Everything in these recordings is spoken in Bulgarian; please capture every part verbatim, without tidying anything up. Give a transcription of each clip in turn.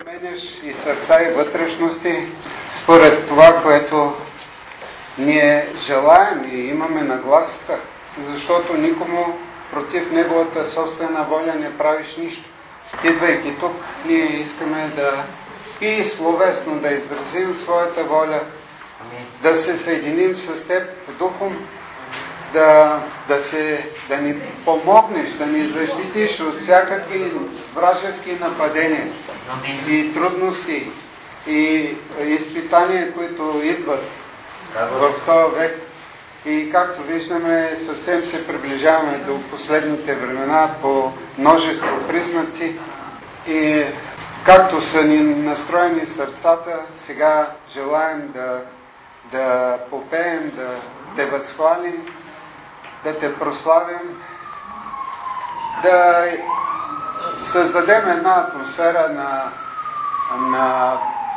променяш и сърца, и вътрешности според това, което ние желаем и имаме нагласата, защото никому против неговата собствена воля не правиш нищо. Идвайки тук, ние искаме да и словесно да изразим своята воля, да се съединим с Теб духом, да, да, се, да ни помогнеш, да ни защитиш от всякакви вражески нападения и трудности и изпитания, които идват в този век. И както виждаме, съвсем се приближаваме до последните времена по множество признаци. И както са ни настроени сърцата, сега желаем да, да попеем, да Те възхвалим, да Те прославим, да създадем една атмосфера на, на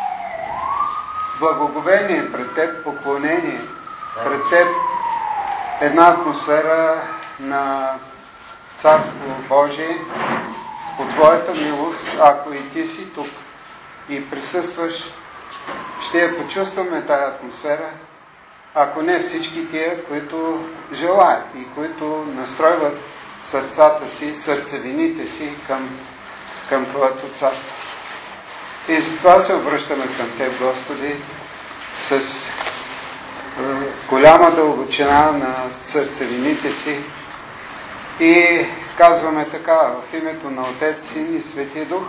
благоговение пред Теб, поклонение пред Теб, една атмосфера на Царство Божие по Твоята милост. Ако и Ти си тук и присъстваш, ще я почувстваме тая атмосфера, ако не всички тия, които желаят и които настройват сърцата си, сърцевините си към, към Твоето царство. И за това се обръщаме към Теб, Господи, с е, голяма дълбочина на сърцевините си и казваме така: в името на Отец, Син и Свети Дух,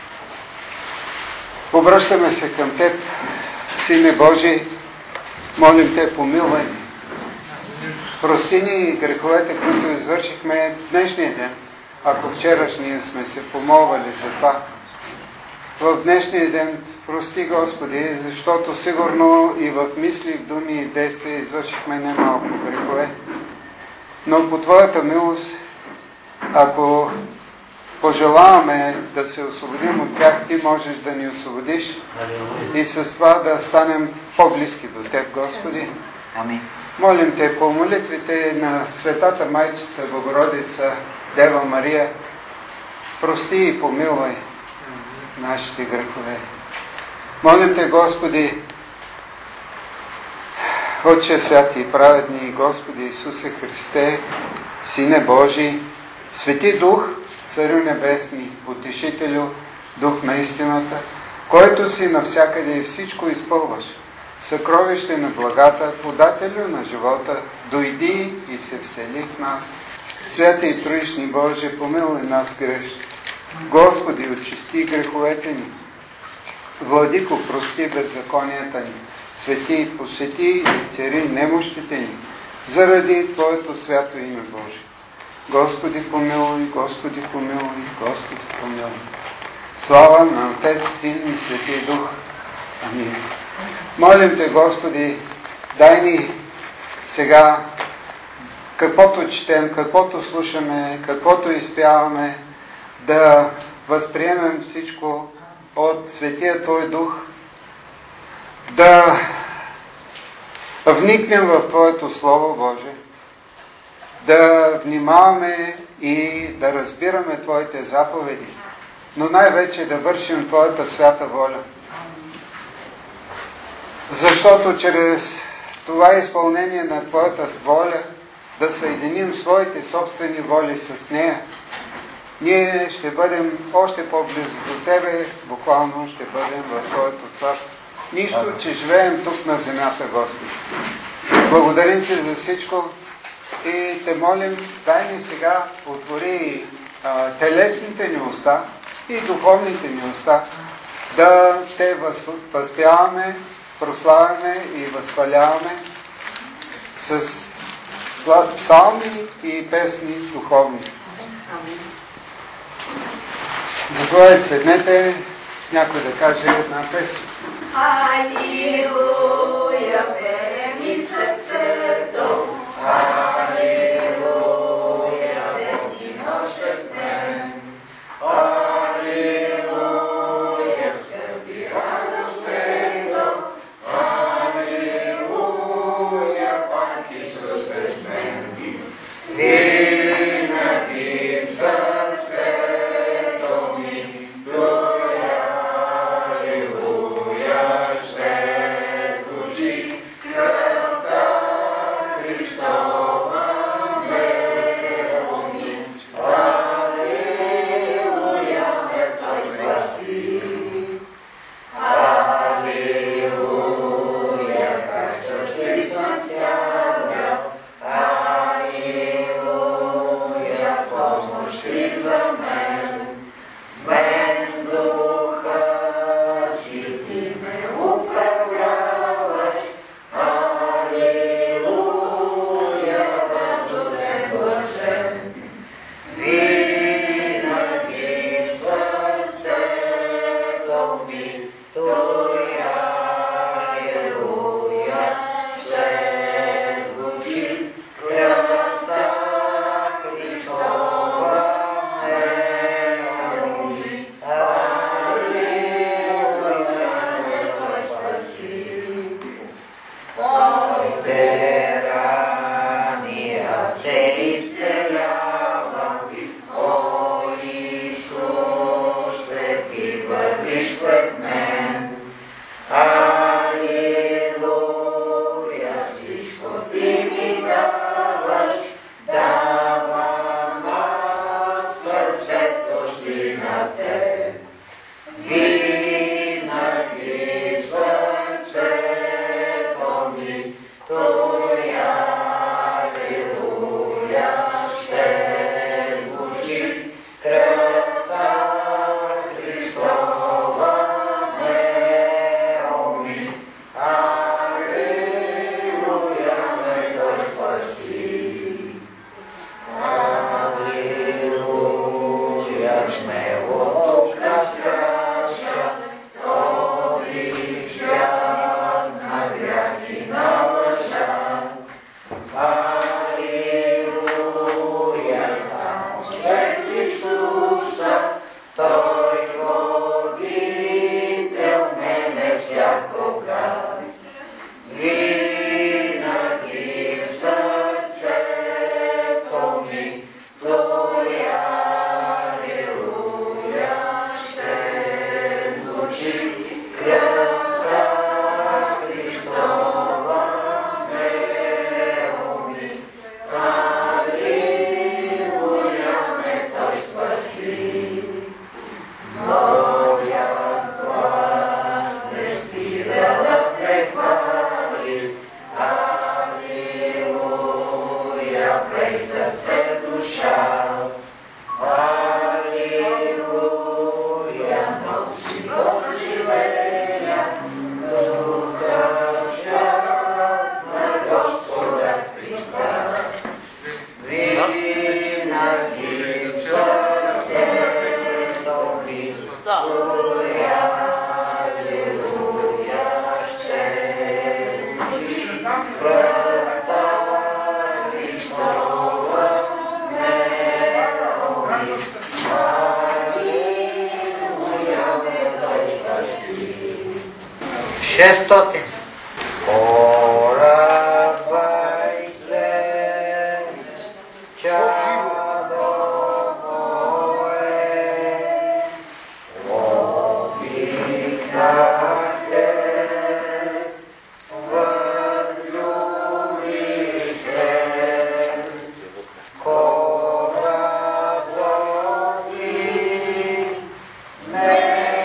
обръщаме се към Теб, Сине Божий, молим Те, помилвай ни. Прости ни греховете, които извършихме днешния ден, ако вчерашния сме се помолвали за това. В днешния ден прости, Господи, защото сигурно и в мисли, в думи и в действия извършихме немалко грехове. Но по Твоята милост, ако пожелаваме да се освободим от тях, Ти можеш да ни освободиш и с това да станем по-близки до Теб, Господи. Амин. Молим Те по молитвите на Светата Майчица Богородица Дева Мария, прости и помилвай нашите грехове. Молим Те, Господи, Отче святи и праведни, Господи Исусе Христе, Сине Божий, Свети Дух, Царю Небесни, Утешителю, Дух на истината, който си навсякъде и всичко изпълваш, съкровище на благата, подателю на живота, дойди и се всели в нас. Святи и троични Боже, помилуй нас грешни. Господи, очисти греховете ни. Владико, прости беззаконията ни. Свети, посети и изцери немощите ни, заради Твоето свято име Боже. Господи, помилуй, Господи, помилуй, Господи, помилуй. Слава на Отец, Син и Свети Дух. Амин. Молим Те, Господи, дай ни сега каквото четем, каквото слушаме, каквото изпяваме, да възприемем всичко от Светия Твой Дух, да вникнем в Твоето Слово Боже, да внимаваме и да разбираме Твоите заповеди, но най-вече да вършим Твоята свята воля. Защото чрез това изпълнение на Твоята воля, да съединим своите собствени воли с нея, ние ще бъдем още по-близо до Тебе, буквално ще бъдем в Твоето царство. Нищо, че живеем тук на земята, Господи. Благодарим Ти за всичко и Те молим, дай ни сега, отвори а, телесните ни уста и духовните ни уста, да Те възпяваме, прославяме и възхваляваме с псалми и песни духовни. Заповядайте, седнете, някой да каже една песен. Алилуя, бере ми сърцето, алилуя, ден и нощ е в мен. Алилуя, в сърди радост седо, алилуя, пак Исус е с мен. Винаги в сърцето ми, Твоя Да. Шестотин. Порадвай се, чадо мое, обикнах те, възлюбих те, корабови ме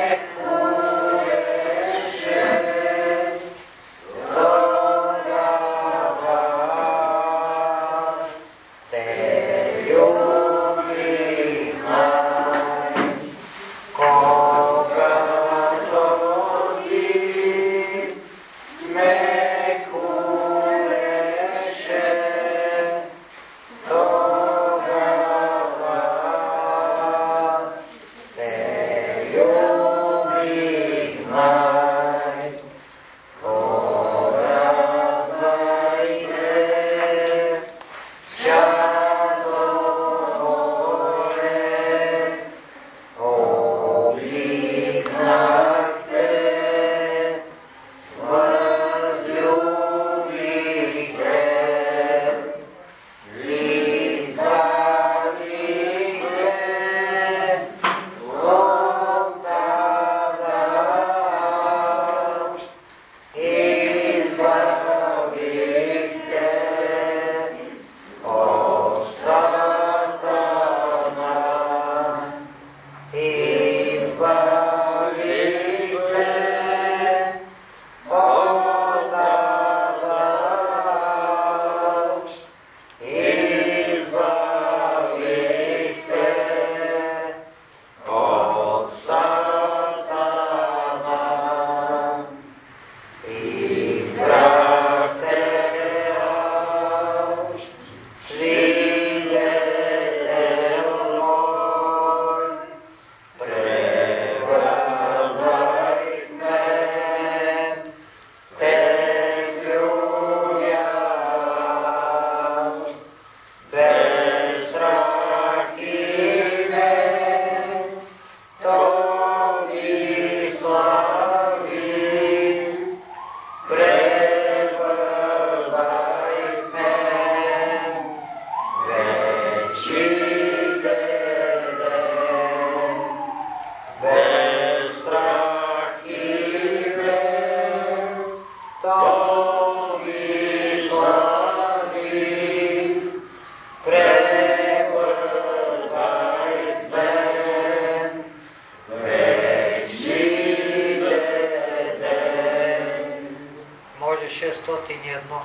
шестстотин и едно.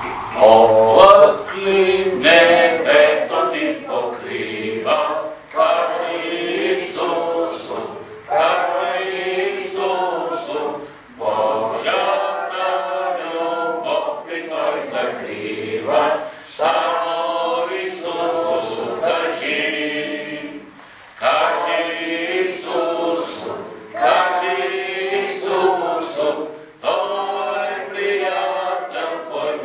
Облакли небето ти покрива, кажи Исусу, кажи Исусу, Божията любов и Той закрива, само Исусу кажи, кажи Исусу, кажи Исусу, Той е приятел твой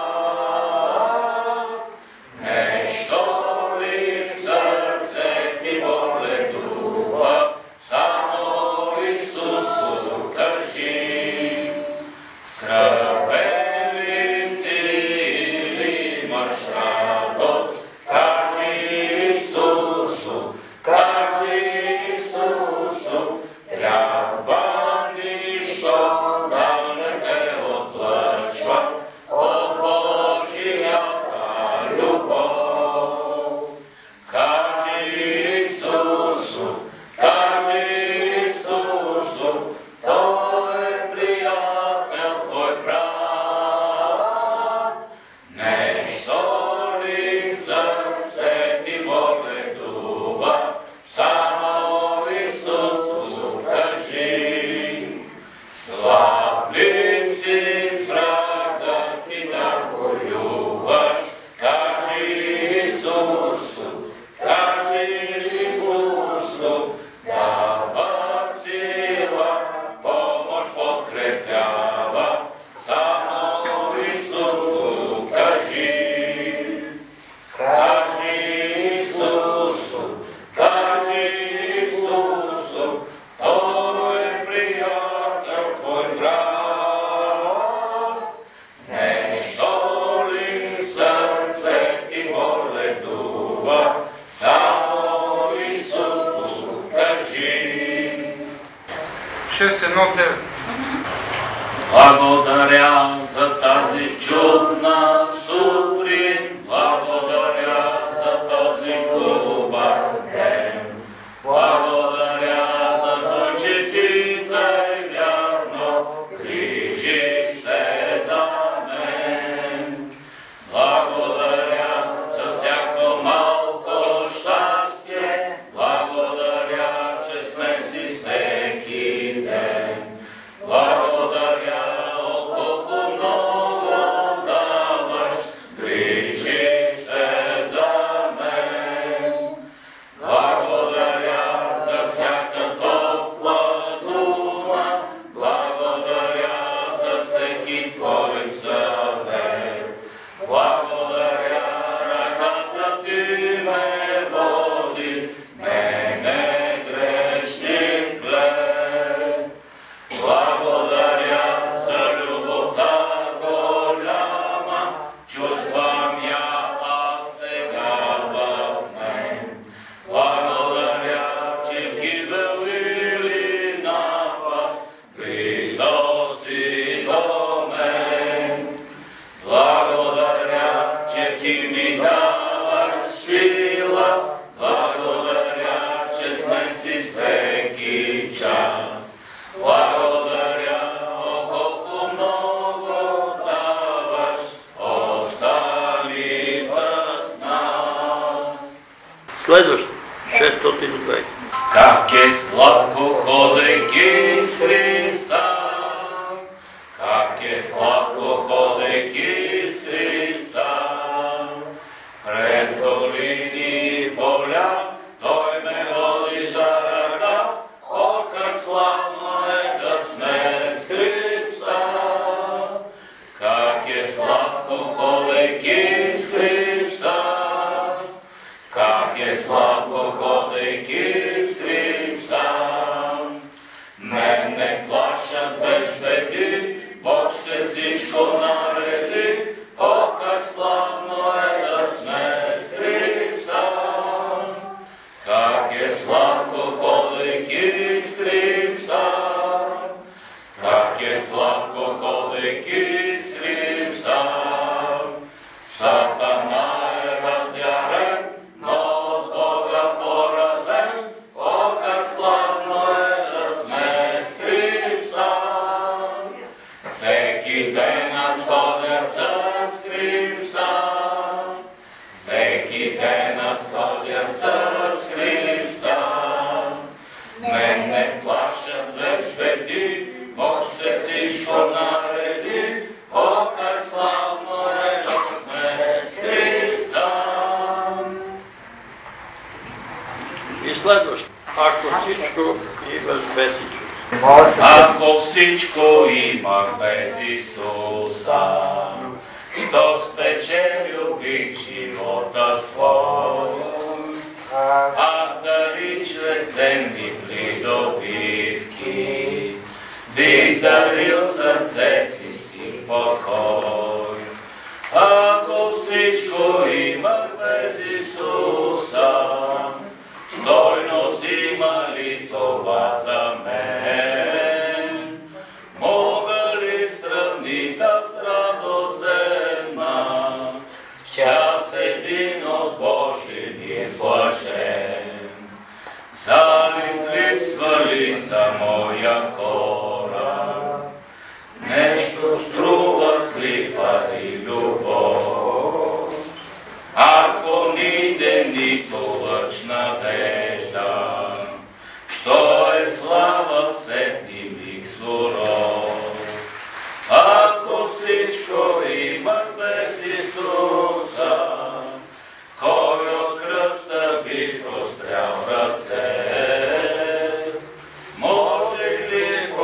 брат. Нещо ли в сърце ти погледува, само Исусу кажи. Скръбен ли си или имаш радост, кажи Исусу, кажи Исусу, трябва нищо да не те отлъчва от Божията любов. Кажи Исусу, кажи Исусу, Той е приятел твой брат. Нещо ли в сърце ти боледува, само Исусу кажи. Слаб ли си с врага ти да воюваш, кажи Исусу, кажи Исусу, дава шест едно девет. Благодаря за тази чудна сутрин, благодаря за този хубав ден. Благодаря за той, че ти тъй вярно грижиш се за мен. Благодаря за всяко малко щастие, благодаря, че сме си всеки ден. Благодаря, о колко много даваш, грижиш се за мен. Благодаря за всяка топла дума, благодаря за всеки твой съвет. Благодаря, ръката ти ме води, мене грешник глед. Благодаря за любовта голяма, чувствам я аз сега в мен. Благодаря, че в гибел или напаст близо си до мен. Благодаря, че ти ми даваш сила, благодаря, че с мен си всеки час. Благодаря, о колко много даваш, остани с нас. Следващо, шестстотин и двадесет. Как е сладко ходейки с Христа, как е сладко ходейки с Христа. През долини и поля той ме води за ръка, о, как славно е да сме с Христа. Как е сладко ходейки с Христа, как е сладко ходейки с Христа. Мен не плашат веч беди, Бог ще всичко нареди, о, как славно е да сме с Христа. Как е сладко ходейки с Христа, как е сладко ходейки с Христа. Сатана е разярен, но от Бога поразен, о, как славно е да сме с Христа. Всеки ден аз ходя с Христа, всеки ден аз ходя с Христа. Мен не плашат веч беди, Бог ще всичко нареди, о, как славно е да сме с Христа. И следващо, ако всичко имаш без Исус. Ако всичко имах без Исуса, що спечелил бих живота свой, а дали чрез земни придобивки бих дарил сърце си стих покой. Ако всичко имах без Исуса, стойност има ли това за мен? Мога ли сравнить с радост земна, час един от Божи мир блажен? Залив липсва ли за моя кораб, нещо струват ли пари любов? Ако ниде нито лъч надежда, що е слава в сетни миг суров. Ако всичко имах без Исуса, кой от кръста би прострял ръце? Може ли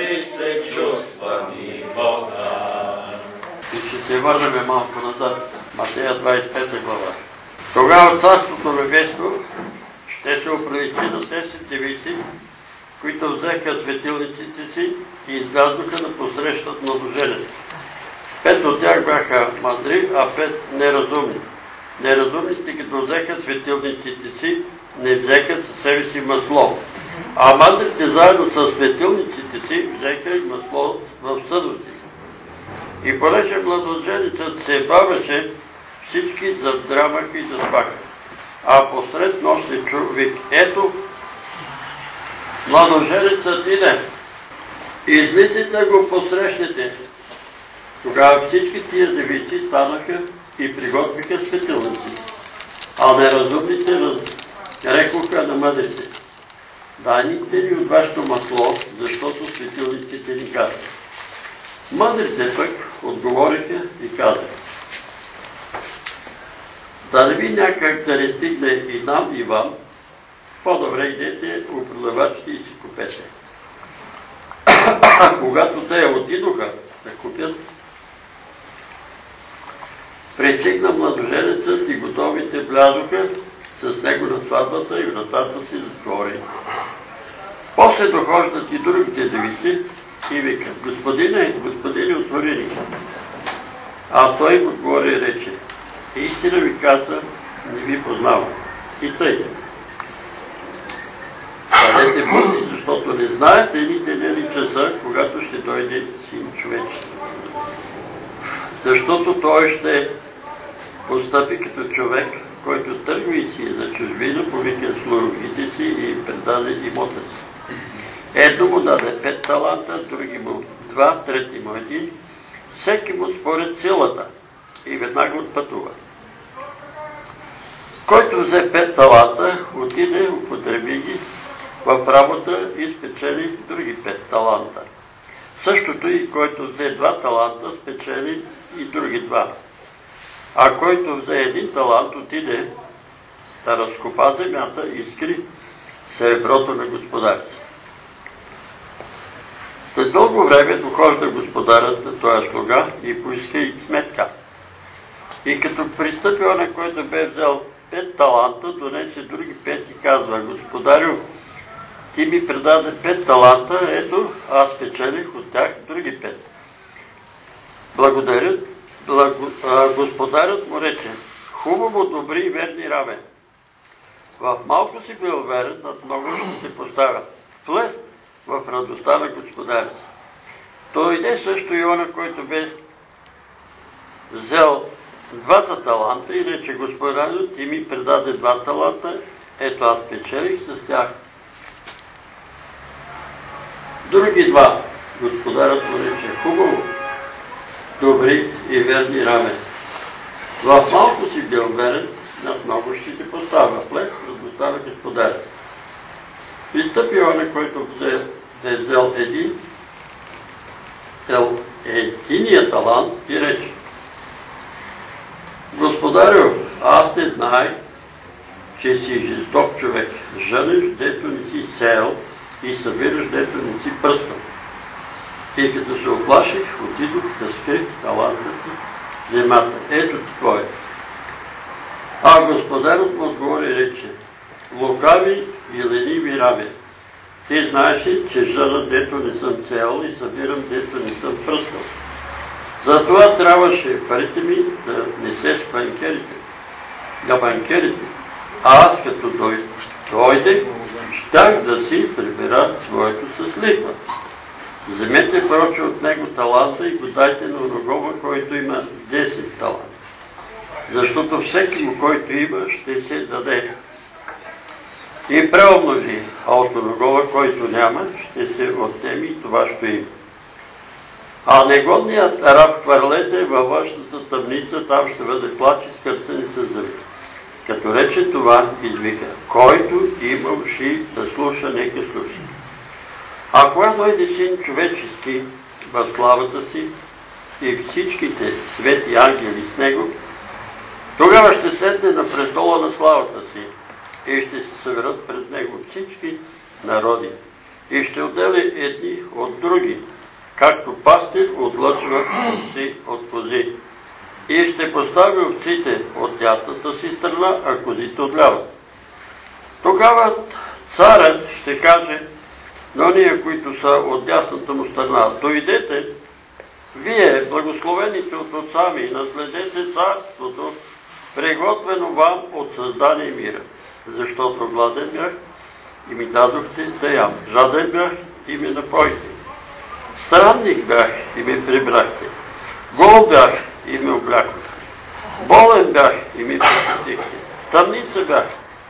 Оживи се чувствами Бога. И ще се върнем малко назад. Матея двадесет и пета глава. Тогава Царството небесно ще се оприличи на десет девици, които взеха светилниците си и излязоха да посрещат младоженето. Пет от тях бяха мъдри, а пет неразумни. Неразумните, като взеха светилниците си, не взеха със себе си масло. А мъдрите заедно с светилниците си взеха масло в съдовете си. И понеже младоженецът се бавеше, всички задрамаха и заспаха. А посред нощни чу вик: ето, младоженецът иде. Излизайте да го посрещнете. Тогава всички тия девици станаха и приготвиха светилници. А неразумните рекоха на мъдрите: дайте ни от вашето масло, защото светилниците ни казват. Мъдрите пък отговориха и казаха: да не ви някак да не стигне и нам и вам, по-добре идете у продавачите и си купете. А когато те отидоха да купят, пристигна младоженецът и готовите влязоха с него на сватбата и вратата си затвори. После дохождат и другите девици и викат: господине, господине, отвори ни. А той му отговори и рече: истина ви каза, не ви познавам. И тъй. Бъдете будни, защото не знаете ни деня ни часа, когато ще дойде Син човечен. Защото той ще постъпи като човек, който тръгва и си на чужбина, повика слугите си и предаде имота си. Ето му даде пет таланта, други му два, трети му един, всеки му според силата, и веднага отпътува. Който взе пет таланта, отиде, употреби ги в работа и спечели други пет таланта. Същото и който взе два таланта, спечели и други два. А който взе един талант, отиде да разкопа земята и скри среброто на господаря си. След дълго време дохожда господарят на този слуга и поиска и сметка. И като пристъпи на който бе взел пет таланта, донесе други пет и казва: господарю, ти ми предаде пет таланта, ето аз спечелих от тях други пет. Благодаря. Благо... Господарят му рече: хубаво, добри и верни рабе. В малко си бил верен, над много ще се поставя. Влез в радостта на господаря си. Той иде също и она, който бе взел двата таланта и рече: господарю, ти ми предаде два таланта, ето аз печелих с тях други два. Господарят му рече: хубаво, добри и верни рабе. В малко си бил верен, над много ще те поставя. Влез в радостта на господаря. Пристъпи она, който е взел един, единия талант и рече: господарю, аз не знаех, че си жесток човек. Жънеш, дето не си сеял, и събираш, дето не си пръскал. И като се оплаших, отидох да скрих таланта си земята. Ето твое. А господарът му отговори и рече: лукави и лениви рабе, ти знаеш ли, че жъна, дето не съм сеял, и събирам, дето не съм пръскал. Затова трябваше парите ми да несеш банкерите, на банкерите. А аз като дойдех, щях да си прибера своето с лихва. Вземете проче от него таланта и го дайте на оногова, който има десет таланта. Защото всеки му, който има, ще се даде и преумножи, а от оногова, който няма, ще се отнеми и това ще има. А негодният раб хвърлете във вашата тъмница, там ще бъде плач и скърцане със зъби. Като рече това, извика: който има уши да слуша, нека слуша. А когато дойде Син човечески в славата си и всичките свети ангели с него, тогава ще седне на престола на славата си и ще се съберат пред него всички народи. и ще отдели едни от други, както пастир отлъчва овци от кози. И ще постави овците от дясната си страна, а козите от лявата. Тогава царят ще каже на ние, които са от дясната му страна: дойдете, вие, благословените от отца ми, наследете царството, приготвено вам от създание мира. Защото гладен бях и ми дадохте да ям, жаден бях и ми напоихте, странник бях и ми прибрахте, гол бях и ме облякохте, болен бях и ми посетихте, в тъмница бях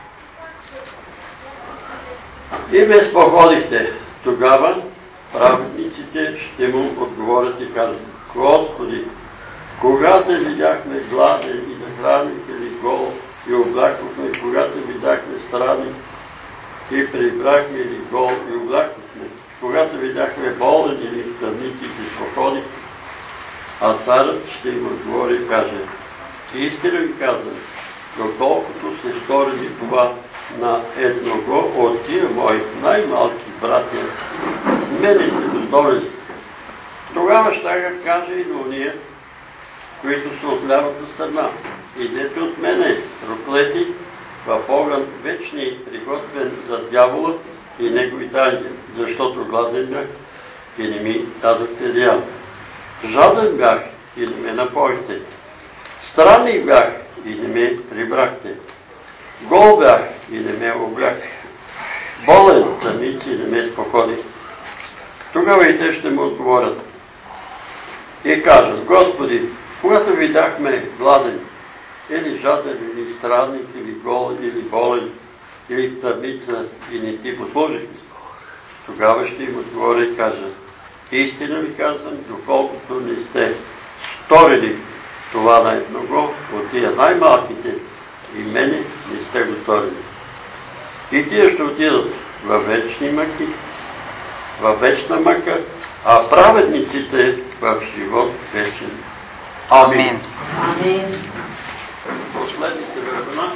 и ме споходихте. Тогава праведниците ще му отговорят и кажат: Господи, когато видяхме гладен и нахранихме ли гол и облякохме, когато видяхме странник и прибрахме ли гол и облякохме, когато видяхме болен или в тъмници и споходихме. А царът ще им отговори и каже: истина ви казвам, доколкото сте сторили това на едного от тия мои най-малки братя, мене сте достоили. Тогава ще каже и на уния, които са от лявата страна: идете от мене, проклети, в огън вечни, приготвен за дявола и неговите ангели, защото гладен бях и не ми дадохте да ям, жаден бях и не ме напоихте, странник бях и не ме прибрахте, гол бях и не ме облях, болен в тъмници и не ме споходих. Тогава и те ще му отговорят и кажат: Господи, когато видяхме гладен, или жаден, или странник, или гол, или болен, или в тъмница и не ти послужихме, тогава ще им отговоря и кажа: истина ви казвам, доколкото не сте сторили това на едного от тия най-малките, и мене не сте го сторили. И тия ще отидат във вечни мъки, във вечна мъка, а праведниците в живот вечен. Амин. Амин. Последните времена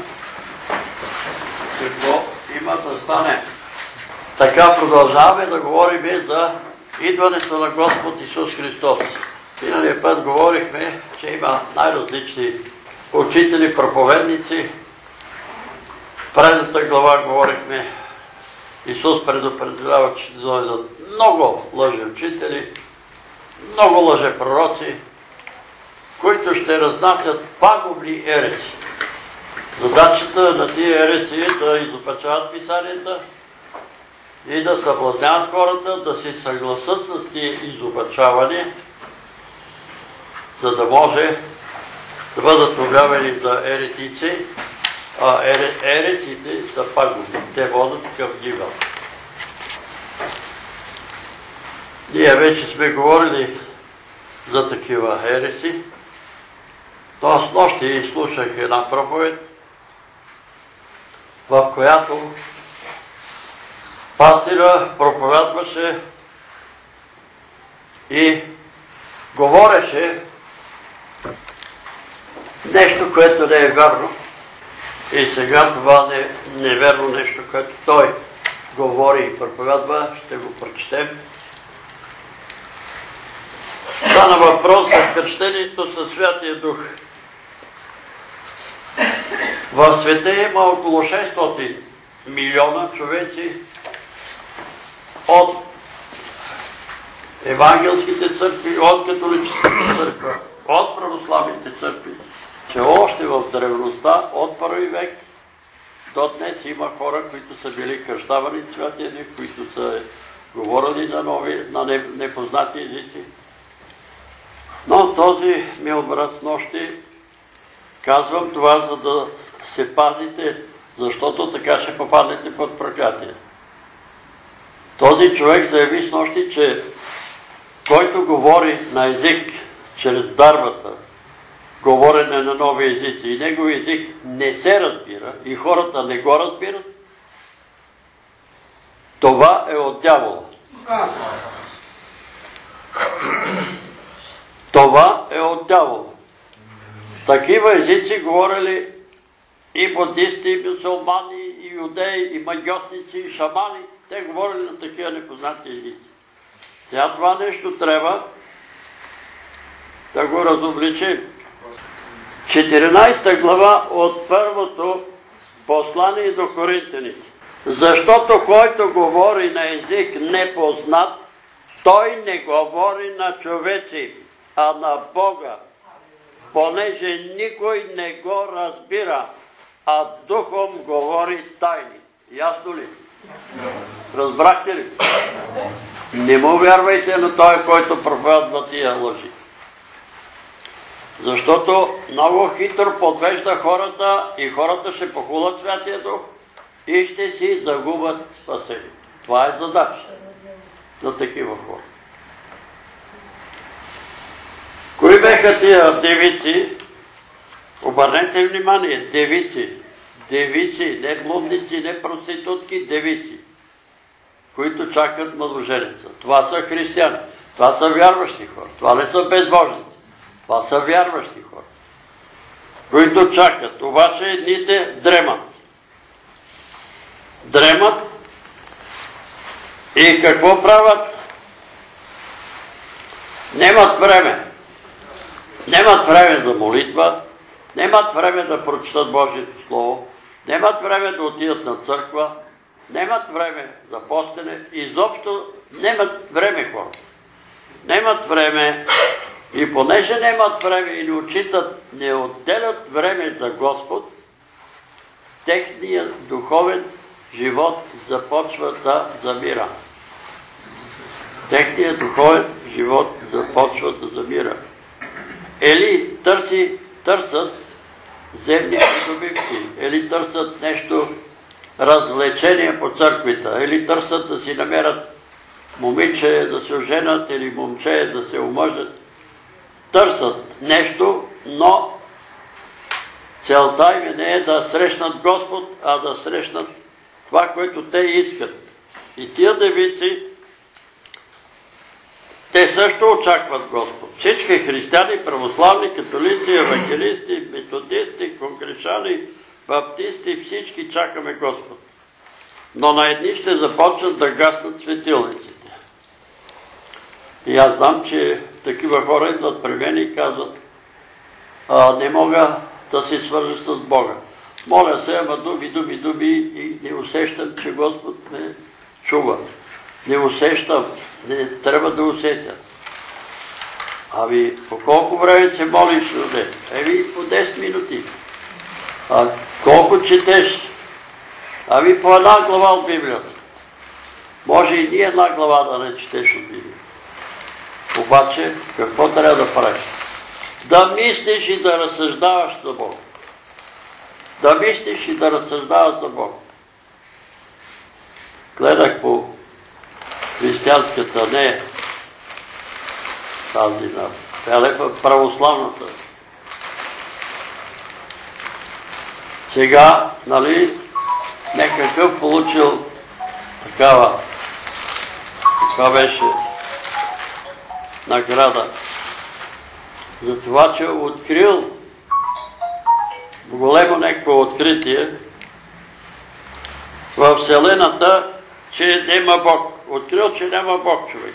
какво има да стане. Така продължаваме да говорим за идването на Господ Исус Христос. Миналия път говорихме, че има най-различни учители, проповедници. В предната глава говорихме, Исус предопределява, че ще дойдат много лъжеучители, много лъжепророци, които ще разнасят пагубни ереси. Задачата на тия ереси е да изопачават писанията и да съблазняват хората, да се съгласат с тия изопачавания, за да може да бъдат обявени за еретици, а ересите са пагубни. Те водят към гибел. Ние вече сме говорили за такива ереси. То с нощи слушах една проповед, в която пастира проповядваше и говореше нещо, което не е вярно. И сега това неверно нещо, което той говори и проповядва, ще го прочетем. Стана въпрос за кръщението със Святия Дух. В света има около шестстотин милиона човеци от евангелските църкви, от католическата църква, от православните църкви, че още в древността, от първи век до днес има хора, които са били кръщавани Святия Дух, които са говорили на, нови, на непознати езици. Но този мил брат с нощи, казвам това, за да се пазите, защото така ще попаднете под проклятие. Този човек заяви с нощи, че който говори на език чрез дарбата, говорене на нови езици и негови език не се разбира и хората не го разбират, това е от дявола. Това е от дявола. Такива езици говорили и будисти, и мюсулмани, и юдеи, и магиотници, и шамани. те говорили на такива непознати езици. Сега това нещо трябва да го разобличим. четиринадесета глава от първото послание до Коринтяните. Защото който говори на език непознат, той не говори на човеци, а на Бога, понеже никой не го разбира, а духом говори тайни. Ясно ли? Разбрахте ли? Не му вярвайте на той, който проповядва тия лъжи. Защото много хитро подвежда хората и хората ще похулят Святия Дух и ще си загубят спасение. Това е задача на такива хора. Кои беха тия девици? Обърнете внимание, девици. Девици, не блудници, не проститутки, девици, които чакат младоженеца. Това са християни, това са вярващи хора, това не са безбожници, това са вярващи хора, които чакат, обаче едните дремат. Дремат и какво правят? Немат време. Немат време за молитва, немат време да прочитат Божието Слово, немат време да отидат на църква, немат време за постене, изобщо немат време хора. Немат време и понеже немат време и не отчитат, не отделят време за Господ, техният духовен живот започва да замира. Техният духовен живот започва да замира. Или търси, търсят земни придобивки, или търсят нещо развлечение по църквите, или търсят да си намерят момиче да се оженят или момче да се омъжат. Търсят нещо, но целта им не е да срещнат Господ, а да срещнат това, което те искат. И тия девици, те също очакват Господ. Всички християни, православни, католици, евангелисти, методисти, конгрешани, баптисти, всички чакаме Господ. Но на едни ще започнат да гаснат светилниците. И аз знам, че такива хора идват при мен и казват, а, не мога да се свържа с Бога. Моля се, ама дуби, дуби, дуби и не усещам, че Господ ме чува. Не усещам, не трябва да усетя. Ами, по колко време се молиш на ден? Еми, по десет минути. А колко четеш? Ами, по една глава от Библията. Може и ни една глава да не четеш от Библията. Обаче, какво трябва да правиш? Да мислиш и да разсъждаваш за Бог. Да мислиш и да разсъждаваш за Бог. Гледах по християнската, не тази на Телефа, православната. Сега, нали, някакъв получил такава, това беше награда, за това, че открил големо някакво откритие в Вселената, че няма Бог. Открил, че няма Бог, човек.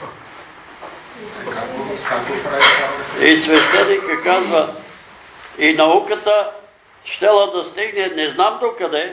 И свещеника казва, и науката щела да стигне, не знам докъде,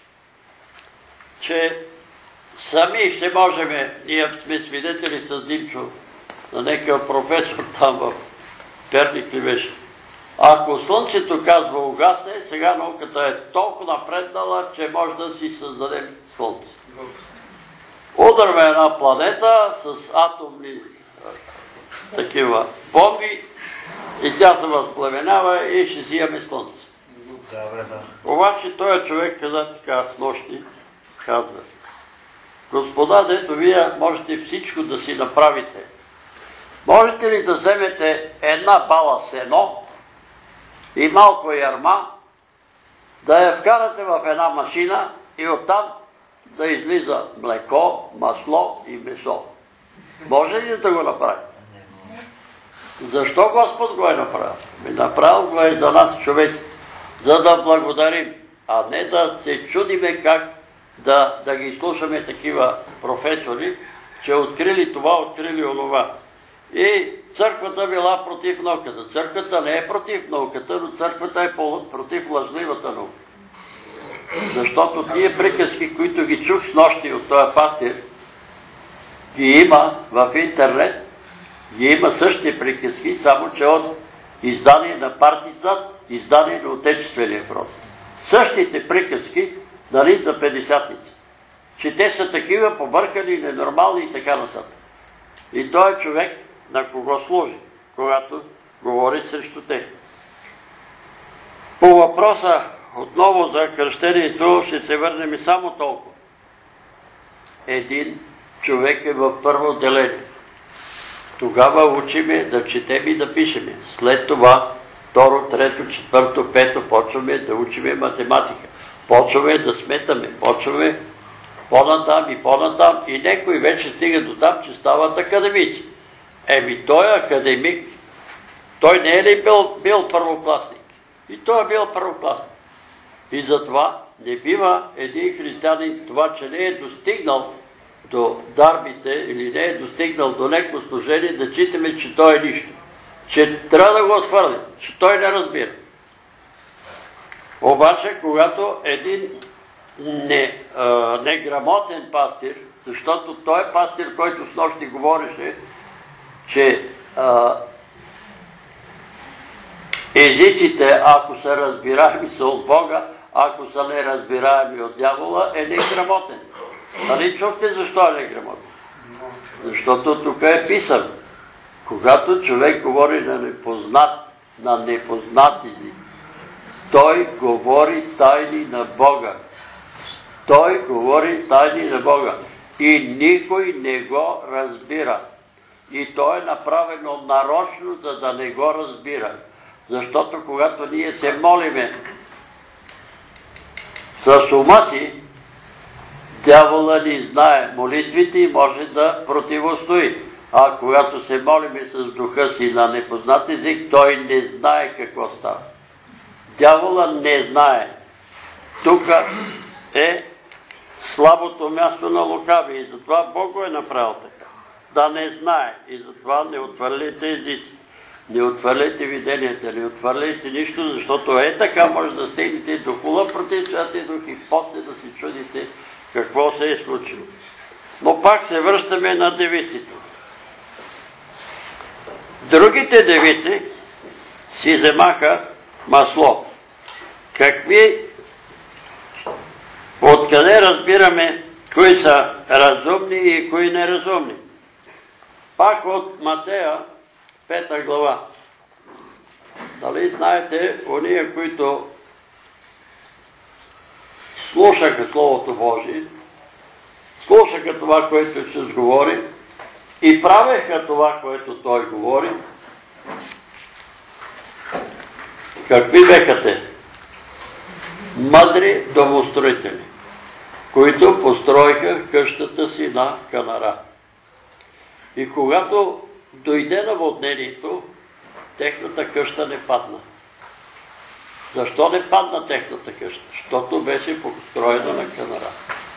че сами ще можем, ние сме свидетели с Димчо, на някакъв професор там в Перник ли беше. Ако Слънцето, казва, угасне, сега науката е толкова напреднала, че може да си създадем Слънце. Ударваме една планета с атомни такива бомби и тя се възпламенява и ще си имаме Слънце. Обаче този човек каза така с нощи, казва, Господа, дето вие можете всичко да си направите. Можете ли да вземете една бала сено и малко ярма, да я вкарате в една машина и оттам да излиза млеко, масло и месо? Може ли да го направите? Защо Господ го е направил? Направил го е за нас, човек, за да благодарим, а не да се чудиме как да, да ги слушаме такива професори, че открили това, открили онова. И църквата била против науката. Църквата не е против науката, но църквата е против лъжливата наука. Защото тия приказки, които ги чух с нощи от този пастир, ги има в интернет, ги има същите приказки, само че от издание на Партизан, издание на Отечествения фронт. Същите приказки, нали, за петдесятници. Че те са такива побъркани, ненормални и така нататък. И той е човек на кого служи, когато говори срещу те. По въпроса отново за кръщението ще се върнем и само толкова. Един човек е в първо отделение. Тогава учиме да четем и да пишеме. След това, второ, трето, четвърто, пето, почваме да учиме математика. Почваме да сметаме, почваме по-натам и по-натам и някой вече стига до там, че стават академици. Еми, той е академик, той не е ли бил, бил първокласник? И той е бил първокласник. И затова не бива един християнин това, че не е достигнал до дарбите или не е достигнал до някакво служение, да читаме, че той е нищо. Че трябва да го отхвърли, че той не разбира. Обаче, когато един не, а, неграмотен пастир, защото той е пастир, който с нощи говореше, че а, езиците, ако са разбираеми, са от Бога, ако са неразбираеми от дявола, е неграмотен. Нали чухте защо е неграмотен? Защото тук е писан. Когато човек говори на непознат, на непознат език, той говори тайни на Бога. Той говори тайни на Бога. И никой не го разбира. И то е направено нарочно, за да не го разбира. Защото когато ние се молиме с ума си, дявола ни знае молитвите и може да противостои. А когато се молиме с духа си на непознат език, той не знае какво става. Дявола не знае. Тук е слабото място на лукави и затова Бог го е направил така. Да не знае. И затова не отвърляйте езици. Не отвърляйте виденията, не отвърляйте нищо, защото е така може да стигнете до хула против Святия Дух и после да си чудите какво се е случило. Но пак се връщаме на девиците. Другите девици си вземаха масло. Какви, откъде разбираме кои са разумни и кои неразумни? Пак от Матея, пета глава. Дали знаете, ония, които слушаха Словото Божие, слушаха това, което Исус говори и правеха това, което Той говори, какви беха те? Мъдри домостроители, които построиха къщата си на канара. И когато дойде наводнението, техната къща не падна. Защо не падна техната къща? Защото беше построена на канара.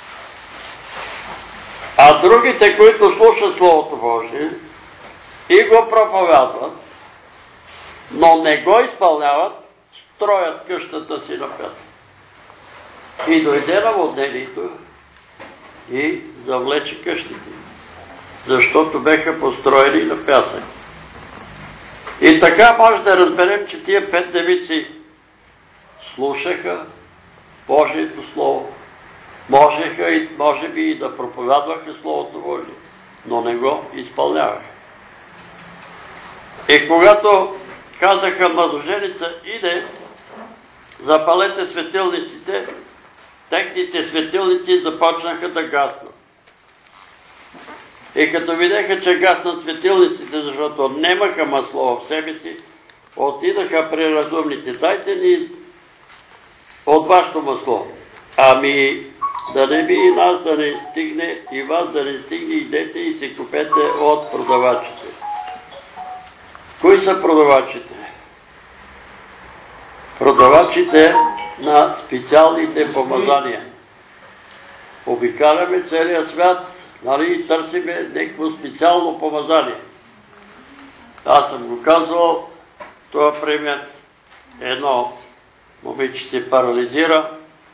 А другите, които слушат Словото Божие и го проповядват, но не го изпълняват, строят къщата си на пясък. И дойде наводнението и завлече къщите, защото беха построени на пясък. И така може да разберем, че тия пет девици слушаха Божието Слово. Можеха и може би и да проповядваха Словото Божие, но не го изпълняваха. И когато казаха младоженица, иде, запалете светилниците, техните светилници започнаха да гаснат. И като видяха, че гаснат светилниците, защото нямаха масло в себе си, отидаха при разумните. Дайте ни от вашето масло. Ами да не би и нас да не стигне, и вас да не стигне, идете и се купете от продавачите. Кои са продавачите? Продавачите на специалните помазания. обикаляме целия свят, нали, и търсиме някакво специално помазание. Аз съм го казвал, това пример, едно момиче се парализира,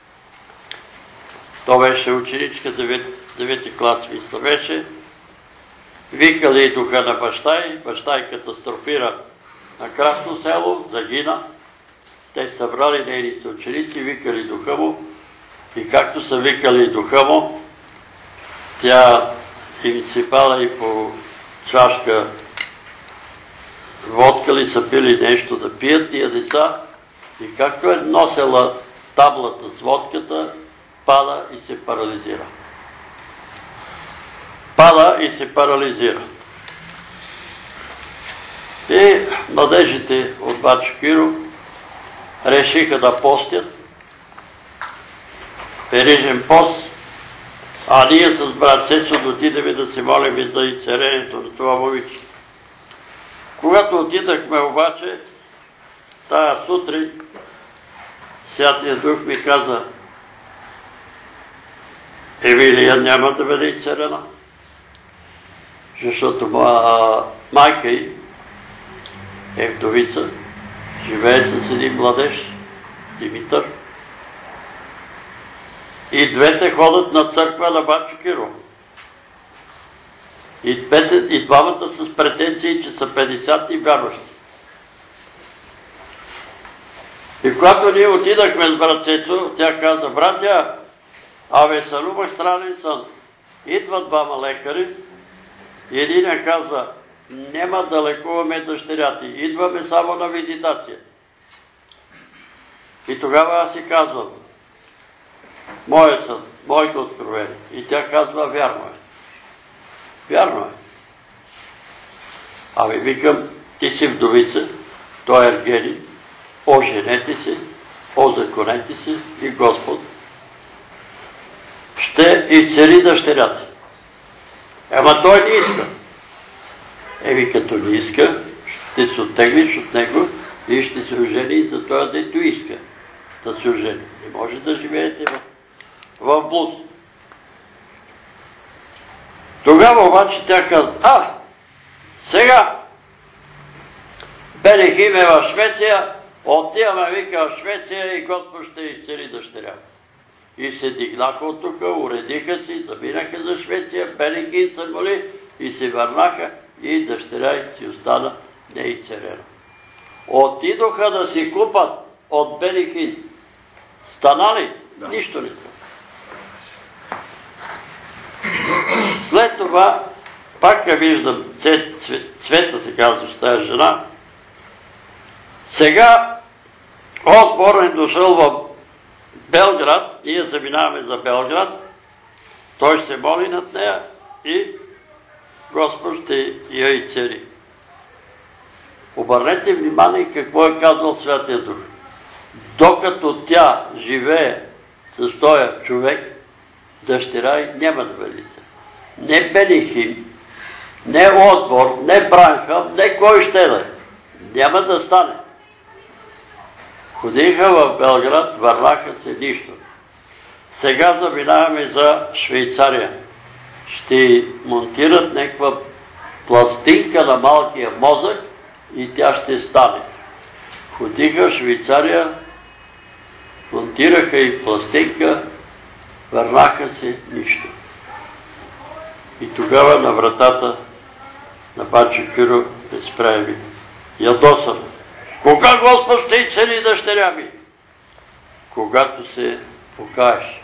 то беше ученичка, девети клас мисля беше, викали и духа на баща и, баща и катастрофира на Красно село, загина. Те събрали нейните ученици, викали духа му и както са викали духа му, тя им сипала и по чашка водка ли са пили нещо да пият тия деца и както е носила таблата с водката, пада и се парализира. Пада и се парализира. И младежите от Бачо Киро решиха да постят перижен пост, а ние с брат Цецо отидеме да се молим за изцелението на това момиче. Когато отидахме обаче, тая сутрин, Святия Дух ми каза: Емилия няма да бъде изцелена, защото моя майка й е вдовица, живее с един младеж, Димитър, и двете ходят на църква на Бачо Киро. И, двете, и двамата с претенции, че са петдесет и вярващи. И когато ние отидахме с брат Цецо, тя каза: братя, абе сънувах странен сън. Идват двама лекари и един казва: няма да лекуваме дъщеря ти, идваме само на визитация. И тогава аз си казвам: моя сън, моето откровение. И тя казва: вярно е. Вярно е. Ами викам: ти си вдовица, той е Ергени, оженете се, озаконете се и Господ ще изцели дъщеря ти. Ама той не иска. Еми като не иска, ще се оттеглиш от него и ще се ожени за това, дето иска да се ожени. Не може да живеете в, в блуд. Тогава обаче тя каза: а, сега Бенихим е в Швеция, отиваме, вика, в Швеция и Господ ще изцели дъщеря. И се дигнаха от тук, уредиха си, заминаха за Швеция, Бенихим са моли и се върнаха и дъщеря си остана неизцелена. Отидоха да си купат от Бенихим. Станали? Да. Нищо не. След това, пак я виждам, Цвета се казва, тая жена. Сега Осборн е дошъл в Белград, ние заминаваме за Белград, той ще се моли над нея и Господ ще я изцели. Обърнете внимание какво е казал Святия Дух. Докато тя живее с този човек, дъщеря й няма да бъде. Не Бенихим, не Осборн, не Бранхам, не кой ще да е. Няма да стане. Ходиха в Белград, върнаха се нищо. Сега заминаваме за Швейцария. Ще монтират някаква пластинка на малкия мозък и тя ще стане. Ходиха в Швейцария, монтираха и пластинка, върнаха се нищо. И тогава на вратата на Бачо Киро е справи. Ядосан: кога Господ ще изцели дъщеря ми? Когато се покаеш.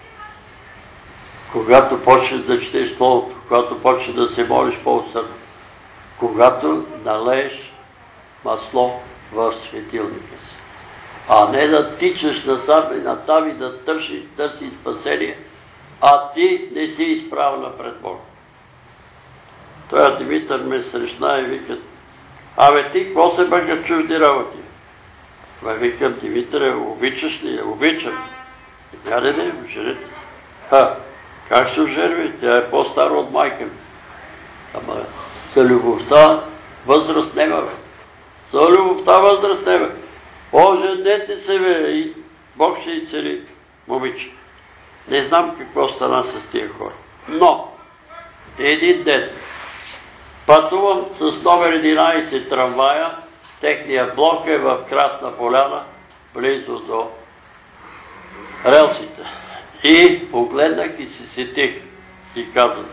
Когато почнеш да четеш Словото, когато почнеш да се молиш по-усърдно, когато налееш масло в светилника си, а не да тичаш насам и натам и да търсиш, търсиш спасение, а ти не си изправена пред Бога. Той Димитър ме срещна и викат: абе ти, какво се бъга чужди работи? Ме викам: Димитър, обичаш ли? Обичам. Тя не не, женете. Ха, как се оженви? Тя е по-стара от майка ми. Ама за любовта възраст нема, бе. За любовта възраст нема. Оженете се, бе, и Бог ще изцели момичето. Не знам какво стана с тия хора. Но, един ден, пътувам с номер единайсет трамвая, техния блок е в Красна поляна, близо до релсите. И погледнах и се сетих и казах: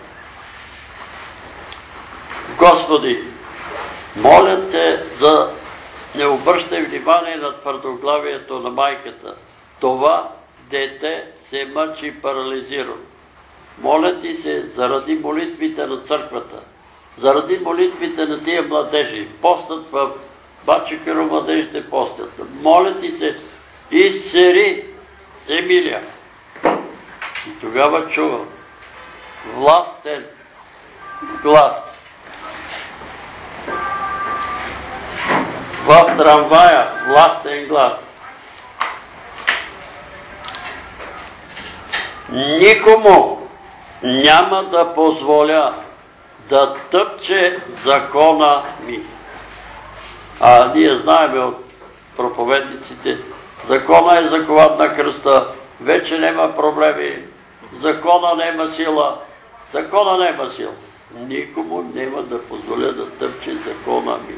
Господи, моля те да не обръщай внимание на твърдоглавието на майката. Това дете се мъчи парализирано. Моля ти се заради молитвите на църквата, заради молитвите на тия младежи. Постът в Бачикаро младежите постят. Моля ти се, изцери Емилия. И тогава чувам властен глас. В трамвая властен глас. Никому няма да позволя да тъпче закона ми. А ние знаем от проповедниците, закона е закован на кръста, вече няма проблеми, закона няма сила, закона няма сила. Никому няма да позволя да тъпче закона ми.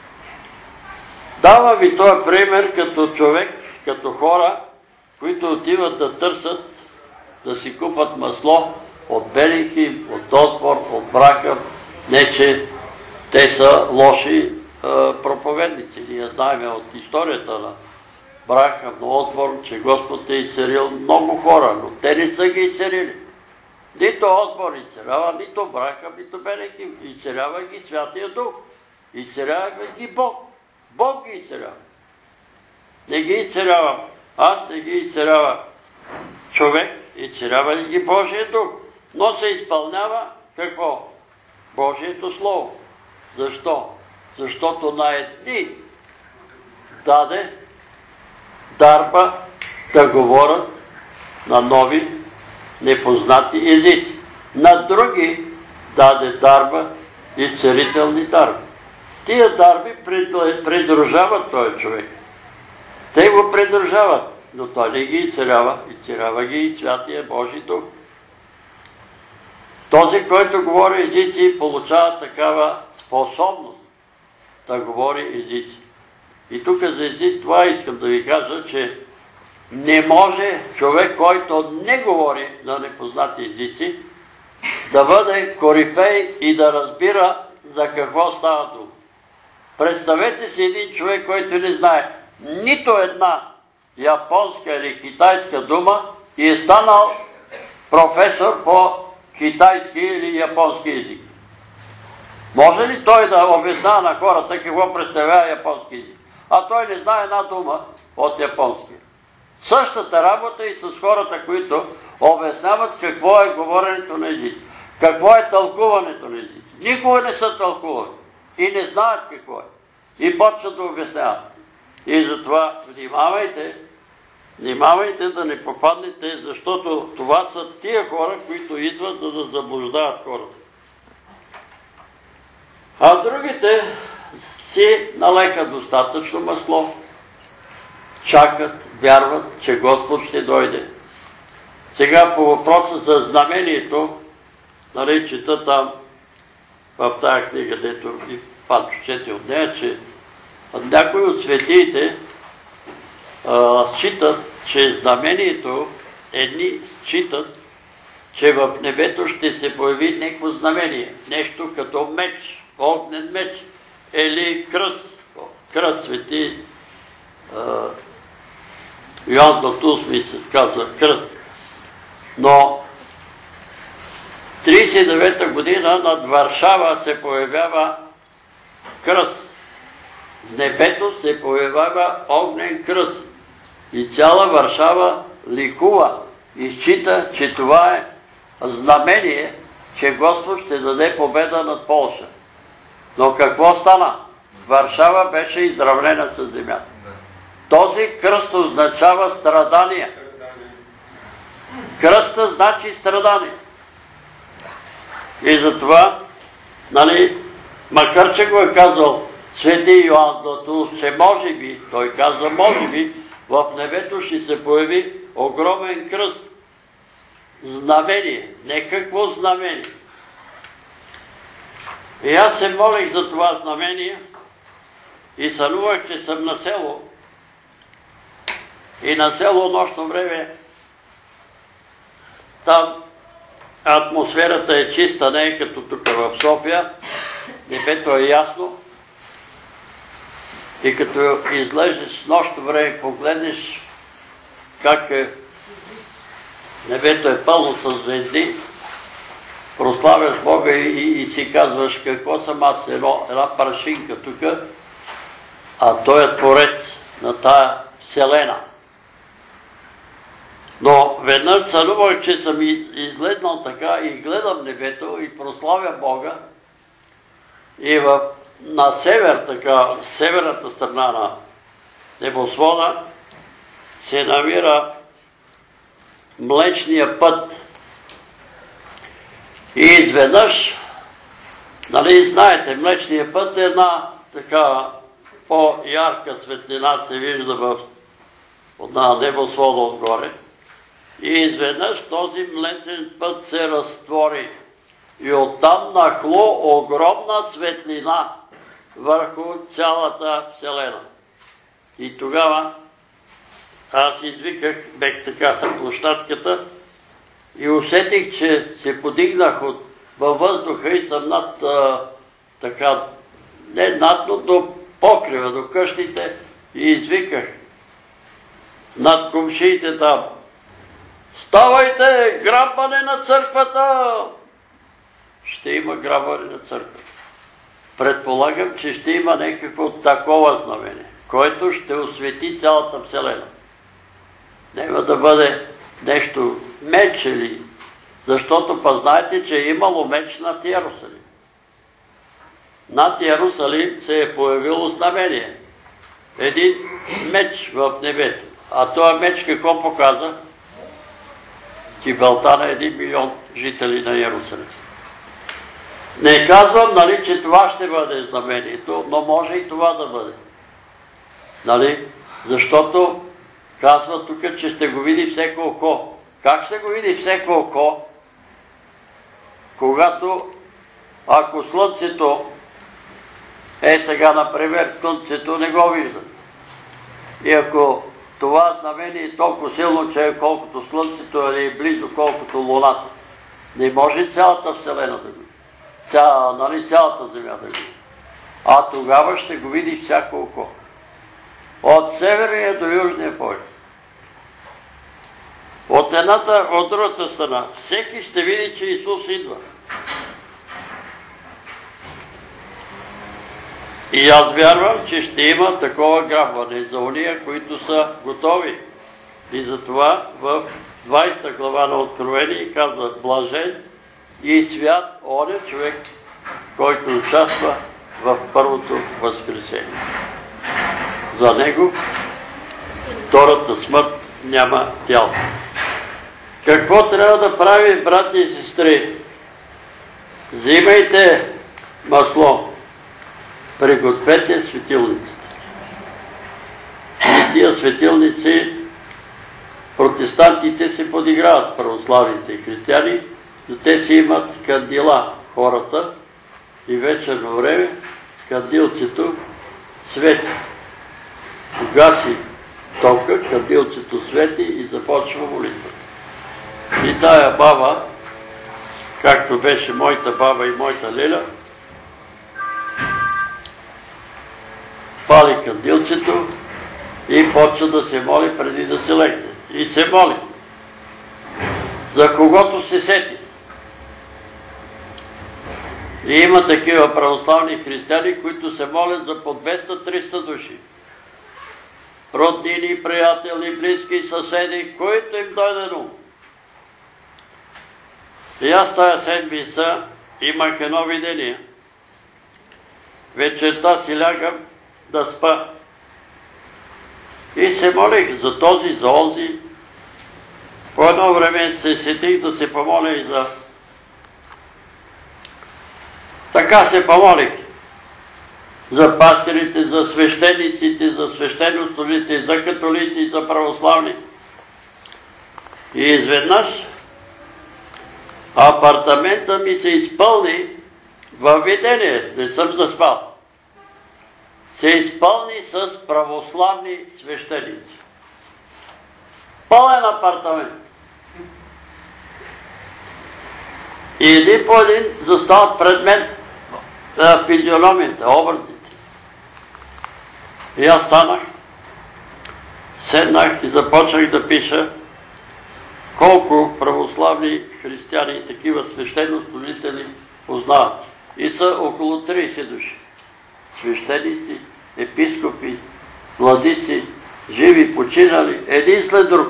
Дава ви този пример като човек, като хора, които отиват да търсят, да си купат масло от Белихим, от Осборн, от Брахам. Не, че те са лоши а, проповедници. Ние знаем от историята на Брахам, на Осборн, че Господ е изцелил много хора, но те не са ги изцелили. Нито Осборн изцелява, нито Брахам, нито Белихим. Изцелява ги Святия Дух. Изцелява ги Бог. Бог ги изцелява. Не ги изцелявам. Аз не ги изцелява човек, изцелява ли ги Божия Дух. Но се изпълнява какво? Божието Слово. Защо? Защото на едни даде дарба да говорят на нови непознати езици. На други даде дарба и целителни дарби. Тия дарби придружават този човек. Те го придружават, но той не ги изцелява. Изцелява ги и Святия Божий Дух. Този, който говори езици, получава такава способност да говори езици. И тук за език това искам да ви кажа, че не може човек, който не говори на непознати езици, да бъде корифей и да разбира за какво става дума. Представете си един човек, който не знае нито една японска или китайска дума и е станал професор по китайски или японски език. Може ли той да обяснява на хората какво представлява японски език? А той не знае една дума от японския. Същата работа и с хората, които обясняват какво е говоренето на езици, какво е тълкуването на езици. Никога не са тълкувани и не знаят какво е. И почват да обясняват. И затова внимавайте, внимавайте да не попаднете, защото това са тия хора, които идват за да заблуждават хората. А другите си налеха достатъчно масло, чакат, вярват, че Господ ще дойде. Сега по въпроса за знамението, нали, чета там в тази книга, дето и Панчо чете от нея, че някои от светиите а, считат, че знамението, едни считат, че в небето ще се появи някакво знамение, нещо като меч, огнен меч, или кръст, кръст свети а, Йоан Златоуст се казва кръст. Но тридесет и девета година над Варшава се появява кръст. В небето се появява огнен кръст. И цяла Варшава ликува и счита, че това е знамение, че Господ ще даде победа над Полша. Но какво стана? Варшава беше изравнена с земята. Този кръст означава страдание. Кръста значи страдание. И затова, нали, макар че го е казал свети Йоан Златоуст, че може би, той каза може би, в небето ще се появи огромен кръст. знамение, не какво знамение. И аз се молих за това знамение и сънувах, че съм на село. И на село нощно време там атмосферата е чиста, не е като тук в София. Небето е ясно. И като излезеш нощно време, погледнеш как е, небето е пълно с звезди, прославяш Бога и, и, и си казваш какво съм аз, едно, една прашинка тук, а той е творец на тая вселена. Но веднъж сънувах, че съм излезнал така и гледам небето и прославя Бога и в, на север, така, северната страна на небосвода се намира Млечния път. И изведнъж, нали знаете, Млечния път е една така по-ярка светлина се вижда в на небосвода отгоре. И изведнъж този Млечен път се разтвори. И оттам нахло огромна светлина върху цялата вселена. И тогава аз извиках, бех така на площадката и усетих, че се подигнах от, във въздуха и съм над а, така, не над, но до покрива, до къщите и извиках над комшиите там: ставайте, грабване на църквата! Ще има грабване на църквата. Предполагам, че ще има някакво такова знамение, което ще освети цялата вселена. Няма да бъде нещо меч или... Защото па знаете, че е имало меч над Йерусалим. Над Йерусалим се е появило знамение. Един меч в небето. А този меч какво показа? Гибелта на един милион жители на Йерусалим. Не казвам, нали, че това ще бъде знамението, но може и това да бъде. Нали? Защото казва тук, че ще го види всеко око. Как ще го види всеко око? Когато, ако слънцето е сега, например, слънцето не го вижда. И ако това знамение е толкова силно, че е колкото слънцето или е близо колкото луната, не може цялата вселена да го види. Ця, нали, цялата земя да го види. А тогава ще го види всяко око. От северния до южния пояс. От едната, от другата страна. Всеки ще види, че Исус идва. И аз вярвам, че ще има такова грабване за уния, които са готови. И затова в двайсета глава на Откровение казва: блажен и свят оня човек, който участва в първото възкресение. За него втората смърт няма тяло. Какво трябва да прави, брати и сестри? Взимайте масло, пригответе светилниците. И тия светилници протестантите се подиграват, православните християни, но те си имат кандила хората и вечерно време кандилцето свети. Погаси тока, кандилцето свети и започва молитва. И тая баба, както беше моята баба и моята Лиля, пали кандилцето и почва да се моли преди да се легне. И се моли. За когото се сети. И има такива православни християни, които се молят за по двеста-триста души. Роднини, приятели, близки, съседи, които им дойде на ум. И аз тая седмица имах едно видение. Вечерта си лягам да спа. И се молих за този, за онзи. По едно време се сетих да се помоля и за... Така се помолих. За пастирите, за свещениците, за свещенослужителите, за католици, за православни. И изведнъж апартамента ми се изпълни във видение, не съм заспал. Се изпълни с православни свещеници. Пълен апартамент. И един по един застават пред мен физиономията, образите. И аз станах, седнах и започнах да пиша колко православни християни и такива свещенослужители познават. И са около трийсет души. Свещеници, епископи, владици, живи, починали, един след друг.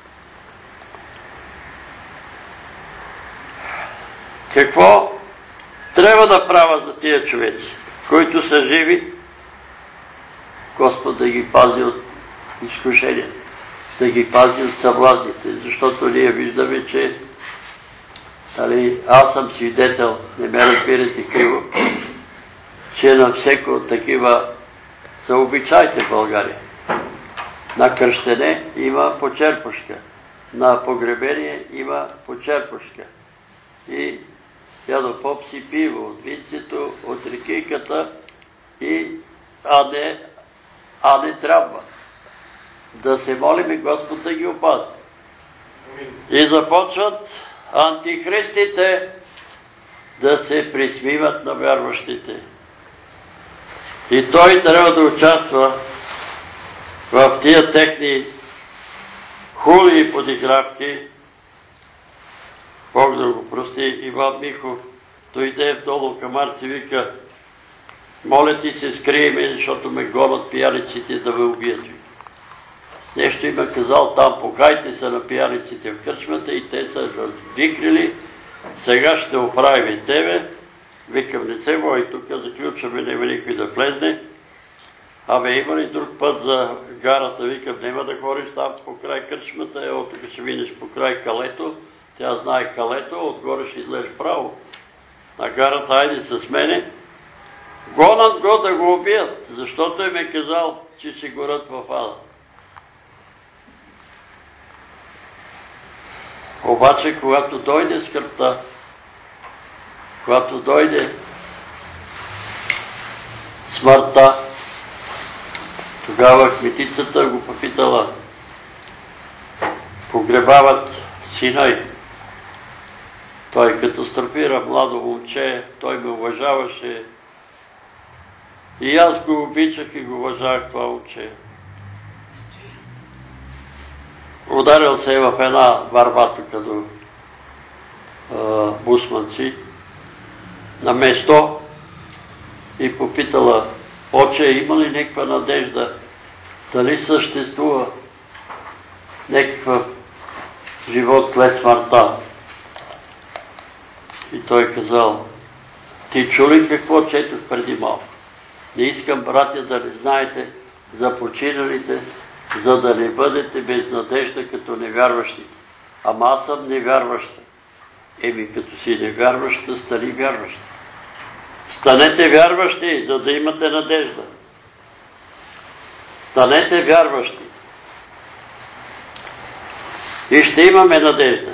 Какво трябва да правя за тия човеци, които са живи? Господ да ги пази от изкушения, да ги пази от съблазните, защото ние виждаме, че дали, аз съм свидетел, не ме разбирате криво, че на всеко такива са обичаите в България. На кръщене има почерпушка, на погребение има почерпушка. И дядо поп си пива от винцето, от рекийката, и, а, не, а не трябва. Да се молим Господ да ги опази. И започват антихристите да се присмиват на вярващите. И той трябва да участва в тия техни хули и подигравки. Бог да го прости. Иван Михов дойде долу към Арци, вика: моля ти се, скрий ме, защото ме гонят пияниците да ме убият. Нещо има казал там: покайте се на пияниците в кръчмата, и те са развихрили. Сега ще оправим и тебе. Викам: не се бой, тук заключваме, няма никой да влезне. Абе, има ли друг път за гарата? Викам: няма да ходиш там по край кръчмата, ево тук ще минеш по край калето. Тя знае калето, отгоре ще излезеш право. На гарата, айде с мене. Гонат го да го убият, защото им е казал, че ще горят в ада. Обаче, когато дойде скръпта, когато дойде смъртта, тогава кметицата го попитала: погребават сина й. Той катастрофира, младо момче, той ме уважаваше. И аз го обичах и го уважавах това момче. Ударил се в една върва тук до Бусманци, на место, и попитала: отче, има ли някаква надежда? Дали съществува някакъв живот след смъртта? И той казал: ти чули какво четох преди малко? Не искам, братя, да не знаете за починалите, за да не бъдете без надежда като невярващите. Ама аз съм невярваща. Еми, като си невярваща, стани вярваща. Станете вярващи, за да имате надежда. Станете вярващи. И ще имаме надежда.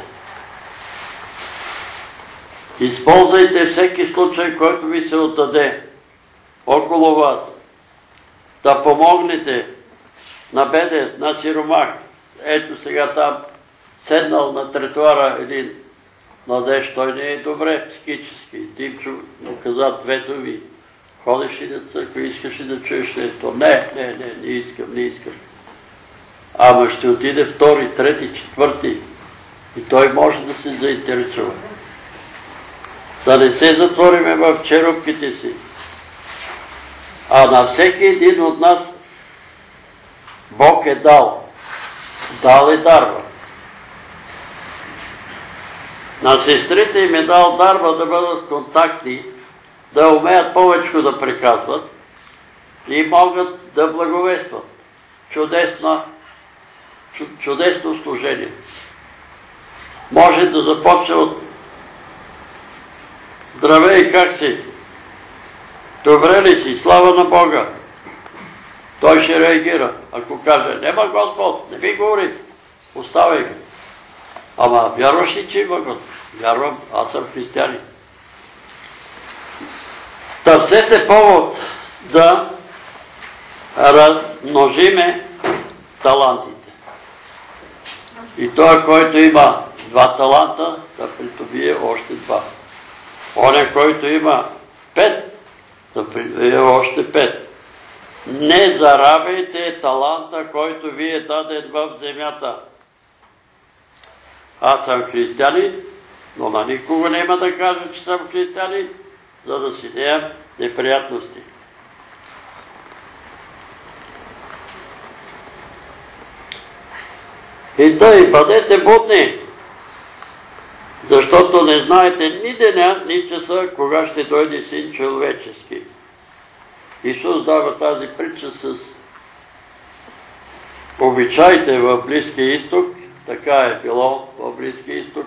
Използвайте всеки случай, който ви се отдаде около вас. Да помогнете на беден, на сиромах. Ето сега там седнал на тротуара един младеж, той не е добре психически. Димчо му каза двето ви: ходиш ли на църква, искаш ли да чуеш нещо? Не, не, не, не искам, не искам. Ама ще отиде втори, трети, четвърти, и той може да се заинтересува. Да не се затвориме в черупките си, а на всеки един от нас Бог е дал. Дал е дарба. На сестрите им е дал дарба да бъдат контактни, да умеят повече да приказват и могат да благовестват. Чудесно, чудесно служение. Може да започне от: здравей, как си? Добре ли си? Слава на Бога! Той ще реагира. Ако каже: нема Господ, не ми говори, оставай го. Ама вярваш ли, че има Господ? Вярвам, аз съм християнин. Търсете повод да размножиме талантите. И той, който има два таланта, да придобие още два. Оня, който има пет, да придобие още пет. Не заравяйте таланта, който ви е даден в земята. Аз съм християнин, но на никого няма да кажа, че съм християнин, за да си неям неприятности. И тъй, бъдете будни, защото не знаете ни деня, ни часа, кога ще дойде Син човечески. Исус дава тази притча с обичаите в Близкия изток, така е било в Близкия изток.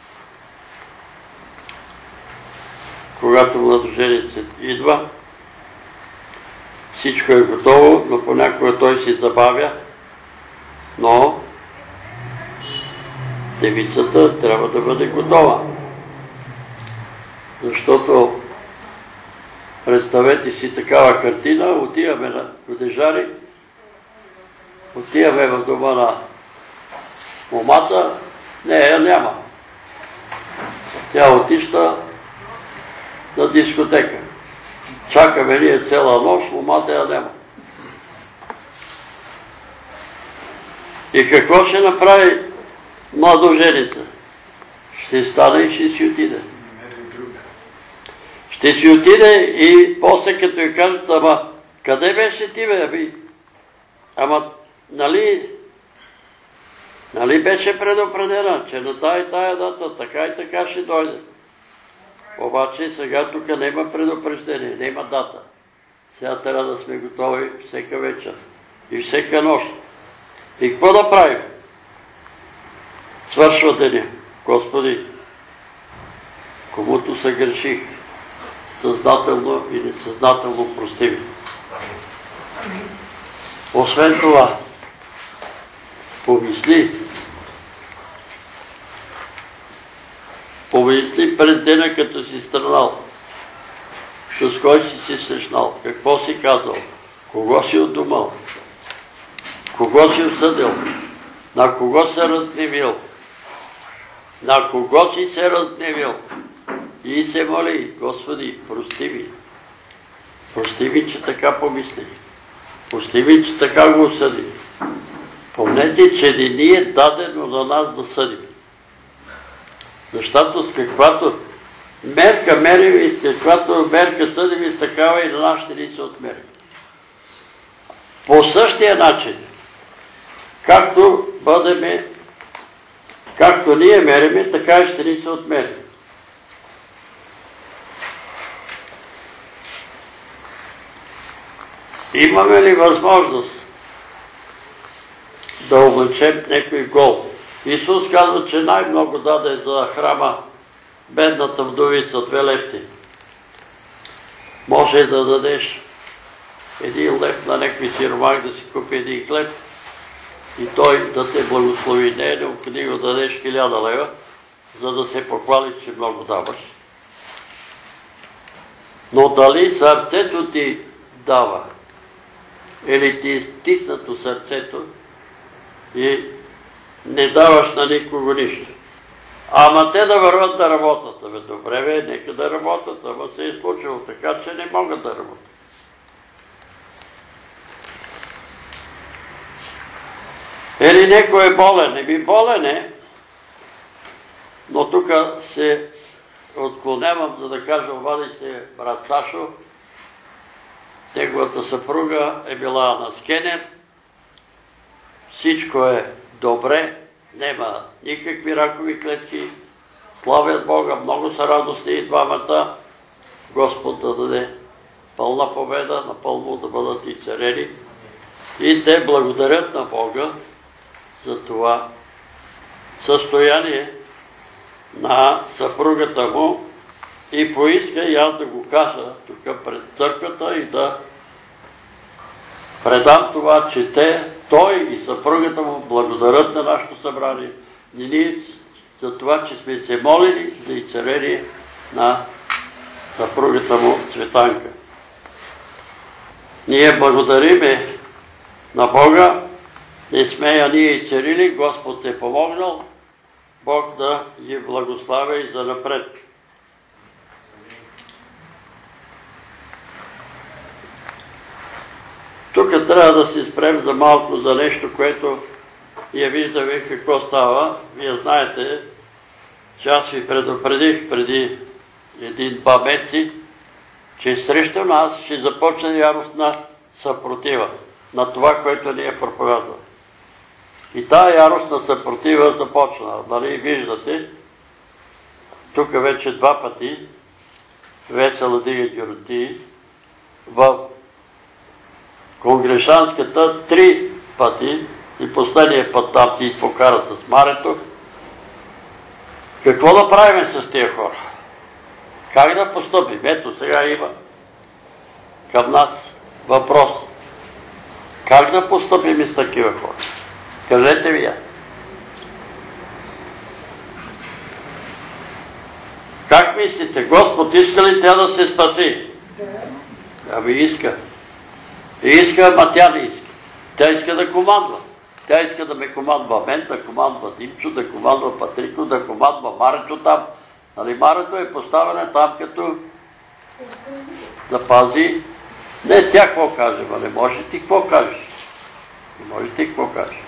Когато младоженецът идва, всичко е готово, но понякога той си забавя, но девицата трябва да бъде готова. Защото представете си такава картина, отиваме на Годежари, отиваме в дома на момата, не, я няма. Тя отища на дискотека. Чакаме ние цяла нощ, момата я няма. И какво ще направи младоженица? Ще стане и ще си отиде. Ще си отиде и после като й кажат, ама къде беше ти, бе, аби? Ама, нали, нали беше предупредена, че на тая и тая дата така и така ще дойде. Обаче сега тук няма предупреждение, няма дата. Сега трябва да сме готови всека вечер и всека нощ. И какво да правим? Свършва деня. Господи, комуто съгреших, съзнателно и несъзнателно прости ми. Освен това, помисли, помисли през деня, като си страдал, с кой си си срещнал, какво си казал, кого си отдумал, кого си осъдил, на кого се разгневил, на кого си се разгневил и се моли, Господи, прости ми. Прости ми, че така помисли. Прости ми, че така го осъди. Помнете, че не ни е дадено на нас да съдим. Защото с каквато мерка мерим и с каквато мерка съдим и с такава и на нас ще ни се отмерим. По същия начин, както бъдеме, както ние мериме, така и ще ни се отмерим. Имаме ли възможност да облечем някой гол? Исус казва, че най-много даде за храма бедната вдовица две лепти. Може да дадеш един лев на някой сиромах да си купи един хлеб и той да те благослови. Не е необходимо да дадеш хиляда лева, за да се похвали, че много даваш. Но дали сърцето ти дава, или ти е стиснато сърцето и не даваш на никого нищо. Ама те да върват да работят. Абе, добре, бе, нека да работят, ама се е случило така, че не могат да работят. Или некой е болен, не би болен е, но тук се отклонявам, за да кажа, обади се брат Сашо, неговата съпруга е била на скенер, всичко е добре, няма никакви ракови клетки, славят Бога, много са радостни и двамата, Господ да даде пълна победа, напълно да бъдат и царени. И те благодарят на Бога за това състояние на съпругата му и поиска и аз да го кажа тук пред църквата и да предам това, че те, той и съпругата му благодарят на нашето събрание. И ние за това, че сме се молили за изцеление на съпругата му Цветанка. Ние благодариме на Бога, не сме я ние изцелили, Господ е помогнал, Бог да ги благославя и за напред. Тук трябва да се спрем за малко за нещо, което я виждаме какво става. Вие знаете, че аз ви предупредих преди един-два месеци, че срещу нас ще започне яростна съпротива на това, което ние проповядваме. И тая яростна съпротива започна. Нали виждате, тук вече два пъти Весела дига Георгий, в Конгрешанската три пъти и последния път там си покарат с Марето. Какво да правим с тия хора? Как да постъпим? Ето сега има към нас въпрос. Как да постъпим с такива хора? Кажете ви я. Как мислите? Господ иска ли тя да се спаси? Ами иска. И иска, ама тя не иска. Тя иска да командва. Тя иска да ме командва мен, да командва Димчо, да командва Патрико, да командва Марето там. Нали Марето е поставена там като да пази. Не тя какво каже, ма не може ти какво кажеш. Не може ти какво кажеш.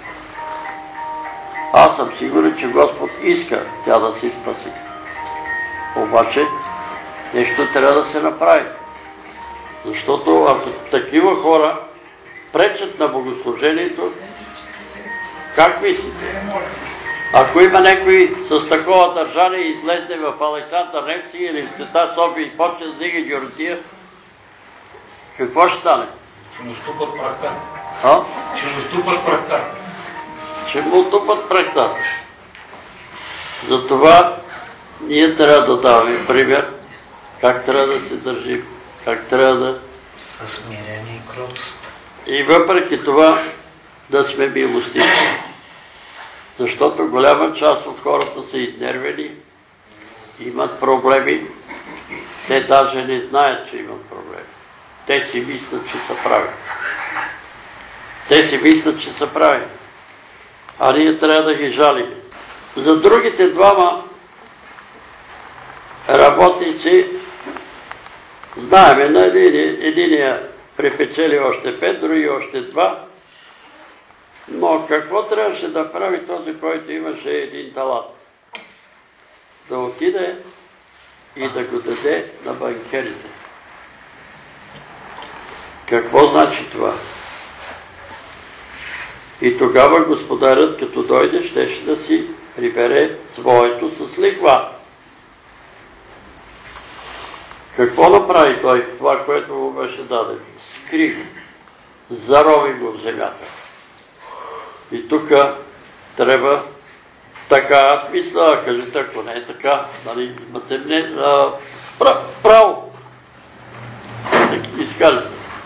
Аз съм сигурен, че Господ иска тя да се спаси. Обаче нещо трябва да се направи. Защото ако такива хора пречат на богослужението, как мислите? Ако има някой с такова държание и излезне в Александър Невски или в Света София и почне да дига Георгия, какво ще стане? Ще му ступат прахта. А? Ще му ступат прахта. Ще му ступат прахта. Затова ние трябва да даваме пример как трябва да се държим, как трябва да... Със смирение и кротост. И въпреки това да сме милостиви. Защото голяма част от хората са изнервени, имат проблеми, те даже не знаят, че имат проблеми. Те си мислят, че са прави. Те си мислят, че са прави. А ние трябва да ги жалим. За другите двама работници знаеме, на единия припечели още пет, други още два. Но какво трябваше да прави този, който имаше един талант? Да отиде и да го даде на банкерите. Какво значи това? И тогава господарят, като дойде, щеше да си прибере своето с лихва. Какво направи той? Това, което му беше дадено. Скри го. Зарови го в земята. И тук трябва така, аз мисля, кажете, ако не е така, нали, имате мне, а, право. Да изкажете.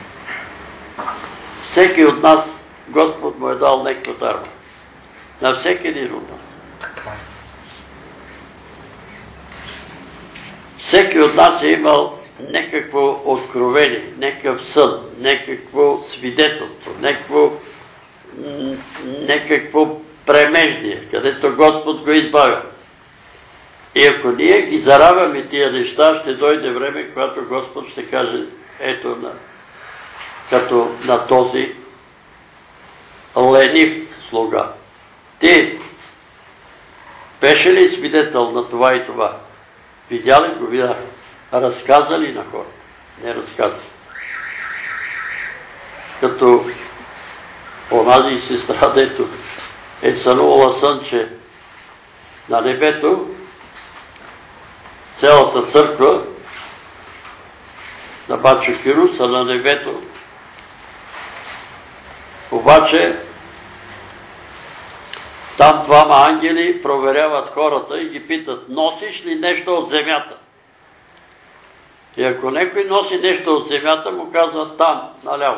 Всеки от нас, Господ му е дал някаква дарба. На всеки един от нас. Така е. Всеки от нас е имал някакво откровение, някакъв сън, някакво свидетелство, някакво, някакво премеждие, където Господ го избавя. И ако ние ги заравяме тия неща, ще дойде време, когато Господ ще каже, ето на, като на този ленив слуга. Ти беше ли свидетел на това и това? Видя ли го? Видя. Разказа ли на хората? Не разказа. Като онази сестра, дето е сънувала сънче на небето, цялата църква на Бачо Киру са на небето. Обаче там двама ангели проверяват хората и ги питат, носиш ли нещо от земята? И ако някой носи нещо от земята, му казват там, наляво.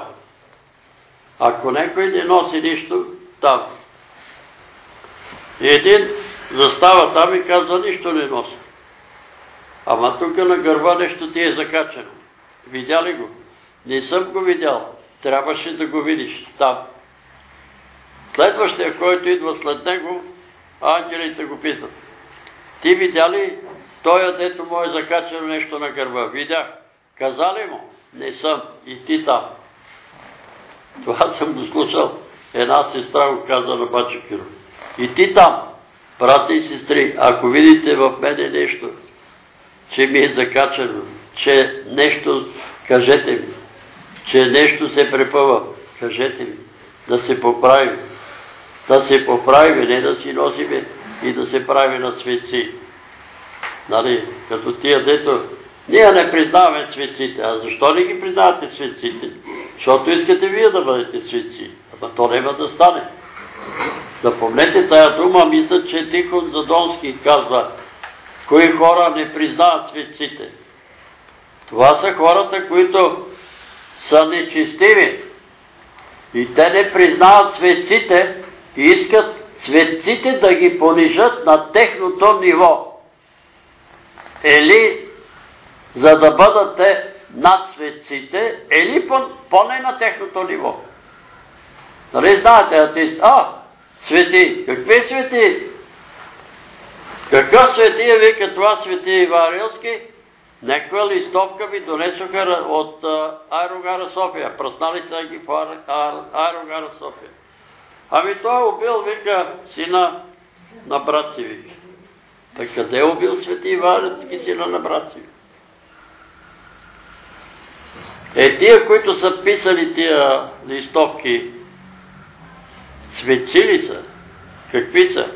Ако някой не носи нищо, там. И един застава там и казва, нищо не носи. Ама тук на гърба нещо ти е закачано. Видя ли го? Не съм го видял. Трябваше да го видиш там. Следващия, който идва след него, ангелите го питат. Ти видя ли той, дето му е закачано нещо на гърба? Видях. Каза ли му? Не съм. И ти там. Това съм го слушал. Една сестра го каза на бача Киро. И ти там, брати и сестри, ако видите в мене нещо, че ми е закачано, че нещо, кажете ми, че нещо се препъва, кажете ми, да се поправим. Да се поправим, не да си носиме и да се прави на светци. Нали, като тия дето, ние не признаваме светците. А защо не ги признавате светците? Защото искате вие да бъдете светци. Ама то няма да стане. Да помнете тая дума, мисля, че Тихон Задонски казва, кои хора не признават светците. Това са хората, които са нечестиви. И те не признават светците и искат светците да ги понижат на техното ниво. Или за да бъдат те над светците, или поне на техното ниво. Нали знаете, атеист? А, свети. Какви свети? Какъв свети е, вика това свети Иван Рилски? Някаква листовка ми донесоха от аерогара София. Пръснали са ги в аерогара София. Ами той е убил, вика, сина на брат си, вика. Та къде е убил свети Иван Рилски, сина на брат си? Е, тия, които са писали тия листовки, светци ли са? Какви са?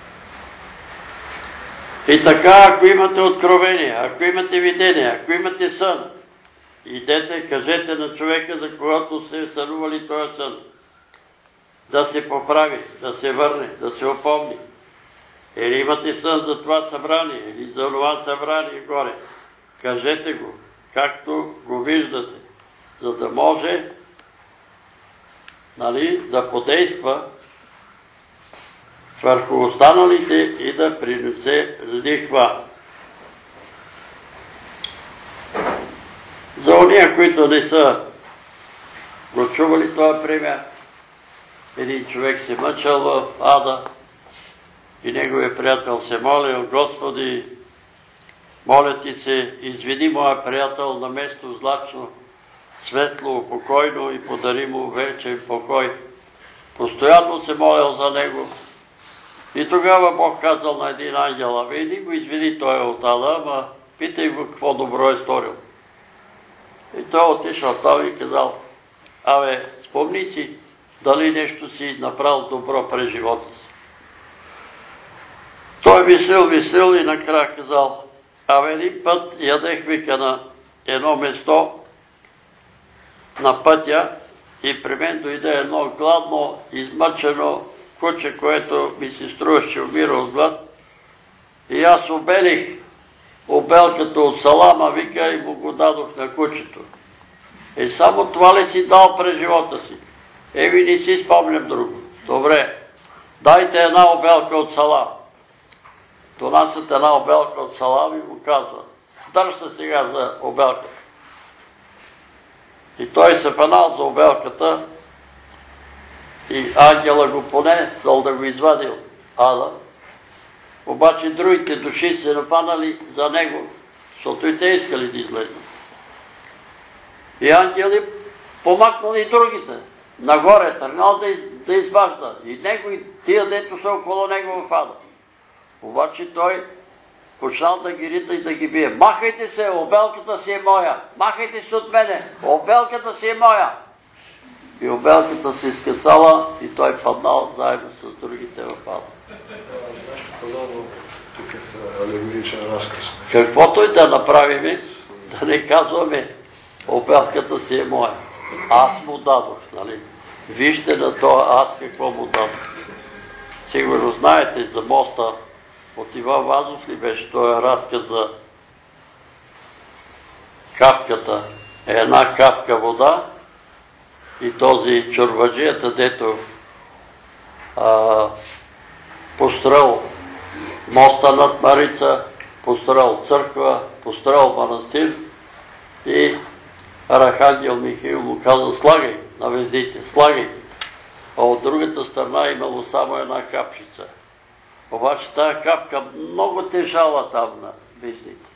И така, ако имате откровение, ако имате видение, ако имате сън, идете, кажете на човека, за когото сте сънували този сън, да се поправи, да се върне, да се опомни. Или имате сън за това събрание, или за това събрание горе. Кажете го, както го виждате, за да може, нали, да подейства върху останалите и да принесе лихва. За ония, които не са го чували това пример, един човек се мъчал в ада и неговият приятел се молил, Господи, моля ти се, извини моя приятел на место злачно, светло, покойно и подари му вечен покой. Постоянно се молил за него. И тогава Бог казал на един ангел, абе иди го извини той от ада, ама питай го какво добро е сторил. И той отишъл там и казал, абе спомни си дали нещо си направил добро през живота си. Той мислил, мислил и накрая казал, абе един път ядех, вика, на едно место на пътя и при мен дойде едно гладно, измъчено куче, което ми се струва, че умира от глад. И аз обелих обелката от салама, вика, и му го дадох на кучето. И само това ли си дал през живота си? Еми, не си спомням друго. Добре, дайте една обелка от салам. Донасят една обелка от салам и му казва, държ се сега за обелката. И той се фанал за обелката и ангела го поне, зол да го извадил ада. Обаче другите души се напанали за него, защото и те искали да излезнат. И ангели помакнали и другите. Нагоре тръгнал да, из, да изважда. И него и тия, дето са около него в ада. Обаче той почнал да ги рита и да ги бие. Махайте се, обелката си е моя. Махайте се от мене, обелката си е моя. И обелката се изкъсала и той паднал заедно с другите в ада. Каквото и да направим, да не казваме, обелката си е моя. Аз му дадох, нали? Вижте на това аз какво му дадох. Сигурно знаете за моста от Иван Вазов ли беше този разказ за капката, една капка вода и този чорбаджията, дето а, пострел моста над Марица, построил църква, построил манастир и Архангел Михаил му каза: слагай на вездите, слагай. А от другата страна имало само една капчица. Обаче тази капка много тежала там на вездите.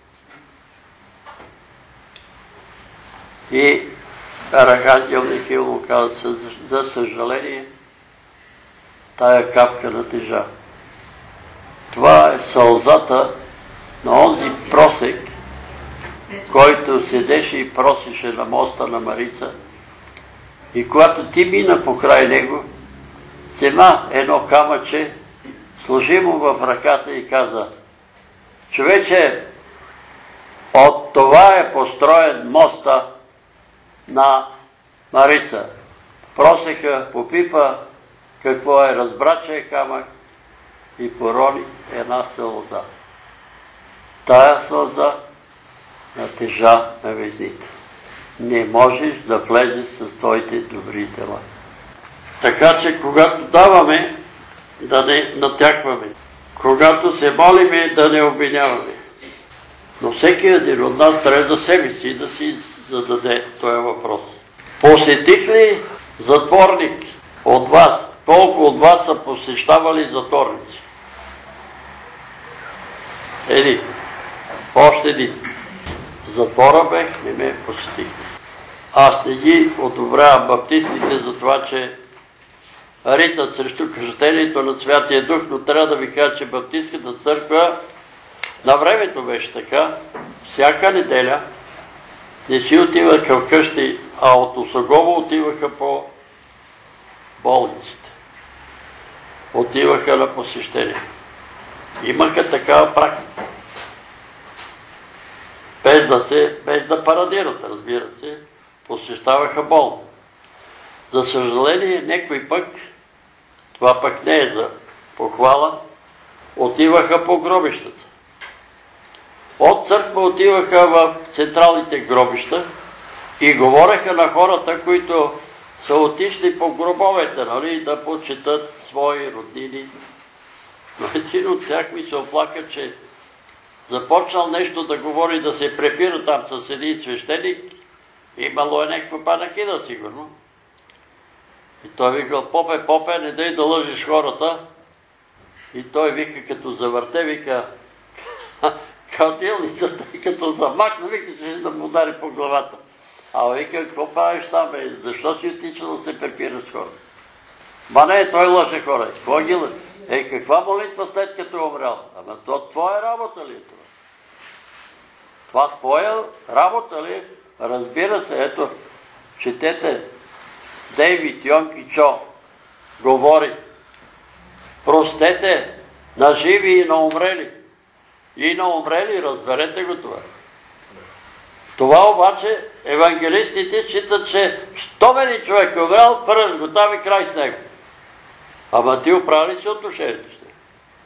И Архангел Михаил му каза: за съжаление, тая капка натежа. Това е сълзата на онзи просек, който седеше и просеше на моста на Марица. И когато ти мина покрай него, взема едно камъче, сложи му в ръката и каза: човече, от това е построен моста на Марица. Просеха, попипа какво е, разбра, че е камък и порони една сълза. Тая сълза натежа на везните. Не можеш да влезеш с твоите добри дела. Така че, когато даваме, да не натякваме. Когато се молиме, да не обвиняваме. Но всеки един от нас трябва за себе си да си зададе този въпрос. Посетих ли затворник от вас? Колко от вас са посещавали затворници? Един. Още един. Затвора бех, не ме посетих. Аз не ги одобрявам баптистите за това, че ритат срещу кръщението на Святия Дух, но трябва да ви кажа, че баптистката църква на времето беше така. Всяка неделя не си отиваха вкъщи, а от Осагово отиваха по болниците. Отиваха на посещение. Имаха такава практика. Без да се, без да парадират, разбира се, посещаваха болно. За съжаление, някой пък, това пък не е за похвала, отиваха по гробищата. От църква отиваха в централните гробища и говореха на хората, които са отишли по гробовете, нали, да почитат свои роднини. Но един от тях ми се оплака, че започнал нещо да говори, да се препира там с един свещеник. Имало е някаква панахида, сигурно. И той вика: попе, попе, не дай да лъжиш хората. И той вика, като завърте, вика: кадилницата, и като замахна, вика, че ще да му удари по главата. А вика: какво правиш там, бе? Защо си отичал да се препираш с хората? Ма не, той лъже хора. Какво ги лъже? Е, каква молитва след като е умрял? Ама то твоя работа ли е това? Това твоя работа ли е? Разбира се, ето, четете, Дейвид Йонки Чо говори: простете на живи и на умрели. И на умрели, разберете го това. Това обаче евангелистите считат, че сто бели човек е умрял, пръж го там и край с него. Ама ти оправи си отношението с него.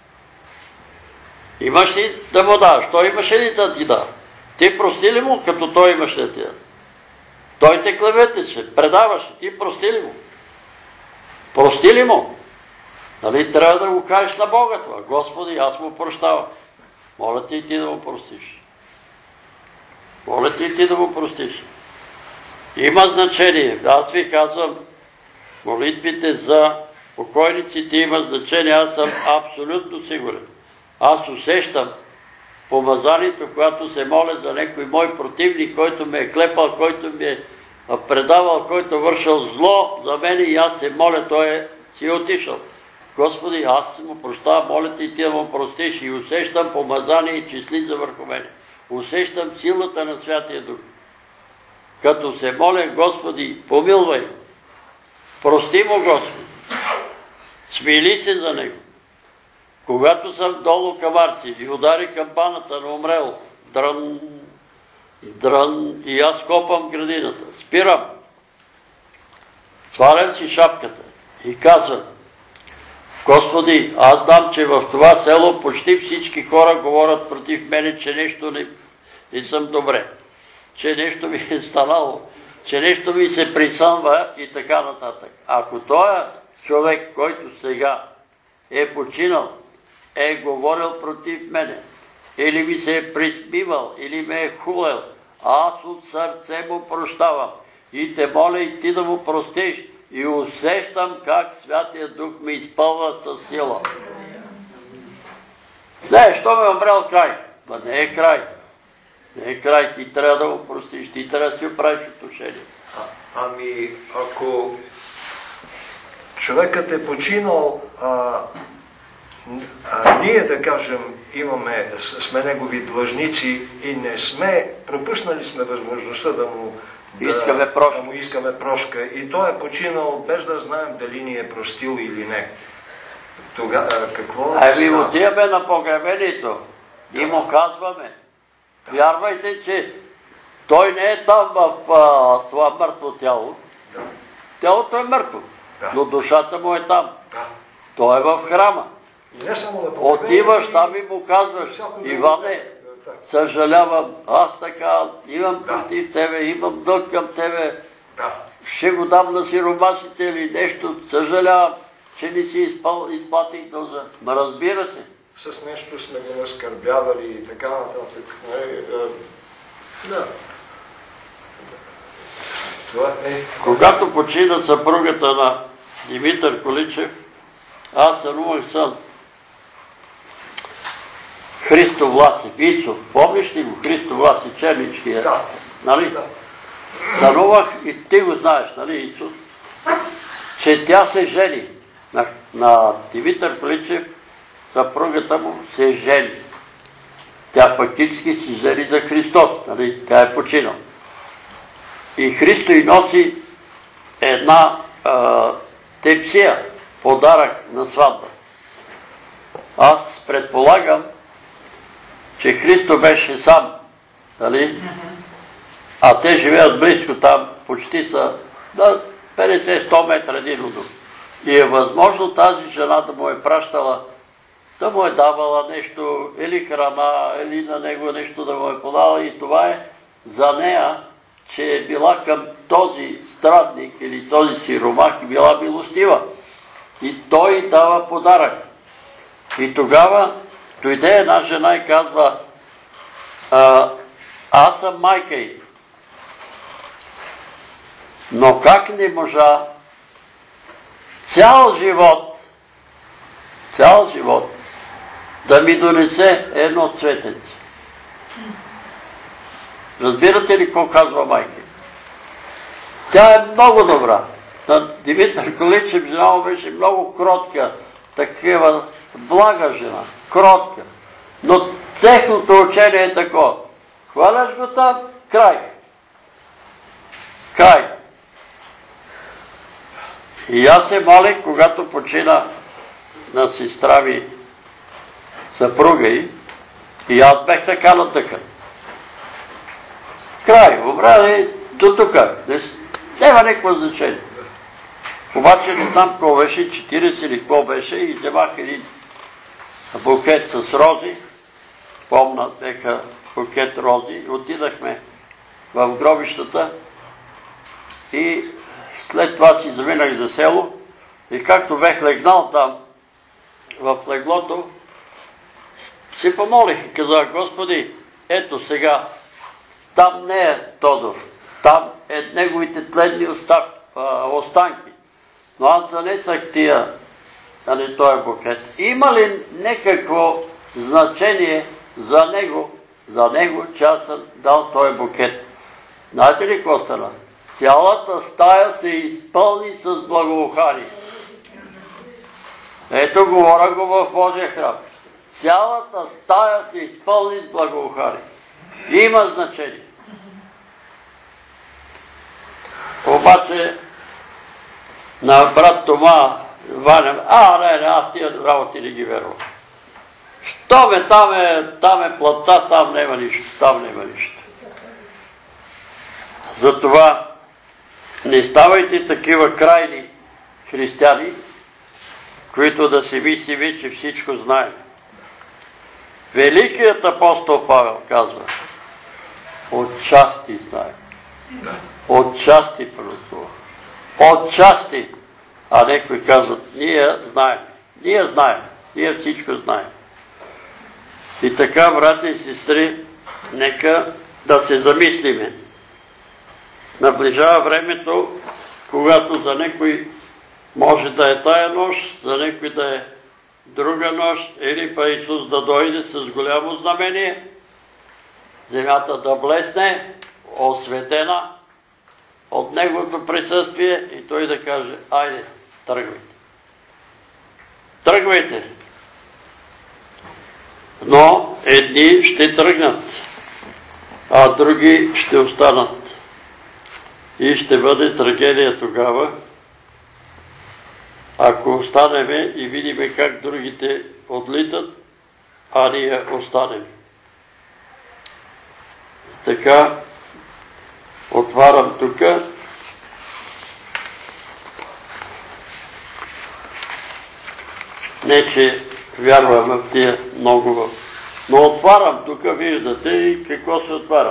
Имаш ли да му даваш? Той имаше ли да ти дава? Ти прости ли му, като той имаш да ти дава? Той те клеветеше, предаваше, ти прости ли му? Прости ли му? Нали трябва да го кажеш на Бога това? Господи, аз му прощавам. Моля ти и ти да му простиш. Моля ти и ти да му простиш. Има значение. Аз ви казвам, молитвите за покойниците има значение. Аз съм абсолютно сигурен. Аз усещам помазанието, когато се моля за някой мой противник, който ме е клепал, който ми е предавал, който е вършил зло за мен, и аз се моля, той е си отишъл. Господи, аз му прощавам, моля ти и ти да му простиш, и усещам помазание и че слиза върху мене. Усещам силата на Святия Дух. Като се моля: Господи, помилвай, прости му, Господи, смили се за него. Когато съм долу към Арци и удари кампаната на умрел, дрън, дрън, и аз копам градината, спирам, свалям си шапката и казвам: Господи, аз знам, че в това село почти всички хора говорят против мене, че нещо не, не съм добре, че нещо ми е станало, че нещо ми се присънва и така нататък. Ако този човек, който сега е починал, е говорил против мене, или ми се е присмивал, или ме е хулел, аз от сърце му прощавам и те моля и ти да му простиш и усещам как Святия Дух ме изпълва със сила. Не, що ме е умрял край? Ма не е край. Не е край, ти трябва да му простиш, ти трябва да си оправиш отношение. А, ами, ако човекът е починал, а, а ние, да кажем, имаме, сме негови длъжници и не сме, пропуснали сме възможността да му, да, искаме прошка. Да му искаме прошка и той е починал без да знаем дали ни е простил или не. Тога, а, какво? Ами отиваме на погребението и му казваме, вярвайте, че той не е там в а, това мъртво тяло. Да. Тялото е мъртво, Да. но душата му е там. Да. Той е в храма. И не само да Отиваш там и му казваш, Иване, съжалявам, аз така имам Да. против тебе, имам дълг към тебе, Да. ще го дам на сиромасите или нещо, съжалявам, че не си изпал, изплатих дължа. Ма разбира се. С нещо сме го наскърбявали и така нататък. Да. Това е... Когато почина съпругата на Димитър Количев, аз сънувах сън. Христо Власев, Ицо, помниш ли го Христо Власев, черничкия? Да. Нали? Да. Сънувах и ти го знаеш, нали, Ицо? Че тя се жени. На, на Димитър Количев, съпругата му се жени. Тя фактически се жени за Христос, нали? Тя е починал. И Христо й носи една а, тепсия, подарък на сватба. Аз предполагам, че Христо беше сам, нали? А те живеят близко там, почти са на петдесет-сто метра един от друг. И е възможно тази жена да му е пращала, да му е давала нещо, или храна, или на него нещо да му е подала. И това е за нея, че е била към този странник или този сиромах и била милостива. И той дава подарък. И тогава дойде една жена и казва, а, аз съм майка й. Но как не можа цял живот, цял живот да ми донесе едно цветенце? Разбирате ли какво казва майка? Тя е много добра. На Димитър Количев жена му беше много кротка, такива блага жена, кротка. Но техното учение е такова. Хваляш го там, край. Край. И аз се молих, когато почина на сестра ми съпруга й, и аз бех така надъхан. Край, умря и до тук. Няма никакво значение. Обаче не знам какво беше, четиридесет или какво беше, и вземах един букет с рози. Помна, беха букет рози. Отидахме в гробищата и след това си заминах за село. И както бех легнал там, в леглото, си помолих и казах, Господи, ето сега, там не е Тодор, там е неговите тледни останки. Но аз занесах тия, нали, този букет. Има ли някакво значение за него, за него, че аз съм дал този букет? Знаете ли какво стана? Цялата стая се изпълни с благоухание. Ето, говоря го в Божия храм. Цялата стая се изпълни с благоухание. Има значение. Обаче на брат Тома Ваня, а, не, не, аз тия работи не ги вервам. Що бе, там е, там е плата, там няма нищо, там няма нищо. Затова не ставайте такива крайни християни, които да си мислим, че всичко знаем. Великият апостол Павел казва, отчасти знаем. Отчасти пророкува. Отчасти. А некои казват, ние знаем. Ние знаем. Ние всичко знаем. И така, брати и сестри, нека да се замислиме. Наближава времето, когато за някой може да е тая нощ, за някой да е друга нощ, или па Исус да дойде с голямо знамение, земята да блесне, осветена от Неговото присъствие и Той да каже: айде, тръгвайте. Тръгвайте. Но едни ще тръгнат, а други ще останат. И ще бъде трагедия тогава, ако останеме и видиме как другите отлитат, а ние останем. Така, отварям тук. Не, че вярвам в тия много, но отварям тук, виждате и какво се отваря.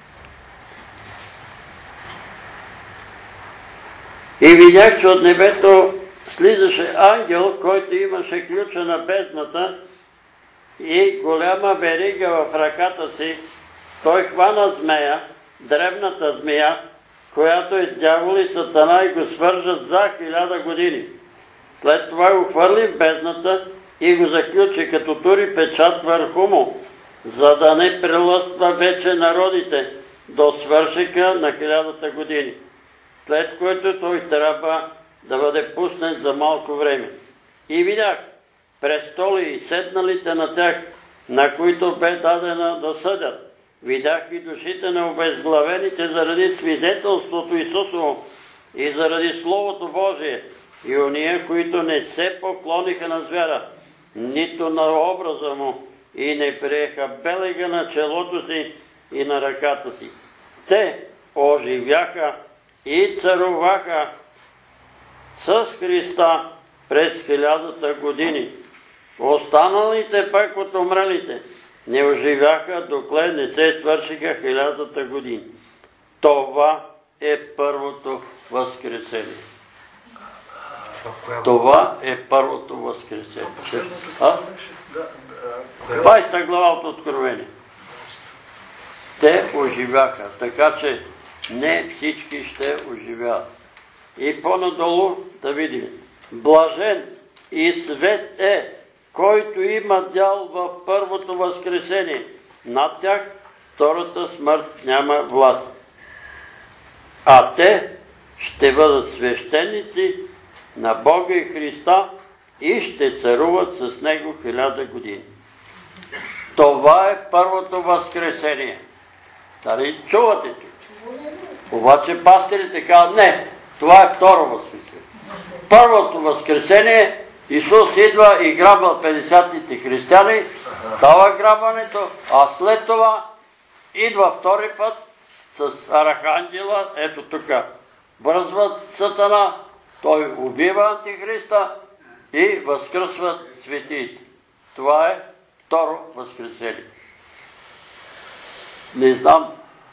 И видях, че от небето слизаше ангел, който имаше ключа на бездната и голяма верига в ръката си. Той хвана змея, древната змея, която е дявол и сатана, и го свържат за хиляда години. След това го хвърли в бездната и го заключи, като тури печат върху му, за да не прелъства вече народите до свършека на хилядата години, след което той трябва да бъде пуснат за малко време. И видях престоли и седналите на тях, на които бе дадено да съдят. Видях и душите на обезглавените заради свидетелството Исусово и заради Словото Божие, и ония, които не се поклониха на звяра, нито на образа му, и не приеха белега на челото си и на ръката си. Те оживяха и царуваха с Христа през хилядата години. Останалите пък от умрелите не оживяха, докле не се свършиха хилядата години. Това е първото възкресение. Това е първото възкресение. двайсета глава от Откровение. Те оживяха, така че не всички ще оживяват. И по-надолу да видим. Блажен и свет е, който има дял в първото възкресение. Над тях втората смърт няма власт. А те ще бъдат свещеници на Бога и Христа и ще царуват с Него хиляда години. Това е първото възкресение. Дали чувате тук? Обаче пастирите казват: не, това е второ възкресение. Първото възкресение, Исус идва и грабва петдесетите християни, дава грабването, а след това идва втори път с архангела, ето тук, връзват сатана, той убива антихриста и възкръсват светиите. Това е второ възкресение. Не знам,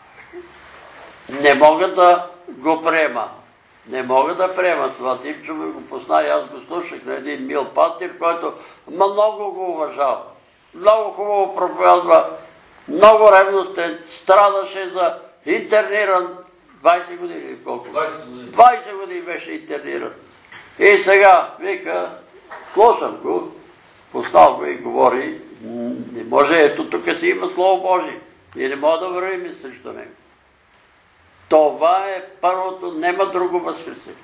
не мога да го приема. Не мога да приема това. Типчо ми го позна и аз го слушах на един мил пастир, който много го уважава. Много хубаво проповядва, много ревностен, страдаше за интерниран двайсет години. Колко? двайсет години. двайсет години беше интерниран. И сега, вика, слушам го, постал го и говори, не може, ето тук си има Слово Божие. И не мога да вървим срещу него. Това е първото, нема друго възкресение.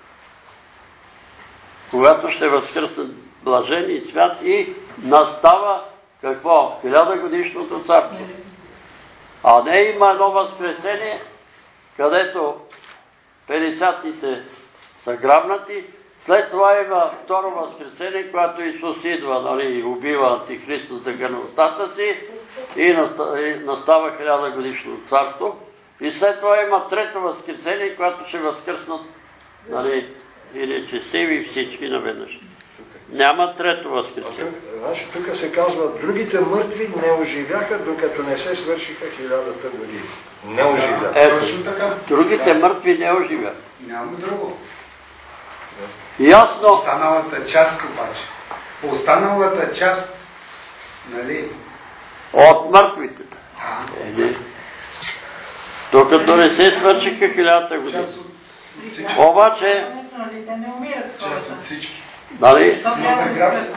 Когато ще възкръснат блажени и свят и настава какво? Хилядогодишното царство. А не има едно възкресение, където петдесетите са грабнати, след това има второ възкресение, когато Исус идва, нали, убива антихриста с дъгаността си и настава хилядогодишното царство. И след това има трето възкресение, което ще възкръснат, нали, и нечестиви всички наведнъж. Няма трето възкресение. Значи тук се казва, другите мъртви не оживяха, докато не се свършиха хилядата години. Не оживяха. Ето, другите мъртви не оживяха. Няма друго. Ясно. Останалата част обаче. Останалата част, нали, От мъртвите. Е, докато не се свършиха хилядата година. Обаче, Те не умират. Част от всички. нали, Защо трябва да възкръснат?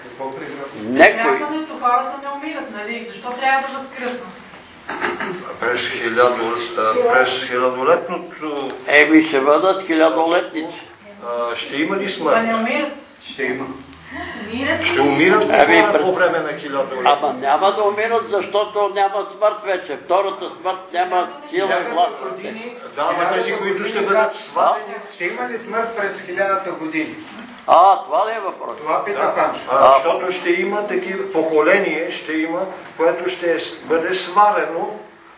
некои, Прегряването хората не умират, нали? Защо трябва да възкръснат? През, хилядо, а, през хилядолетното еми ще бъдат хилядолетници. а, ще има ли Да смърт? не умират. Ще има. Ще умират ли Ами, хора пред- по време на хилядолетното? Ама няма да умират, защото няма смърт вече. Втората смърт няма сила и Хилядата власт. години, Да, ама тези, хилядата които ще години, бъдат как- сватени. Ще има ли смърт през хилядата години? А, това ли е въпрос? Това пита Панчо. А, защото ще има такива поколение, ще има, което ще е- бъде сварено,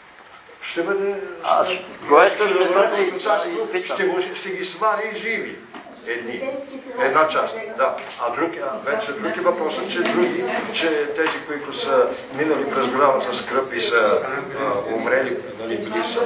ще бъде... А, което ще бъде Хилядолетното царство изпитано. ще, го- ще ги свари живи. Едни. Една част, да. А друг, а вече други въпросът, че други, че тези, които са минали през голямата скръп и са а, умрели, нали, били са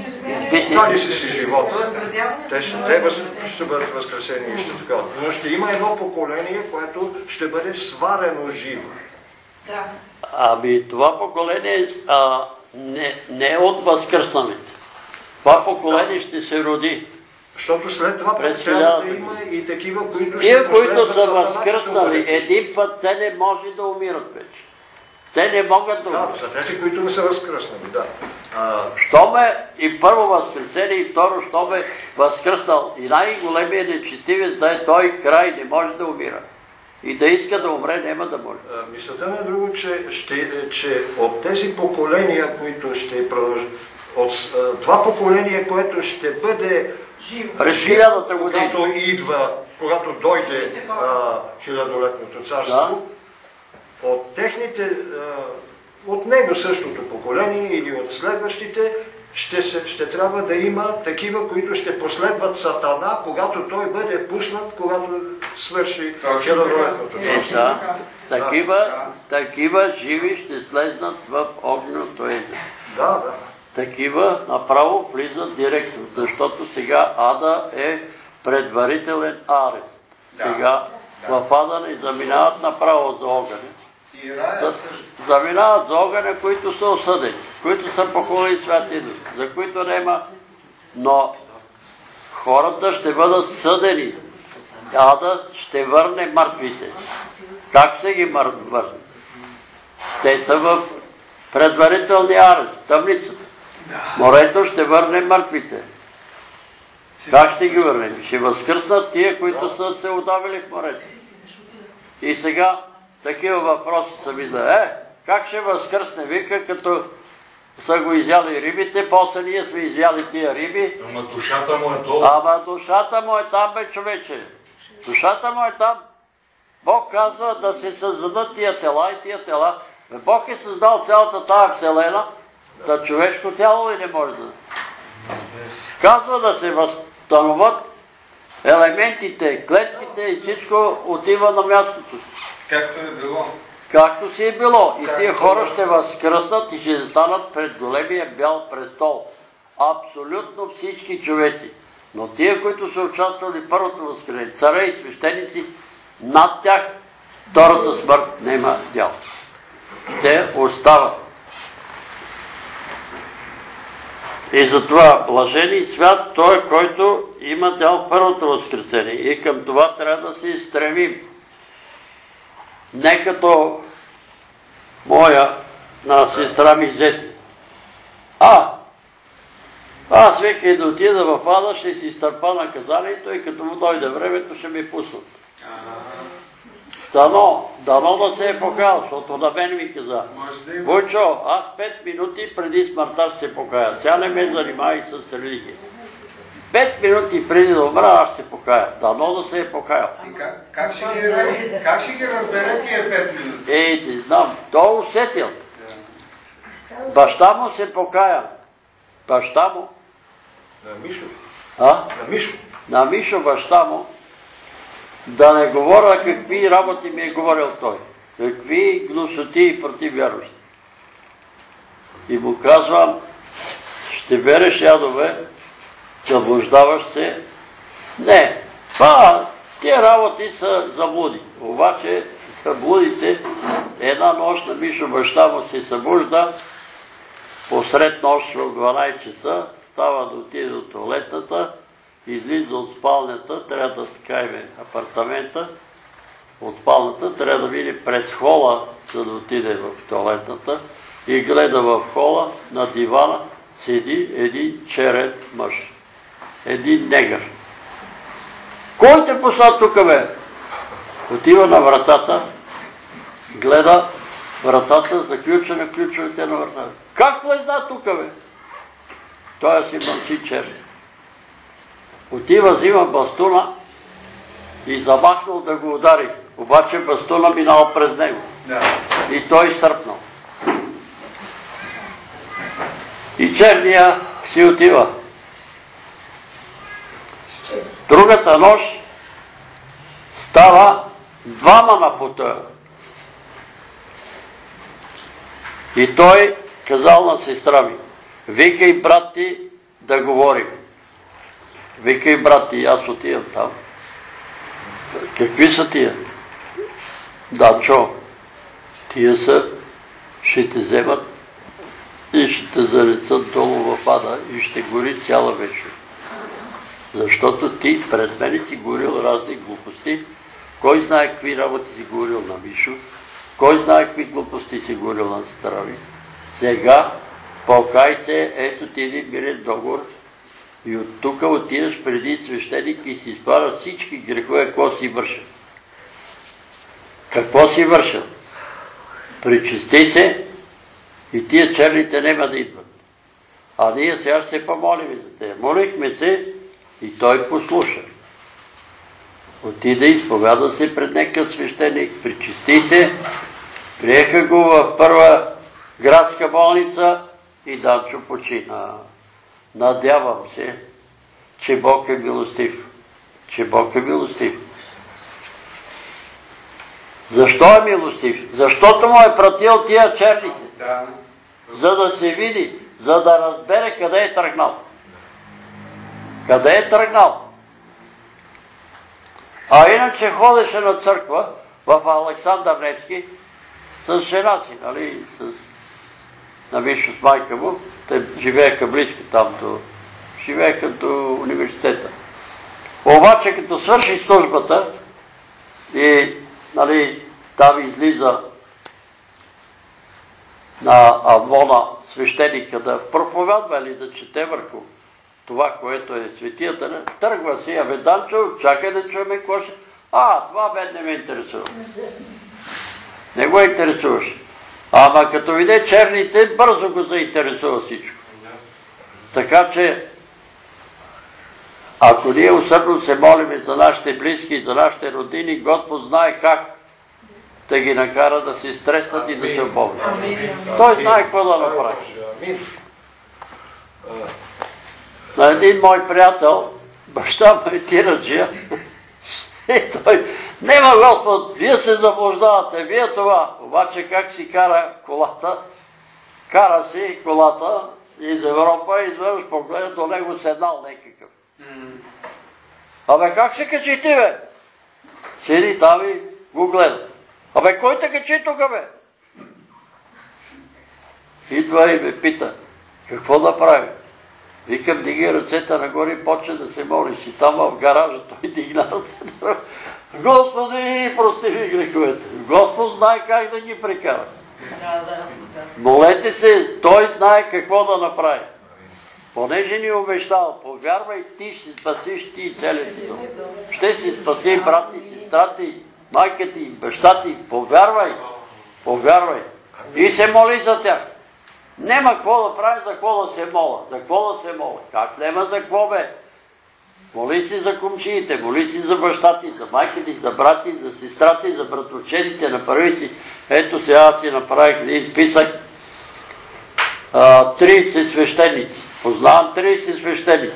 дали си си живота, те, ще, те въз, ще бъдат възкресени и ще така. Но ще има едно поколение, което ще бъде сварено живо. Да. Ами това поколение а, не, не е от възкръсналите. Това поколение ще се роди. Защото след това През пък трябва да хилядата има и такива, които ще Тия, които последват са Сатана, възкръснали ще бъдат. един път, те не може да умират вече. Те не могат да Да, умират. за тези, които не са възкръснали, да. А, Що ме и първо възкресение, и второ, що ме възкръснал. И най-големият нечестивец да е той край, не може да умира. И да иска да умре, няма да може. а, мисълта ми е друго, че, ще, че от тези поколения, които ще продължат, от а, това поколение, което ще бъде Живо. През живо, хилядата година. когато идва, когато дойде а, хилядолетното царство, от техните, а, от него същото поколение или от следващите, ще, се, ще трябва да има такива, които ще последват Сатана, когато той бъде пуснат, когато свърши Точно хилядолетното така. Е, царство. да. Такива, да. такива живи ще слезнат в огненото езеро. Да, да. Такива направо влизат директно, защото сега ада е предварителен арест. Да. Сега Да. в ада не заминават направо за огъня. И рая също. Заминават за огъня, които са осъдени, които са похвалили святи дух, за които няма. Но хората ще бъдат съдени. Ада ще върне мъртвите. Как ще ги мър- върне? Те са в предварителния арест, тъмницата. Морето ще върне мъртвите. Как ще ги върнем? Ще възкръснат тия, които са се удавили в морето. И сега такива въпроси са ми да е, как ще възкръсне? Вика, като са го изяли рибите, после ние сме изяли тия риби, Ама душата му е долу. ама душата му е там, бе, човече. Душата му е там. Бог казва да се създадат тия тела и тия тела. Бог е създал цялата тая вселена, да човешко тяло и не може да. Казва да се възстановят елементите, клетките и всичко отива на мястото. Както е било. Както си е било. И тия Както хора е. ще възкръснат и ще станат пред големия бял престол. Абсолютно всички човеци. Но тия, които са участвали в първото възкресение, царе и свещеници, над тях втората смърт няма дял. Те остават. И затова блажени свят той, който има дял в първото възкресение. И към това трябва да се стремим. Не като моя на сестра ми Зети. А, аз века да отида в ада, ще си изтърпа наказанието и като му дойде времето, ще ми пуснат. Дано, дано да се е покаял, защото на мен ми каза. Може да има. Войчо, аз пет минути преди смъртта ще се покая. Сега не ме занимай с религия. Пет минути преди да умра, аз ще се покая. Дано да се е покаял. И как, как, ще ги, как ще ги разбере тия пет минути? Ей, не знам, той усетил. Баща му се покая. Баща му, На Мишо. а? На Мишо. На Мишо баща му, да не говоря какви работи ми е говорил той. Какви гнусоти против вярващи. И му казвам, ще береш ядове, заблуждаваш се. Не, това, тия работи са заблуди. Обаче заблудите една нощ на Мишо баща му се събужда, посред нощ в дванайсет часа, става да отиде до туалетната, излиза от спалнята, трябва да такайме апартамента, от спалнята, трябва да види през хола, за да отиде в туалетната и гледа в хола, на дивана седи един черен мъж, един негър. Кой те посла тук, бе? Отива на вратата, гледа вратата, заключена ключовете на вратата. Как влезна тук, бе? Той си мълчи черен. Отива, взима бастуна и замахнал да го удари. Обаче бастуна минал през него. И той изтръпнал. И черния си отива. Другата нощ става двама на футоя. И той казал на сестра ми: викай брат ти да говорим. Викай брат ти, аз отивам там. Какви са тия? Дачо, тия са, ще те вземат и ще те занесат долу в ада и ще гори цяла вечер. Защото ти пред мене си говорил разни глупости. Кой знае какви работи си говорил на Мишо, кой знае какви глупости си говорил на Здрави. Сега покай се, ето ти един мирен договор и от тук отидеш преди свещеник и си изпараш всички грехове, какво си вършил. Какво си вършил? Причисти се и тия черните няма да идват. А ние сега ще се помолим за те. Молихме се и той послуша. Отида, изповяда се пред някакъв свещеник, причисти се, приеха го в първа градска болница и Данчо почина. Надявам се, че Бог е милостив. Че Бог е милостив. Защо е милостив? Защото му е пратил тия черните. Да. За да се види, за да разбере къде е тръгнал. Къде е тръгнал? А иначе ходеше на църква в Александър Невски с жена си, нали, с на Мишо с майка му. Те живееха близко там, до, живееха до университета. Обаче, като свърши службата и, нали, там излиза на Амона свещеника да проповядва или да чете върху това, което е светията, тръгва си, абе Данчо, чакай да чуеме какво ще... А, това бе не ме интересува. Не го интересуваше. Ама като виде черните, бързо го заинтересува всичко. Така че, ако ние усърдно се молиме за нашите близки, за нашите родини, Господ знае как да ги накара да се стреснат и да се опомнят. Той знае какво да направи. На един мой приятел, баща му е тираджия, и той: нема Господ, вие се заблуждавате, вие това. Обаче как си кара колата, кара си колата из Европа и изведнъж погледа, до него седнал някакъв. Абе как се качи ти, бе? Седи там и го гледа. Абе кой те качи тук, бе? Идва и ме пита: какво да прави? Викам: дигай ръцете нагоре и почне да се молиш. И там в гаража той дигна ръцете. Господи, прости ми греховете. Господ знае как да ги прекара. Молете се, той знае какво да направи. Понеже ни обещал, повярвай, ти ще спасиш ти целите дом. Ще си спаси брат ти, сестра ти, майка ти, баща ти. Повярвай, повярвай. И се моли за тях. Нема какво да прави, за какво да се мола. За какво да се мола? Как нема за какво, бе? Моли си за комшиите, моли си за баща ти, за майка ти, за брат ти, за сестра ти, за братовчедите. Направи си. Ето сега аз си направих един списък. трийсет свещеници. Познавам трийсет свещеници.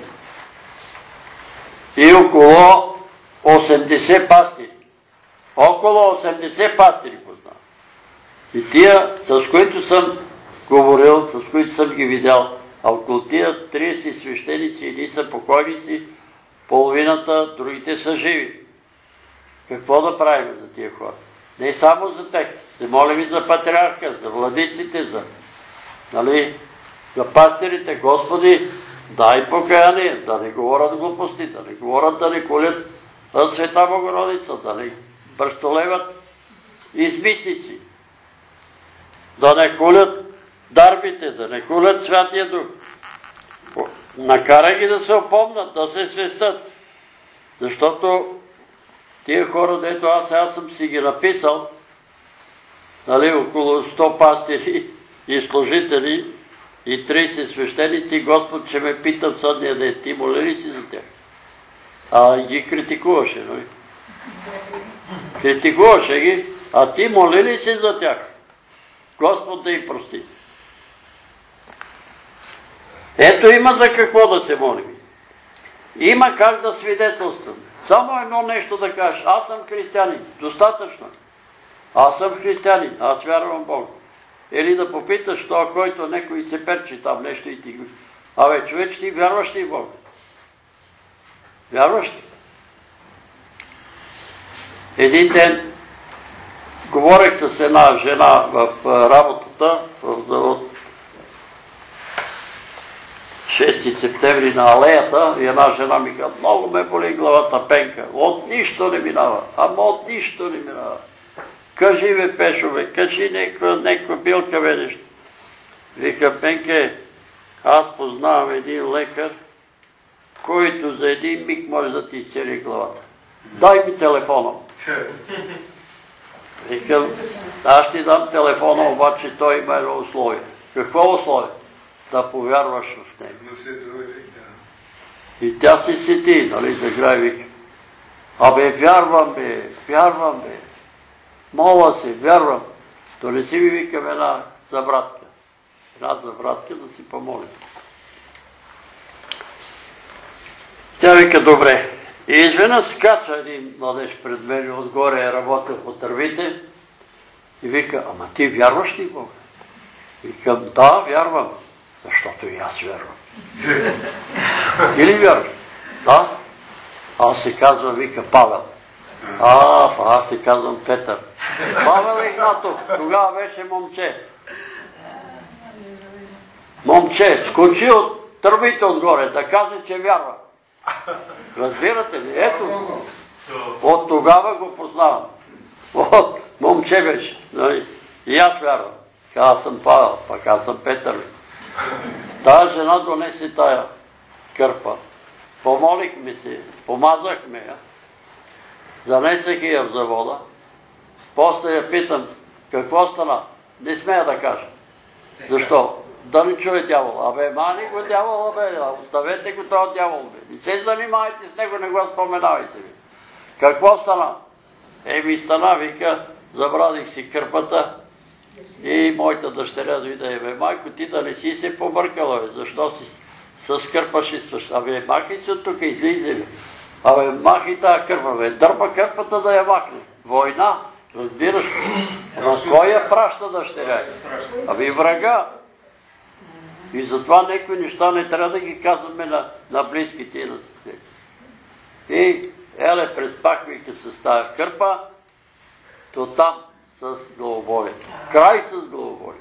И около осемдесет пастири. Около осемдесет пастири познавам. И тия, с които съм говорил, с които съм ги видял, а около тия трийсет свещеници, едни са покойници, половината, другите са живи. Какво да правим за тия хора? Не само за тях. Се молим и за патриарха, за владиците, за, нали, за пастирите. Господи, дай покаяние, да не говорят глупости, да не говорят, да не колят Света Богородица, да не бръщолеват измислици, да не колят дарбите, да не колят Святия Дух. Накарай ги да се опомнат, да се свестат. Защото тия хора, дето аз, аз съм си ги написал, нали, около сто пастири и служители и трийсет свещеници, Господ ще ме пита в съдния ден, ти моля ли си за тях? А ги критикуваше, нали? Критикуваше ги, а ти моли ли си за тях? Господ да им прости. Ето има за какво да се молим. Има как да свидетелствам. Само едно нещо да кажеш. Аз съм християнин. Достатъчно. Аз съм християнин. Аз вярвам в Бога. Или да попиташ това, който некой се перчи там нещо и ти го... Абе, човеч, ти вярваш ли в Бога? Вярваш ли? Един ден говорех с една жена в работата, в завод шести септември на алеята, и една жена ми каза, много ме боли главата, Пенка, от нищо не минава, ама от нищо не минава. Кажи бе, Пешове, кажи някаква билка бе нещо. Вика, Пенке, аз познавам един лекар, който за един миг може да ти изцели главата. Дай ми телефона. Викам, аз ти дам телефона, обаче той има едно условие. Какво условие? Да повярваш в него. И тя се сети, нали, да грай, вика. Абе, вярвам бе, вярвам бе. Моля се, вярвам. То не си ми викам една забратка. Една забратка да си помолим. Тя вика, добре. И изведнъж скача един младеж пред мен, отгоре е работил по тървите и вика, ама ти вярваш ли Бога? Викам, да, вярвам, защото и аз вярвам. Или вярваш? Да. Аз се казвам, вика, Павел. А, аз се казвам Петър. Павел Игнатов, тогава беше момче. Момче, скочи от търбите отгоре, да каже, че вярва. Разбирате ли? Ето, от тогава го познавам. От момче беше. И аз вярвам. Аз съм Павел, пък аз съм Петър. Тая жена донесе тая кърпа. Помолихме се, помазахме я. Занесах я в завода. После я питам, какво стана? Не смея да кажа. Защо? Да не чуе дявол. Абе, мани го дявола, бе, оставете го този дявол, бе. Не се занимайте с него, не го споменавайте, бе. Какво стана? Еми стана, вика, забравих си кърпата и моята дъщеря дойде, бе, майко, ти да не си се побъркала, бе, защо си с кърпа шистваш? Абе, махай се от тук, излизе, бе. Абе, махай тая кърпа, бе, дърпа кърпата да я махне. Война, разбираш? На кой я праща дъщеря? Абе, врага. И затова някои неща не трябва да ги казваме на, на близките и на съседите. И еле преспахме с тая кърпа, то там с главоболие. Край с главоболие.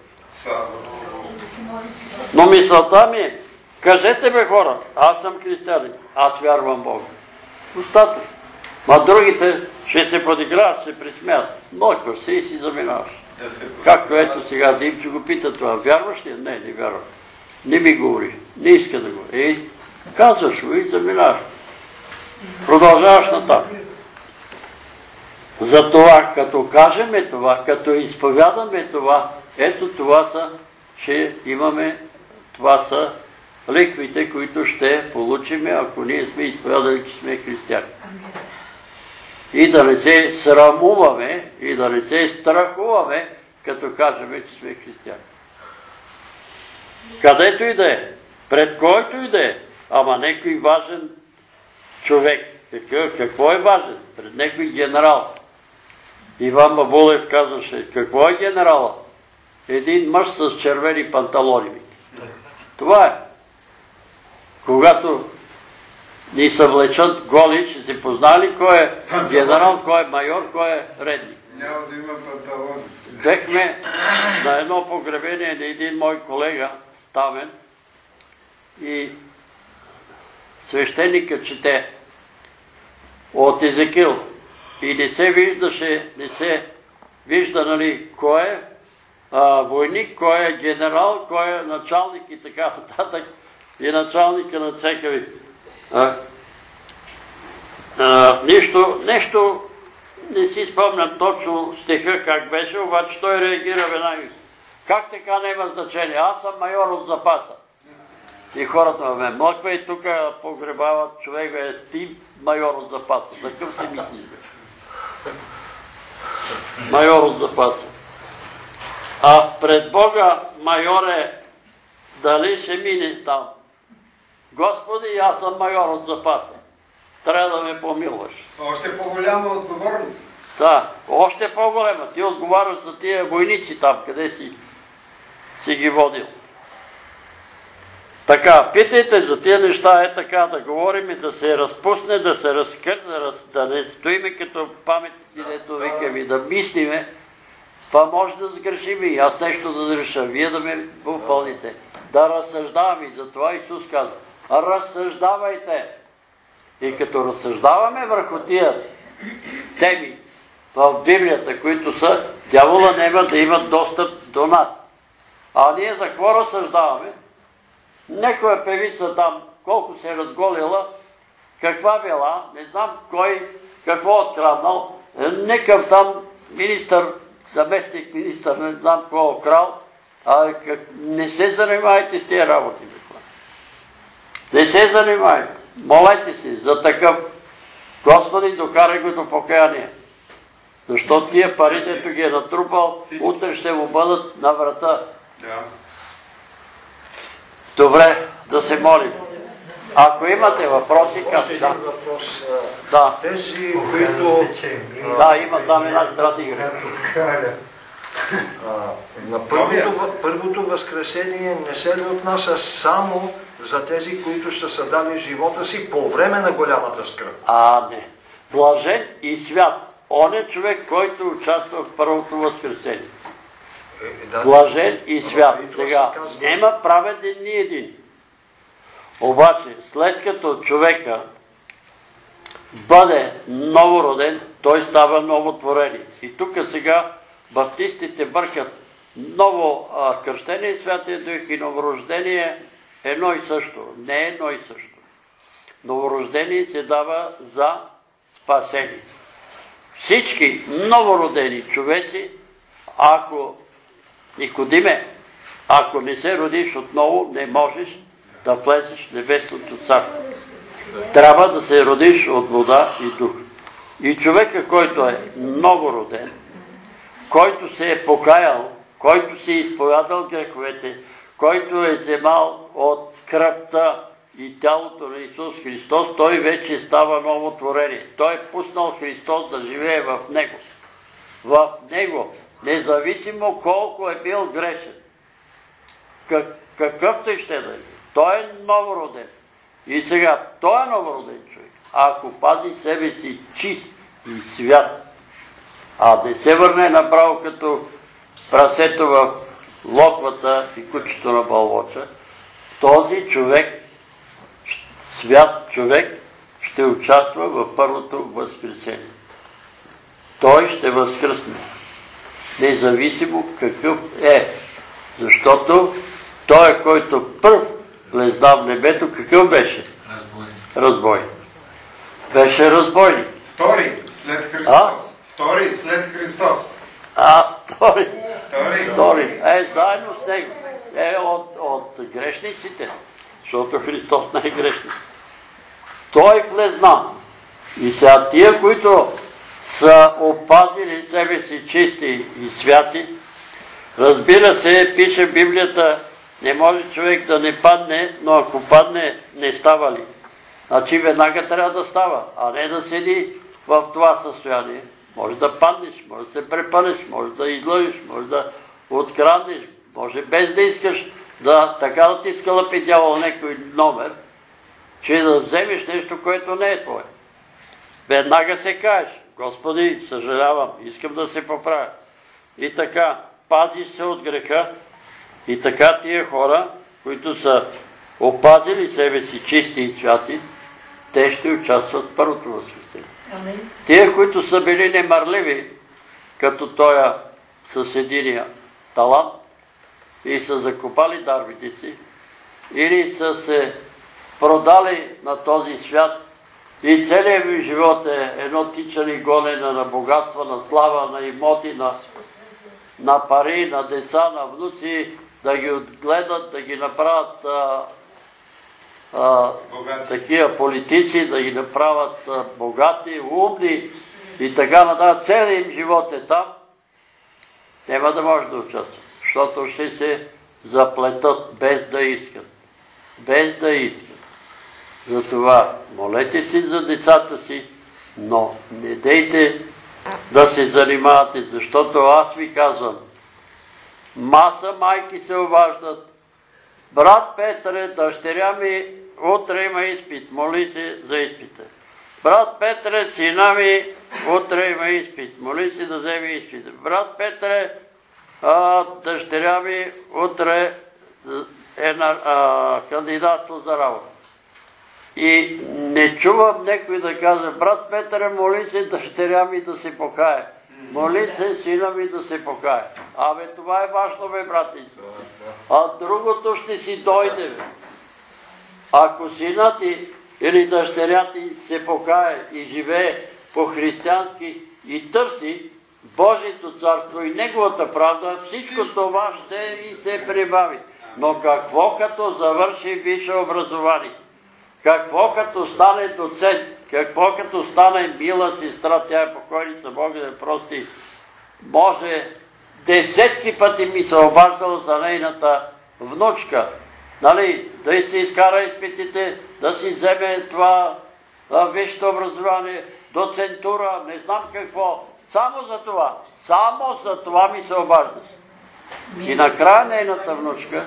Но мисълта ми е, кажете бе хора, аз съм християнин, аз вярвам в Бога. Достатъчно. Ма другите ще се подиграват, ще се присмеят. Нойкваш се и си заминаваш. Както ето сега Димчо го пита това, вярваш ли? Не, не вярвам. Не ми говори, не иска да говори. Ей, казваш го и заминаваш. Продължаваш натам. Затова, като кажеме това, като изповядаме това, ето това са, ще имаме, това са лихвите, които ще получиме, ако ние сме изповядали, че сме християни. И да не се срамуваме, и да не се страхуваме, като кажеме, че сме християни. Където и да е, пред който и да е, ама някой важен човек. Какво е важен? Пред някой генерал. Иван Бабулев казваше, какво е генерала? Един мъж с червени панталони. Това е. Когато ни съвлечат голи, ще се познали кой е генерал, кой е майор, кой е редник. Няма да има панталони. Бехме на едно погребение на един мой колега, Тамен, и свещеникът чете от Езекил и не се виждаше, не се вижда, нали, кой е а, войник, кой е генерал, кой е началник и така нататък, и началника на цехави. А, а, нищо, нещо не си спомням точно стиха как беше, обаче той реагира веднага. Как така няма значение? Аз съм майор от запаса. И хората ме млъква и тук погребават човек, бе, ти майор от запаса. Такъв си мислиш, бе. Майор от запаса. А пред Бога майор е дали ще мине там. Господи, аз съм майор от запаса. Трябва да ме помилваш. Още по-голяма отговорност. Да, още по-голема. Ти отговаряш за тия войници там, къде си, си ги водил. Така, питайте за тия неща, е така, да говорим и да се разпусне, да се разкърне, да, раз, да не стоиме като паметници, дето викаме, да мислиме, па може да сгрешим и аз нещо да реша, вие да ме попълните. Да разсъждаваме, и затова Исус казва, разсъждавайте. И като разсъждаваме върху тия теми в Библията, които са, дявола няма да има достъп до нас. А ние за какво разсъждаваме? Некоя певица там, колко се е разголила, каква била, не знам кой, какво откраднал, некъв там министър, заместник министър, не знам какво окрал, а как... не се занимайте с тия работи. Не се занимайте. Молете се за такъв. Господи, докарай го до покаяние. Защото тия пари, дето ги е натрупал, утре ще му бъдат на врата. Добре, да се молим. Ако имате въпроси, как да. да. Въпрос. Да. Тези, които... Да, има там една стратегия. На първото, първото възкресение не се ли отнася само за тези, които ще са дали живота си по време на голямата скръб? А, не. Блажен и свят. Он е човек, който участва в първото възкресение. Е, да, Блажен и свят. да, Сега, казва... няма праведен ни един. Обаче, след като човека бъде новороден, той става новотворение. И тук сега баптистите бъркат ново а, кръщение и Святия Дух и новорождение едно и също. Не е едно и също. Новорождение се дава за спасение. Всички новородени човеци, ако Никодиме, ако не се родиш отново, не можеш да влезеш в небесното царство. Трябва да се родиш от вода и дух. И човека, който е новороден, който се е покаял, който си е изповядал греховете, който е вземал от кръвта и тялото на Исус Христос, той вече става ново творение. Той е пуснал Христос да живее в него. В него, независимо колко е бил грешен, как, какъвто и ще да е. Той е новороден. И сега, той е новороден човек. Ако пази себе си чист и свят, а не се върне направо като прасето в локвата и кучето на бълвоча, този човек, свят човек, ще участва в първото възкресение. Той ще възкръсне, независимо какъв е. Защото той, който първ влезна в небето, какъв беше? Разбойник. Разбойник. Беше разбойник. Втори след Христос. А? Втори след Христос. А, втори. Втори. Втори. Е, заедно с него. Е, от, от грешниците. Защото Христос не е грешник. Той влезна. И сега тия, които са опазили себе си чисти и святи, разбира се, пише Библията, не може човек да не падне, но ако падне, не става ли? Значи веднага трябва да става, а не да седи в това състояние. Може да паднеш, може да се препънеш, може да излъжеш, може да откраднеш, може без да искаш да така да ти скалъпи дявол някой номер, че да вземеш нещо, което не е твое. веднага се кажеш, Господи, съжалявам, искам да се поправя. И така, пазиш се от греха. И така тия хора, които са опазили себе си чисти и святи, те ще участват в първото възкресение. Тия, които са били немърливи, като тоя с единия талант, и са закопали дарбите си, или са се продали на този свят, и целият ви живот е едно тичане и гонене на богатства, на слава, на имоти, на, на пари, на деца, на внуци, да ги отгледат, да ги направят а, а, такива политици, да ги направят а, богати, умни и така нататък. Целият им живот е там. Няма да може да участват, защото ще се заплетат без да искат. Без да искат. Затова молете си за децата си, но не дейте да се занимавате, защото аз ви казвам, маса майки се обаждат. Брат Петре, дъщеря ми утре има изпит, моли се за изпита. Брат Петре, сина ми утре има изпит, моли се да вземе изпита. Брат Петре, а, дъщеря ми утре е на а, кандидатство за работа. И не чувам некой да каже, брат Петре, моли се дъщеря ми да се покае. Моли се сина ми да се покае. Абе, това е важно, бе, брати. А другото ще си дойде, бе. Ако сина ти или дъщеря ти се покае и живее по-християнски и търси Божието царство и Неговата правда, всичко това ще и се прибави. Но какво като завърши висше образование? Какво като стане доцент? Какво като стане мила сестра? Тя е покойница, Бог да я прости. Може десетки пъти ми се обаждал за нейната внучка. Нали, да си изкара изпитите, да си вземе това висшето образование, доцентура, не знам какво. Само за това. Само за това ми се обажда. И накрая нейната внучка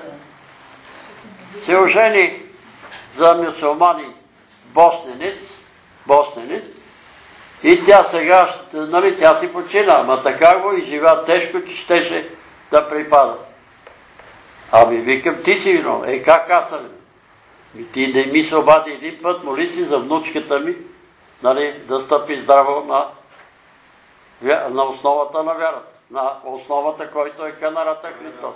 се ожени за мюсюлманин босненец, босненец, и тя сега, нали, тя си почина, ама така го и живя тежко, че щеше да припада. Ами викам, ти си виновен. Е, как аз съм? И ти не ми се обади един път, моли си за внучката ми, нали, да стъпи здраво на, на основата на вярата, на основата, който е канарата Христос.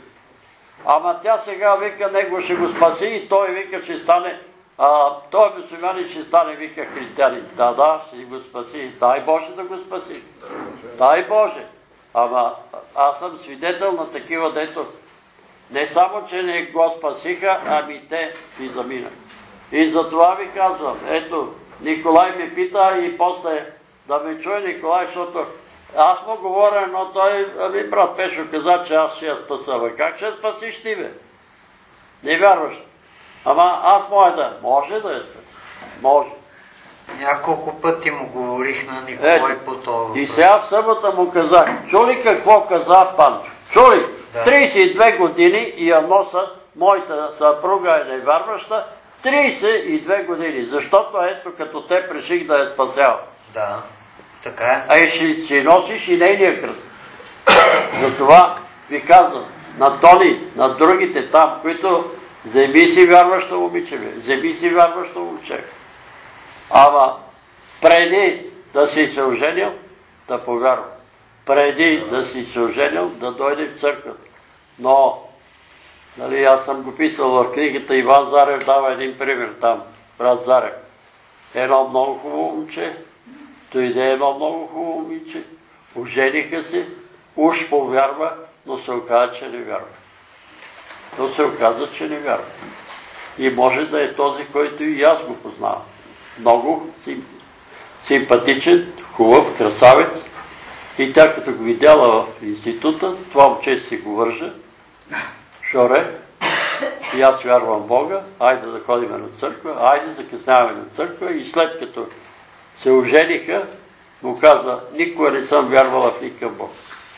Ама тя сега вика, него ще го спаси и той вика, ще стане, а, той мюсюлманин ще стане, вика, християнин. Да, да, ще го спаси. Дай Боже да го спаси. Дай Боже. Ама аз съм свидетел на такива, дето не само, че не го спасиха, ами те си заминаха. И за това ви казвам, ето, Николай ме пита и после да ме чуе Николай, защото аз му говоря, но той, ами брат Пешо каза, че аз ще я спаса. Бе, как ще я спасиш ти, бе? Не вярваш. Ама аз може да, може да я спаси. Може. Няколко пъти му говорих на Николай по това въпрос. И сега в събота му казах, чули какво каза Панчо? Чули? Да. тридесет и две години и я носа, моята съпруга е невярваща, тридесет и две години. Защото ето като те реших да я спасява. Да, така е. А и ще си носиш и нейния кръст. Затова ви казвам, на Тони, на другите там, които вземи си вярващо момиче, вземи си вярващо момче. Ама преди да си се оженил, да повярва. Преди да си се оженил, да дойде в църквата. Но, нали, аз съм го писал в книгата, Иван Зарев дава един пример там, брат Зарев. Едно много хубаво момче, дойде едно много хубаво момиче, ожениха се, уж повярва, но се оказа, че не вярва. То се оказа, че не вярва. И може да е този, който и аз го познавам. Много симпатичен, хубав, красавец. И тя като го видяла в института, това момче си го вържа. Шоре, и аз вярвам в Бога, айде да ходим на църква, айде закъсняваме на църква. И след като се ожениха, му казва, никога не съм вярвала в никакъв Бог.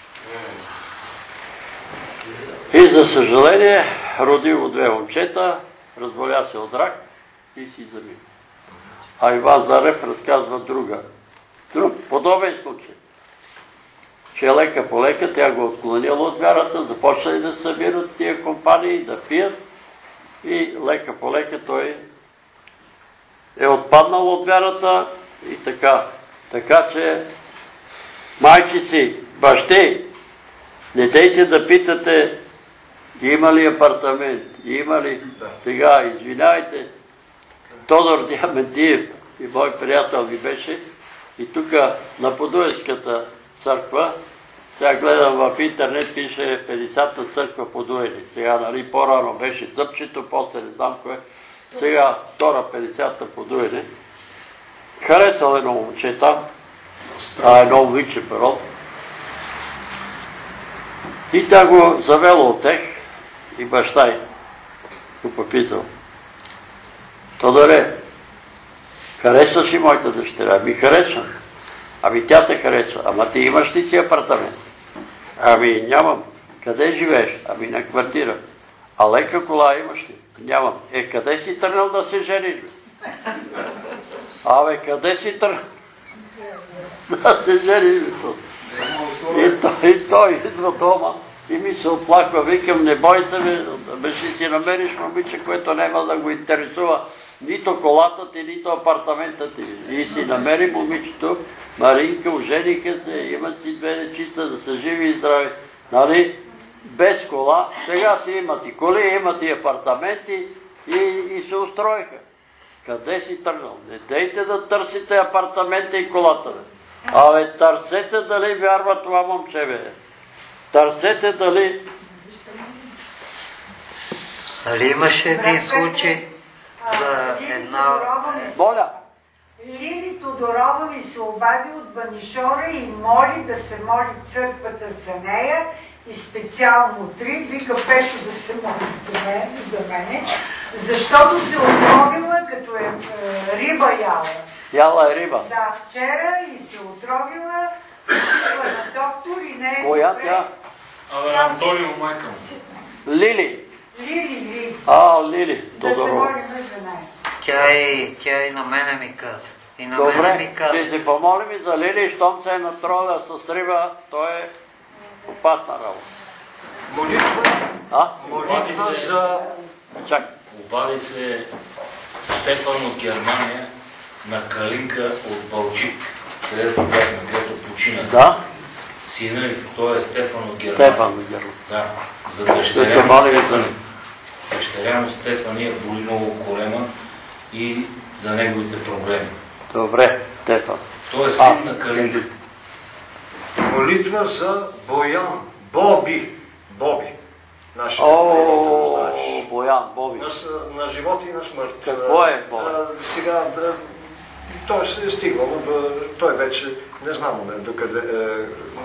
И за съжаление, родил две момчета, разболя се от рак и си замина. А Иван Зарев разказва друга. Друг подобен случай. Че лека по лека тя го отклонила от вярата, започнали да се събират с тия компании, да пият и лека по лека той е отпаднал от вярата и така. Така че, майчици, бащи, не дейте да питате има ли апартамент, има ли... Сега, извинявайте, Тодор Диаментиев и мой приятел ми беше и тук на Подуевската църква, сега гледам в интернет, пише петдесета църква Подуели. Сега, нали, по-рано беше Цъпчето, после не знам кое. Сега втора петдесета Подуели. Харесал едно момче там, а едно момиче перо. И тя го завела от тех и баща й го попитал. Тодоре, харесваш ли моята дъщеря? Ами харесвам. Ами тя те харесва. Ама ти имаш ли си апартамент? Ами нямам. Къде живееш? Ами на квартира. А лека кола имаш ли? Нямам. Е, къде си тръгнал да се жениш? Абе, къде си тръгнал да се жениш? И той, и той идва дома и ми се оплаква. Викам, не бой се, бе, ще си намериш момиче, което няма да го интересува нито колата ти, нито апартамента ти. И си намери момичето, Маринка, ожениха се, имат си две дечица, да са живи и здрави. Нали? Без кола. Сега си имат и коли, имат и апартаменти и, и се устроиха. Къде си тръгнал? Не дейте да търсите апартамента и колата, бе. Абе, търсете дали вярва това момче, бе. Търсете дали... Нали имаше един случай за една... Моля! Лили Тодорова ми се обади от Банишора и моли да се моли църквата за нея и специално три, вика Пешо да се моли за мене, за мене защото се отровила, като е, е риба яла. Яла е риба? Да, вчера и се отровила, отишла на доктор и не е... Коя тя? Абе, Антонио, майка му. Лили. Лили, Лили. А, Лили. Да се Тодорова. молим за нея. Тя и, тя и на мене ми каза. И на мене Добре, ми каза. ще се помолим и за Лили, щом се е натровила с риба, то е опасна работа. Молитва, А? молитва за... Чак. Обади се Стефан от Германия на Калинка от Балчик, където бяхме, където почина. Да? Сина и той е Стефан от Германия. Стефан от Германия. Да, за Да дъщеря се му моли за Стефани. Дъщеря му Стефани е боли много колема и за неговите проблеми. Добре, Стефан. Той е син на Калинка. Молитва за Боян, Боби, Боби. Нашия О, знаеш. Боян, Боби. На, с- на живот и на смърт. Какво е, Боби? А, сега, да, той се е стигнал, да, той вече, не знам да, докъде, е,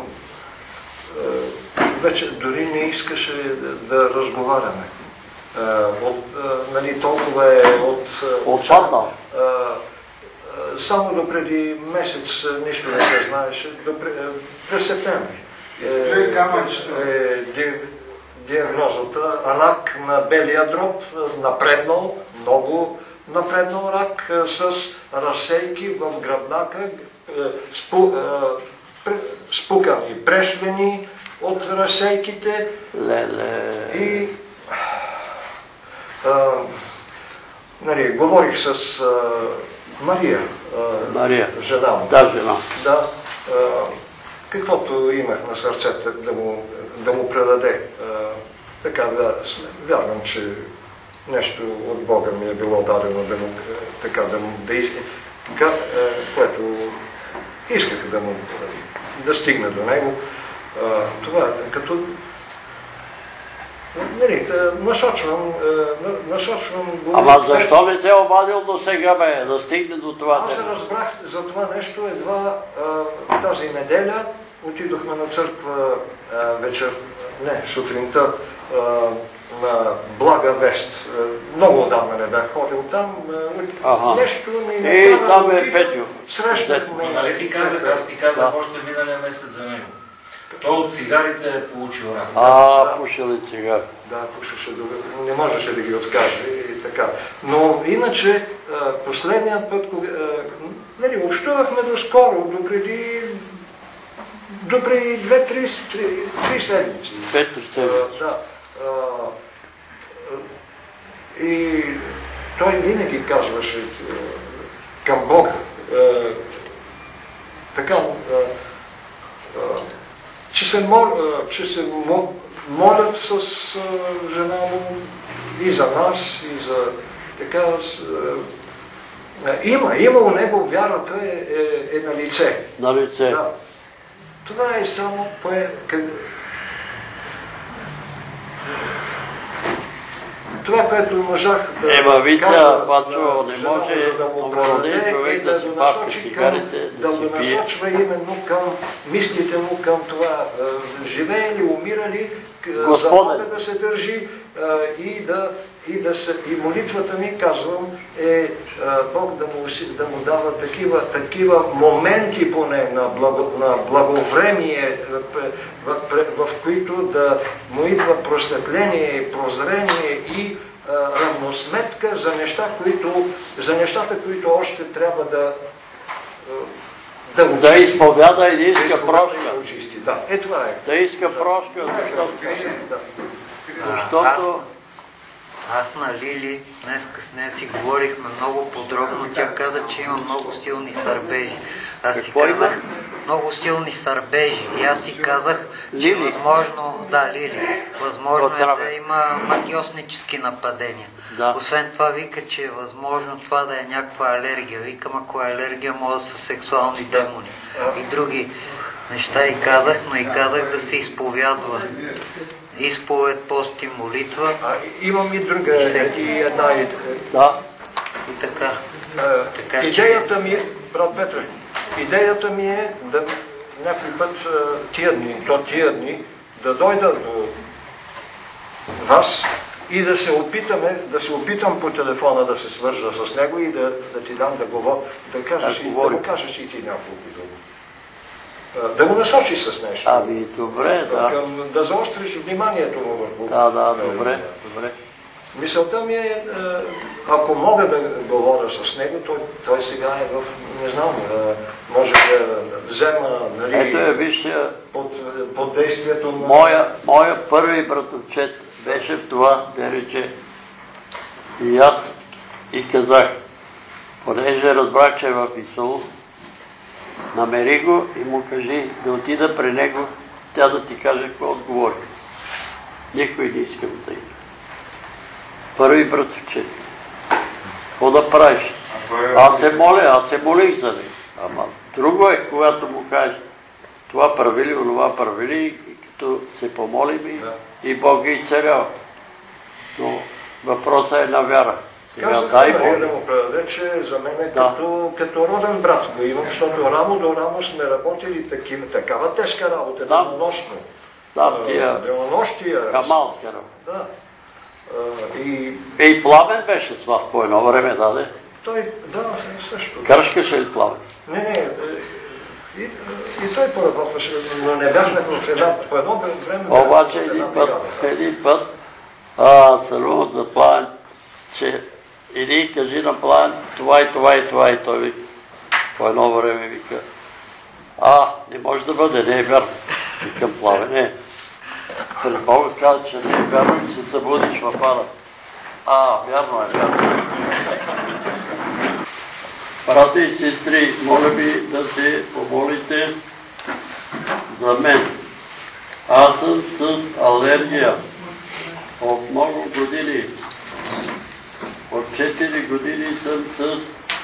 е, вече дори не искаше да, да разговаряме. Е, от, е, нали, толкова е от... Отпаднал. Е, е, само до преди месец е, нищо не се знаеше, до, пре- е, през септември. Изгледай камъчето. Е, ди- диагнозата рак на белия дроб, напреднал, много напреднал рак с разсейки в гръбнака, спу, пре, спукани прешлени от разсейките. Леле. И а, нали, говорих с а, Мария, а, Мария. жена му. Да, жена. Да, а, каквото имах на сърцето да му, да му предаде. А, така да, вярвам, че нещо от Бога ми е било дадено да му, така да му, да из... така, което исках да му, да стигне до него. А, това като нали, да насочвам, на- насочвам го... Ама защо не се е обадил до сега, бе, да стигне до това? Аз се разбрах за това нещо едва а, тази неделя. Отидохме на църква а, вечер, не, сутринта а, на Блага Вест. А, много отдавна не бях ходил там. А, Ага. нещо ни не И кара там да е отидем. Петю. Срещнахме. Нали ти казах, аз ти казах Да. още миналия месец за него. Той от цигарите е получил работа. А, Да. пушил и цигари. Да, пушеше, не можеше да ги откаже и така. Но иначе, последният път, кога, нали, общувахме доскоро, допреди допреди две-три седмици. Две-три седмици. Да. И той винаги казваше към Бог, така, че се, мол, че се молят с жена му и за нас, и за така. Има, има у него, вярата е, е, е на лице. На лице. Да. Това е само пое... Това, което можах да Ема, вица, кажа Пацо, на не жена му, може за да му обороден предаде, човек е да да си го папка насочи към, цигарите, да да го си пие. насочва именно към мислите му, към това е, живее ли, умира ли, к- за Бога да се държи е, и да И, да се, и молитвата ми, казвам, е а, Бог да му, да му дава такива, такива моменти поне на, благо, на благовремие, в, в, в които да му идва просветление, прозрение и а, равносметка за, неща, които, за нещата, които още трябва да да, да, да изповяда и да иска да прошка. Да, е това е. Да иска прошка, защото... Да. защото... Аз на Лили, днес с нея си говорихме много подробно, тя каза, че има много силни сърбежи. Аз си казах, много силни сърбежи. И аз си казах, че Лили. възможно, да, Лили, възможно е да има магиоснически нападения. Да. Освен това вика, че е възможно това да е някаква алергия. Викам, ако е алергия, може да са сексуални демони и други неща и казах, но и казах да се изповядва. Изповед, пост и молитва. А, имам и друга, и, и една и... Да. И така. А, така идеята ми е, брат Петре, идеята ми е да някой път тия дни, то тия дни, да дойда до вас и да се опитаме, да се опитам по телефона да се свържа с него и да, да ти дам да го, да кажеш, да, и, да го кажеш и ти няколко думи. Да го насочиш с нещо. Ами, добре, да. Към, да заостриш вниманието му върху. Да, да, добре, добре. Мисълта ми е, ако мога да говоря с него, той, той сега е в, не знам, може да взема, нали, ето е, вижте, под, под действието на... Моя, моя първи братовчет беше в това, да рече. И аз и казах, понеже разбрах, че е в Исул, намери го и му кажи да отида при него, тя да ти каже какво отговори. Никой не искам да иде. Първи братовчет. Какво да правиш? Аз се моля, аз се молих за него. Ама друго е, когато му кажеш това правили, онова правили, и като се помолим и, да. И Бог ги изцелява. Но въпросът е на вяра. Казах да, да му предаде, че за мен е да. като, като роден брат го имам, защото рамо до рамо сме работили такива, такава тежка работа, да. денонощно. Да, тия денонощия. Камалска работа. Да. И... и Пламен беше с вас по едно време, даде? Той, да, също. Кършкаше ли Пламен? Не, не, и, и той поработваше, но не бяхме в една, по едно време... Обаче един път, един път, а, целуват за Пламен, че иди кажи на Пламен това и това и това и той вика. По едно време вика, а, не може да бъде, не е вярно. Викам Пламен, не. Пред Бога каза, че не е вярно, че се събудиш в ада. А, вярно е, вярно. Брата и сестри, моля ви да се помолите за мен. Аз съм с алергия от много години. От четири години съм с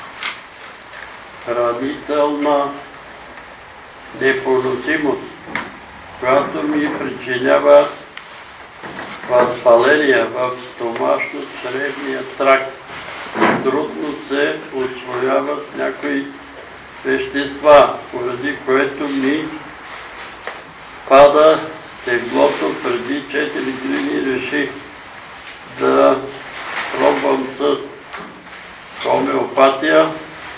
хранителна непоносимост, която ми причинява възпаление в стомашно-чревния тракт. Трудно се усвояват някои вещества, поради което ми пада теглото. Преди четири години реших да пробвам с хомеопатия,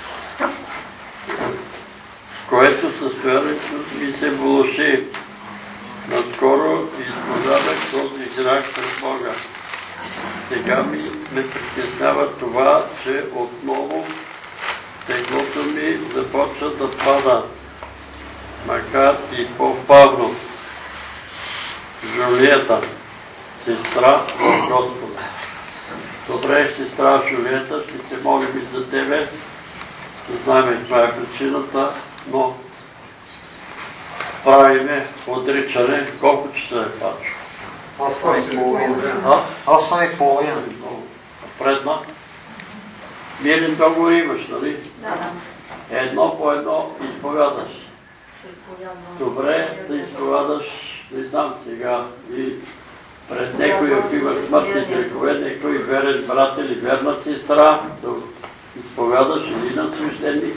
което състоянието ми се влоши. Наскоро изповядах този грях пред Бога. Сега ми ме притеснява това, че отново теглото ми започва да пада, макар и по-бавно. Жулиета, сестра в Господа. Добре, сестра Жулиета, ще се молим и за тебе. Знаем каква е причината, но правиме отричане. Колко часа е, Пачо? осем и половина. осем и половина. Предна. Мирен договор имаш, нали? Да. Едно по едно изповядаш. Добре да изповядаш, не знам сега, и пред някой, ако има смъртни грехове, някой верен брат или верна сестра, да изповядаш или на свещеник.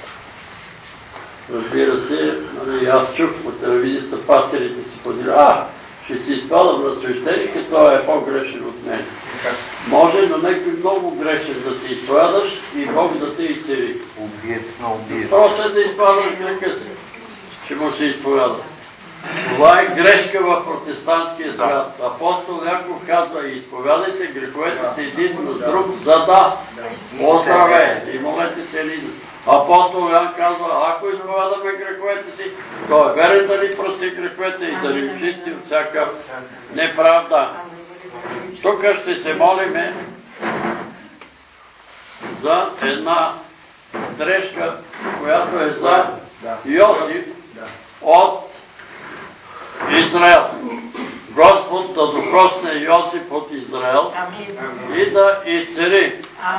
Разбира се, нали, аз чух по телевизията пастирите си поделя, а, ще си изповядам на свещеника, той е по-грешен от мен. Може на някой много грешен да се изповядаш и Бог да те изцели. Убиец на убиец. Просто да изповядаш греха си, че му се изповяда. Това е грешка в протестантския свят. Апостол Яков казва, изповядайте греховете си един на друг, за да оздравеете. И молете се ли. Апостол Ян казва, ако изповядаме греховете си, той е верен да ни прости греховете и да ни очисти от всяка неправда. Тук ще се молиме за една дрежка, която е за Йосиф от Израел. Господ да докосне Йосиф от Израел и да изцели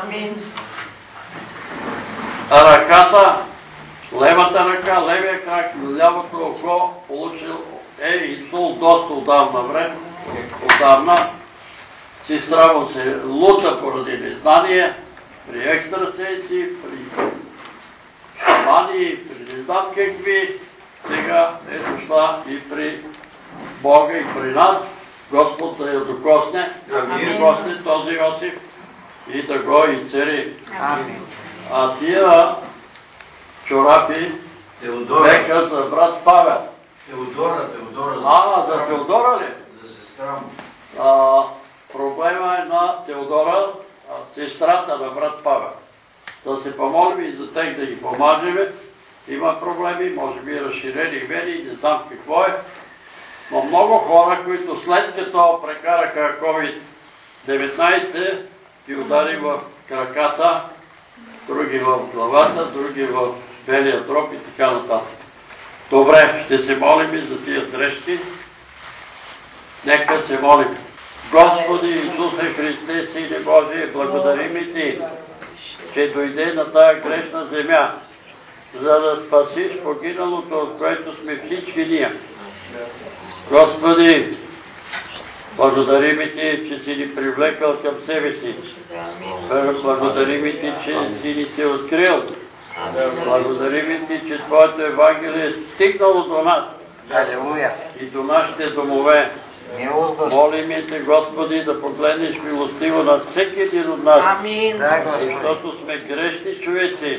ръката, левата ръка, левия крак, лявото око получил е изсул доста отдавна време, отдавна. Сестра му се лута поради незнание, при екстрасенси, при шамани, при не знам какви, сега е дошла и при Бога и при нас, Господ да я докосне, да докосне този Йосиф и да го изцели. А тия чорапи беха за брат Павел. Теодора, Теодора. А, за Теодора ли? За сестра му. Проблема е на Теодора, сестрата на брат Павел. Да се помолим и за тях да ги помажеме. Има проблеми, може би разширени вени, не знам какво е. Но много хора, които след като прекараха ковид деветнайсет, ги удари в краката, други в главата, други в белия дроб и така нататък. Добре, ще се молим и за тия дрежки. Нека се молим. Господи Исусе Христе, Сине Божие, благодарим и Ти, че дойде на тая грешна земя, за да спасиш погиналото, от което сме всички ние. Господи, благодарим и Ти, че си ни привлекал към себе си. Благодарим и Ти, че си ни се открил. Благодарим и Ти, че Твоето Евангелие е стигнало до нас и до нашите домове. Молим и Те, Господи, да погледнеш милостиво на всеки един от нас, защото сме грешни човеци.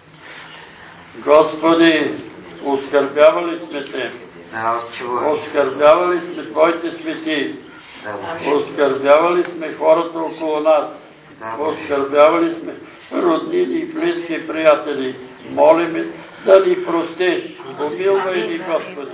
Господи, оскърбявали сме Те, оскърбявали сме Твоите свети, оскърбявали сме хората около нас, оскърбявали сме роднини и близки приятели. Молим да ни простиш, помилвай ни, Господи.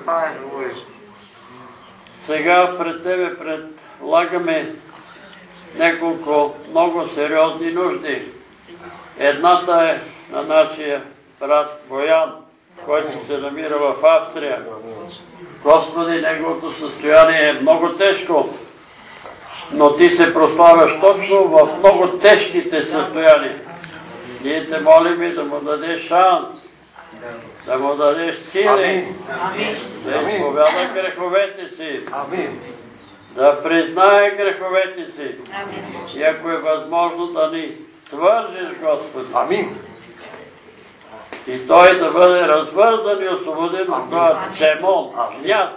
Сега пред Тебе предлагаме няколко много сериозни нужди. Едната е на нашия брат Боян, който се намира в Австрия. Господи, неговото състояние е много тежко, но Ти се прославяш точно в много тежките състояния. Ние Те молим да му дадеш шанс, да му дадеш сили, да изповяда греховете си, да признае греховете си и ако е възможно да ни свържеш, Господи. Амин. И той да бъде развързан и освободен от този демон, княз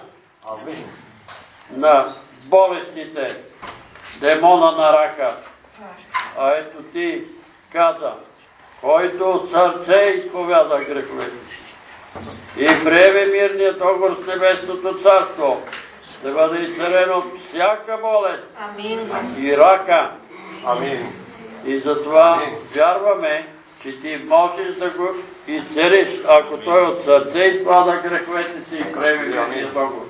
на болестите, демона на рака. А ето Ти каза, който от сърце изповяда греховете си и приеме мирният договор с небесното царство, да бъде изцелен от всяка болест Амин. и рака. Амин. И затова вярваме, че ти можеш да го изцелиш, ако той от сърце изпада греховете си и приеме мирния договор.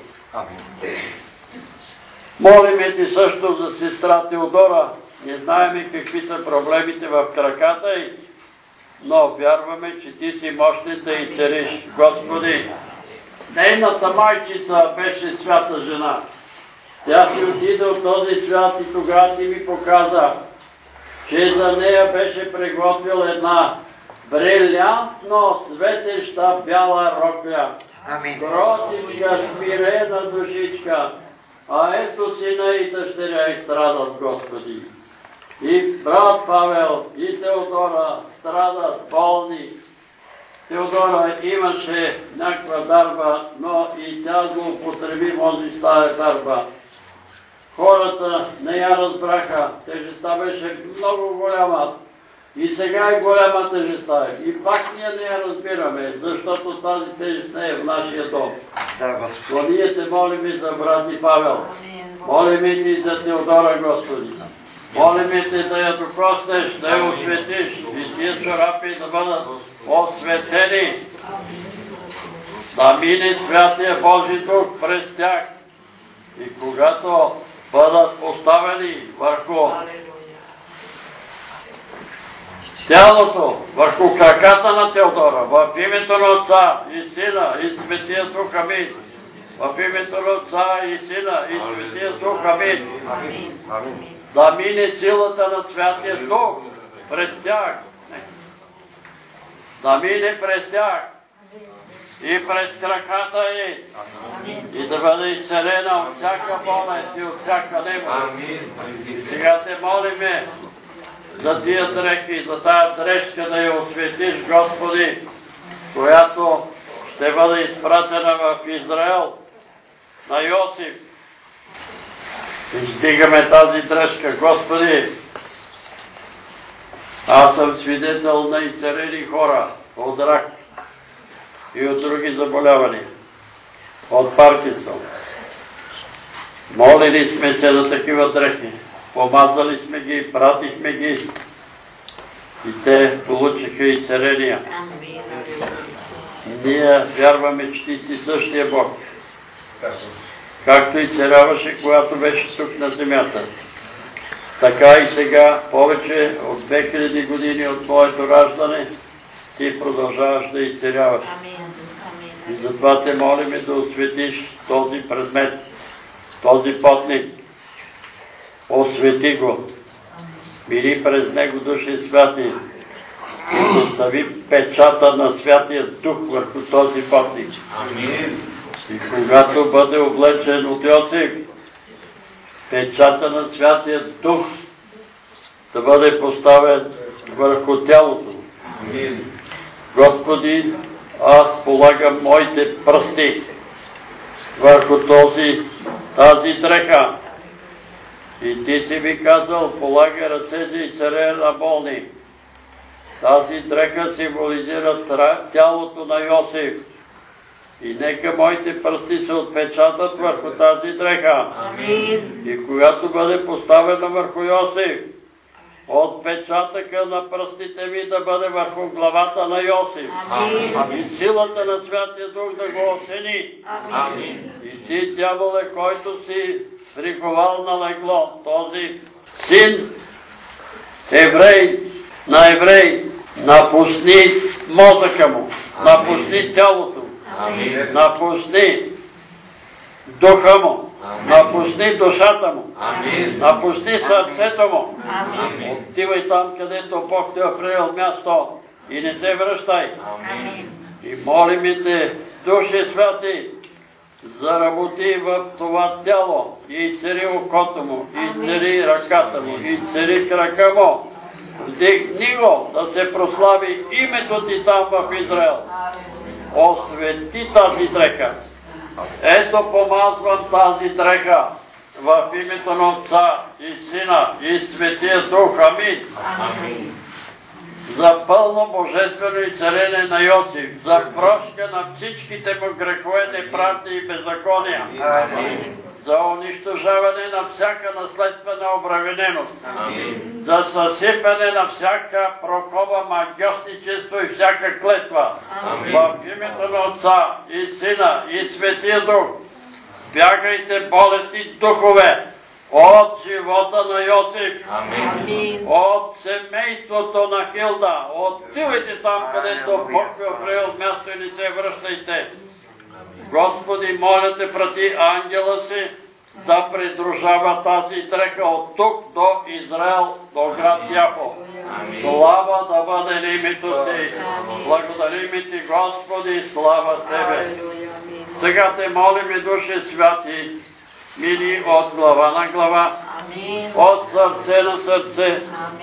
Молиме ти също за сестра Теодора. Не знаем какви са проблемите в краката й, но вярваме, че ти си мощен да изцелиш. Господи, нейната майчица беше свята жена. Тя си отиде от този свят и тогава ти ми показа, че за нея беше приготвил една брилянтно светеща бяла рокля. Кротичка, смирена душичка, а ето сина и дъщеря и страдат, Господи. И брат Павел, и Теодора страдат, болни. Теодора имаше някаква дарба, но и тя го употреби, може и стая дарба. Хората не я разбраха, тежестта беше много голяма. И сега е голяма тежестта. И пак ние не я разбираме, защото тази тежест не е в нашия дом. Но ние те молим за брат и Павел. Молим ти за Теодора, Господи. Молим те да я докоснеш, да я осветиш и тия чорапи да бъдат осветени. Да мине Святия Божи Дух през тях. И когато бъдат поставени върху тялото, върху краката на Теодора, в името на Отца и Сина и Светия Дух, амин. В името на Отца и Сина и Светия Дух, амин. Да мине силата на Святия Дух пред тях. Да мине през тях и през краката й. И да бъде изцелена от всяка болест и от всяка немощ. Сега те молиме за тия дрехи, за тая дрежка да я осветиш, Господи, която ще бъде изпратена в Израел на Йосиф. И стигаме тази дрежка, Господи. Аз съм свидетел на изцелени хора от рак и от други заболявания, от Паркинсон. Молили сме се за такива дрехи. Помазали сме ги, пратихме ги и те получиха изцеления. Ние вярваме, че ти си същия Бог. Както изцеляваше, когато беше тук на земята. Така и сега, повече от две хиляди години от твоето раждане, ти продължаваш да изцеляваш. И затова те молиме да осветиш този предмет, този потник. Освети го. Мири през него, Души святи. И постави печата на Святия Дух върху този потник. И когато бъде облечен от Йосиф, печата на Святия Дух да бъде поставен върху тялото. Господи, аз полагам моите пръсти върху този, тази дреха. И ти си ми казал, полагай ръце за изцеление на болни. Тази дреха символизира тялото на Йосиф. И нека моите пръсти се отпечатат върху тази дреха. И когато бъде поставена върху Йосиф, отпечатъка на пръстите ми да бъде върху главата на Йосиф. И силата на Святия Дух да го осени. И ти, дяволе, който си приковал на легло, този син, еврей на еврей, напусни мозъка му, напусни тялото, напусни духа му, напусни душата му, напусни сърцето му. Отивай там, където Бог те е приел място и не се връщай. И молим те, Души святи, заработи в това тяло и цари окото му, и цари ръката му, и цари крака му. Вдигни го да се прослави името ти там в Израел. Освети тази дреха. Ето помазвам тази дреха в името на Отца и Сина и Светия Дух. Амин. За пълно божествено изцеление на Йосиф, за прошка на всичките му грехове, неправди и беззакония. за унищожаване на всяка наследствена обравененост, за съсипане на всяка прокоба магиосничество и всяка клетва. В името на Отца и Сина и Светия Дух, бягайте болестни духове от живота на Йосиф, от семейството на Хилда. Отивайте там, където Бог ви определил място и не се връщайте. Господи, моля те, прати ангела си да придружава тази дреха от тук до Израел, до град Яфо. Слава да бъде на името Ти. Благодарим Ти, Господи, слава Тебе. Сега те молим, Душе Святи, мини от глава на глава, от сърце на сърце.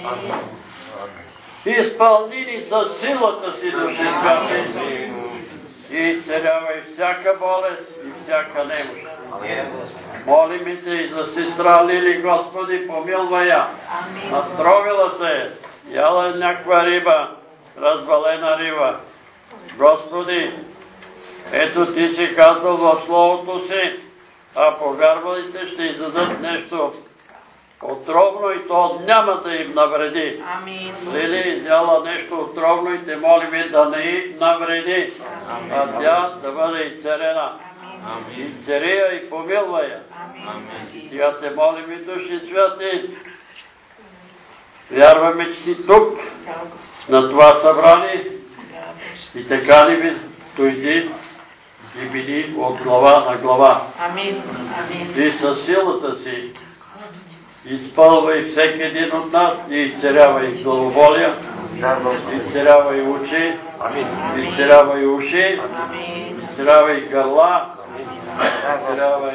Изпълни ни със силата си, Душе Святи, и изцелявай всяка болест и всяка немощ. Молим Те и за сестра Лили, Господи, помилвай я. Натровила се, яла е някаква риба, развалена риба. Господи, ето Ти си казал в Словото си, а повярвалите ще издадат нещо отровно и то няма да им навреди. Лили изяла нещо отровно и те молим да не й навреди, а тя да бъде изцелена. Изцели я и помилвай я. Сега те молим и Души Святи. Вярваме, че си тук, на това събрание и така ли ви дойди и биди от глава на глава. И със силата си изпълвай всеки един от нас и изцелявай главоболия, изцелявай очи, изцелявай уши, изцелявай гърла, изцелявай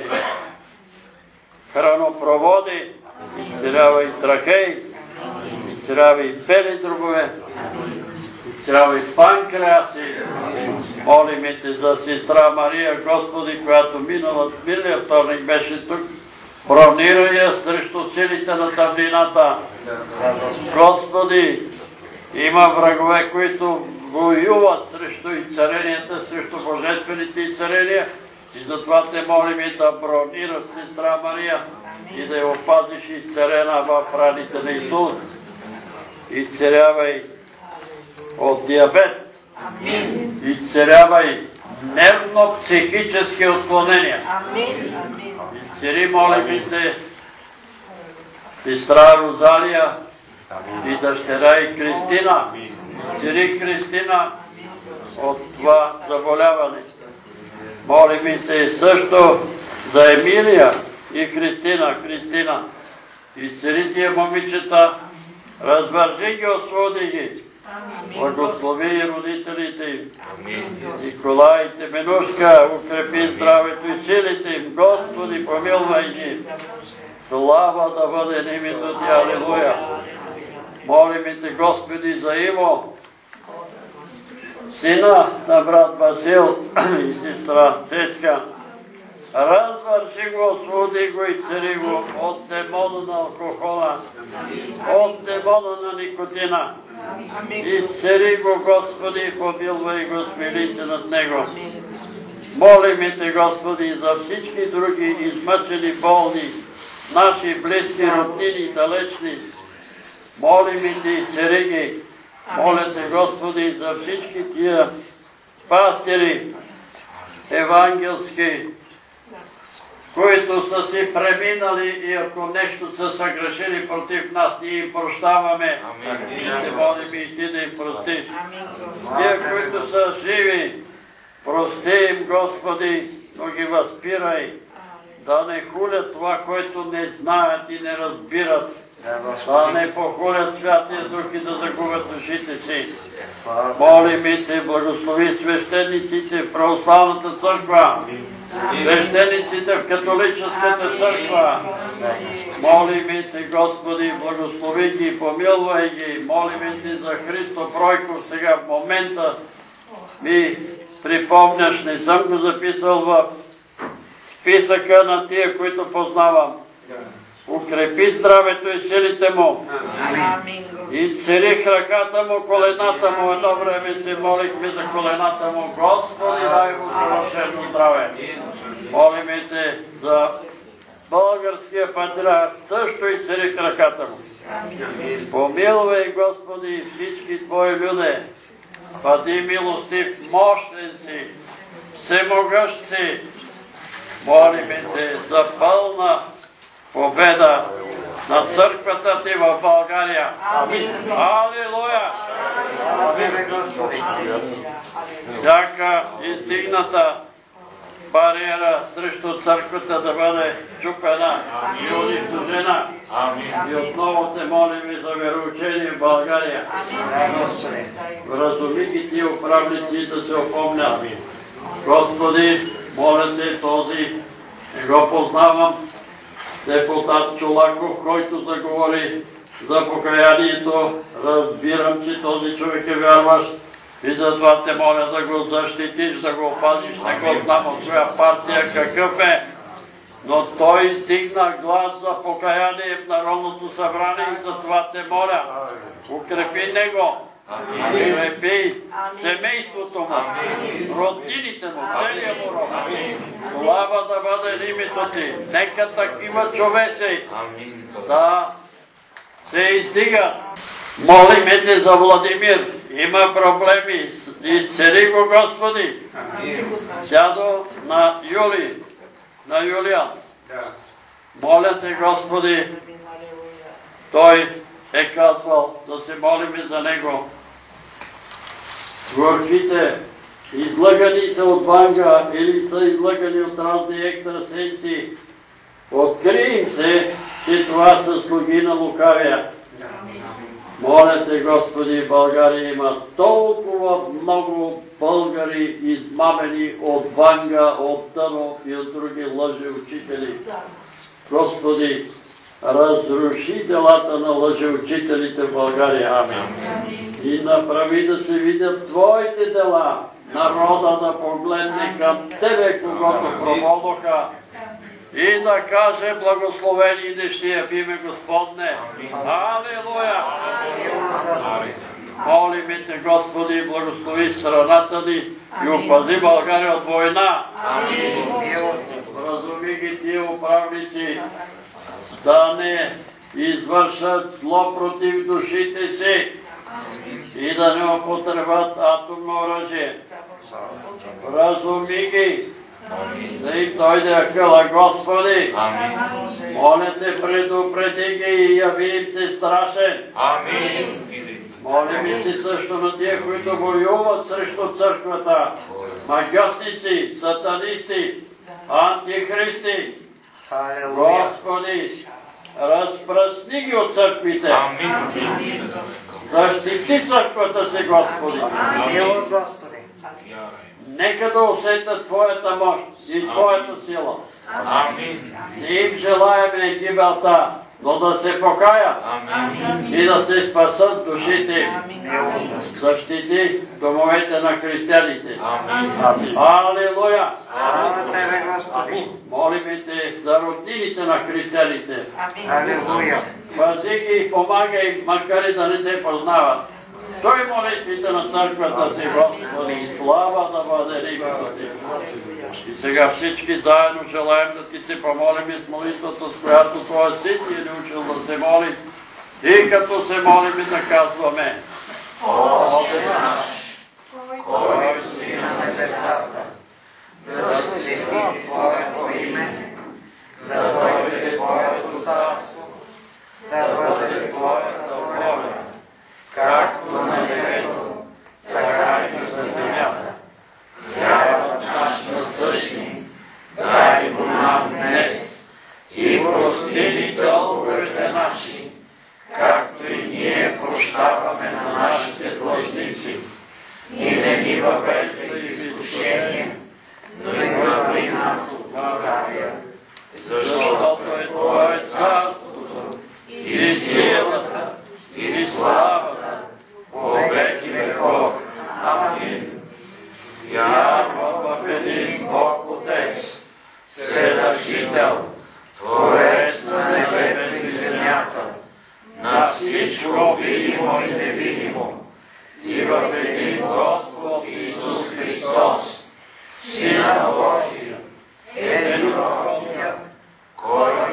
хранопроводи, изцелявай трахей, изцелявай бели дробове, изцелявай панкреаси. Молим Те за сестра Мария, Господи, която миналия вторник беше тук. Бронирай я срещу силите на тъмнината. Господи, има врагове, които воюват срещу изцеренията, срещу божествените изцерения. И затова те молим и да бронираш сестра Мария и да я опазиш изцерена в раните на Исус. Изцелявай от диабет. Изцелявай нервно-психически отклонения. Изцели, молим Те, сестра Розалия и дъщеря и Кристина. Изцели Кристина от това заболяване. Молим Те също за Емилия и Кристина. Кристина, изцели тия момичета, развържи ги, освободи ги. Благослови родителите им. Николай и Теменушка, укрепи здравето и силите им. Господи, помилвай ги. Слава да бъде на името Ти, алелуя. Молим Те, Господи, за Иво, сина на брат Васил и сестра Цецка. Развърши го, освободи го и цари го от демона на алкохола, от демона на никотина. Изцели го, Господи, помилвай го, смили се над него. Молим Те, Господи, за всички други измъчени болни, наши близки, роднини, далечни. Молим Те, изцели ги. Моля Те, Господи, за всички тия пастири евангелски, които са си преминали и ако нещо са съгрешили против нас, ние им прощаваме. И Те молим и Ти да им простиш. Тия, които са живи, прости им, Господи, но ги възпирай да не хулят това, което не знаят и не разбират. Да не похулят Святия Дух и да загубят душите си. Молим и Те, благослови свещениците в Православната църква, свещениците в Католическата църква. Молим и Те, Господи, благослови ги, помилвай ги. Молим и Те за Христо Пройков сега в момента. Ми припомняш, не съм го записал в списъка на тия, които познавам. Укрепи здравето и силите му. И цели краката му, колената му. Едно време се молихме за колената му. Господи, дай му съвършено здраве. Молим Те за българския патриарх също и цари краката му. Помилвай, Господи, всички Твои люди, бъди милостив, мощен си, всемогъщ си. Молим Те за пълна победа на църквата Ти в България. Алилуя! Всяка издигната бариера срещу църквата да бъде чупена и унищожена. И отново Те молим и за вероучение в България. Разуми ги Ти управници да се опомнят. Господи, моля Те този, не го познавам, депутат Чолаков, който заговори за покаянието. Разбирам, че този човек е вярващ и затова Те моля да го защитиш, да го опазиш. Не го знам от коя партия, какъв е, но той издигна глас за покаяние в Народното събрание и затова Те моля, укрепи него, укрепи семейството му, роднините му, целия му род. Слава да бъде името Ти. Нека такива човеци да се издигат. Молиме Те за Владимир. Има проблеми. Изцели го, Господи. Дядо на Юли, на Юлиан. Моля Те, Господи, той е казвал да се молиме за него. Горките излъгани са от банга или са излъгани от разни екстрасенси. Откри им се, че това са слуги на лукавия. Моля Те, Господи, в България има толкова много българи измамени от Ванга, от Тънов и от други лъжи учители. Господи, разруши делата на лъжеучителите в България. И направи да се видят Твоите дела. Народа да погледне към Тебе, когато промолоха, и да каже благословени и нещия в име Господне. Алилуя! Молиме Те, Господи, благослови страната ни и опази България от война. Разуми ги тия управници да не извършат зло против душите си и да не употребят атомно оръжие. Разуми ги да им дойде акъла, Господи. Моля Те, предупреди ги и яви им се страшен. Молим се също на тия, които воюват срещу църквата. Магиосници, сатанисти, антихристи. Господи, разпръсни ги от църквите. Защити църквата си, Господи. Нека да усетят Твоята мощ и Твоята сила. Не им желаеме гибелта, но да се покаят и да се спасат душите им. Защити домовете на християните. Алилуя! Молиме Те за роднините на християните. Пази ги и помагай, макар и да не се познават. Той молитвите на църквата си, Господи, слава да бъде името Ти. И сега всички заедно желаем да Ти се помолим и с молитвата, с която Твоя Син ни е научил да се молим. И като се молим и да казваме: Отче наш, който си на небесата, да се свети Твоето име, да дойде Твоето царство, да бъде Твоята воля, както на небето, така и на земята. Хлябът наш насъщни, дай го нам днес и прости ни дълговете наши, както и ние прощаваме на нашите длъжници. И не ни въвеждай в изкушение, но избави нас от лукавия, защото е Твое царството и силата и славата по веки веков. Амин. Вярвам в един Бог Отец, Вседържител, Творец на небето и земята, на всичко видимо и невидимо, и в един Господ Исус Христос, Сина Божия, единородният, който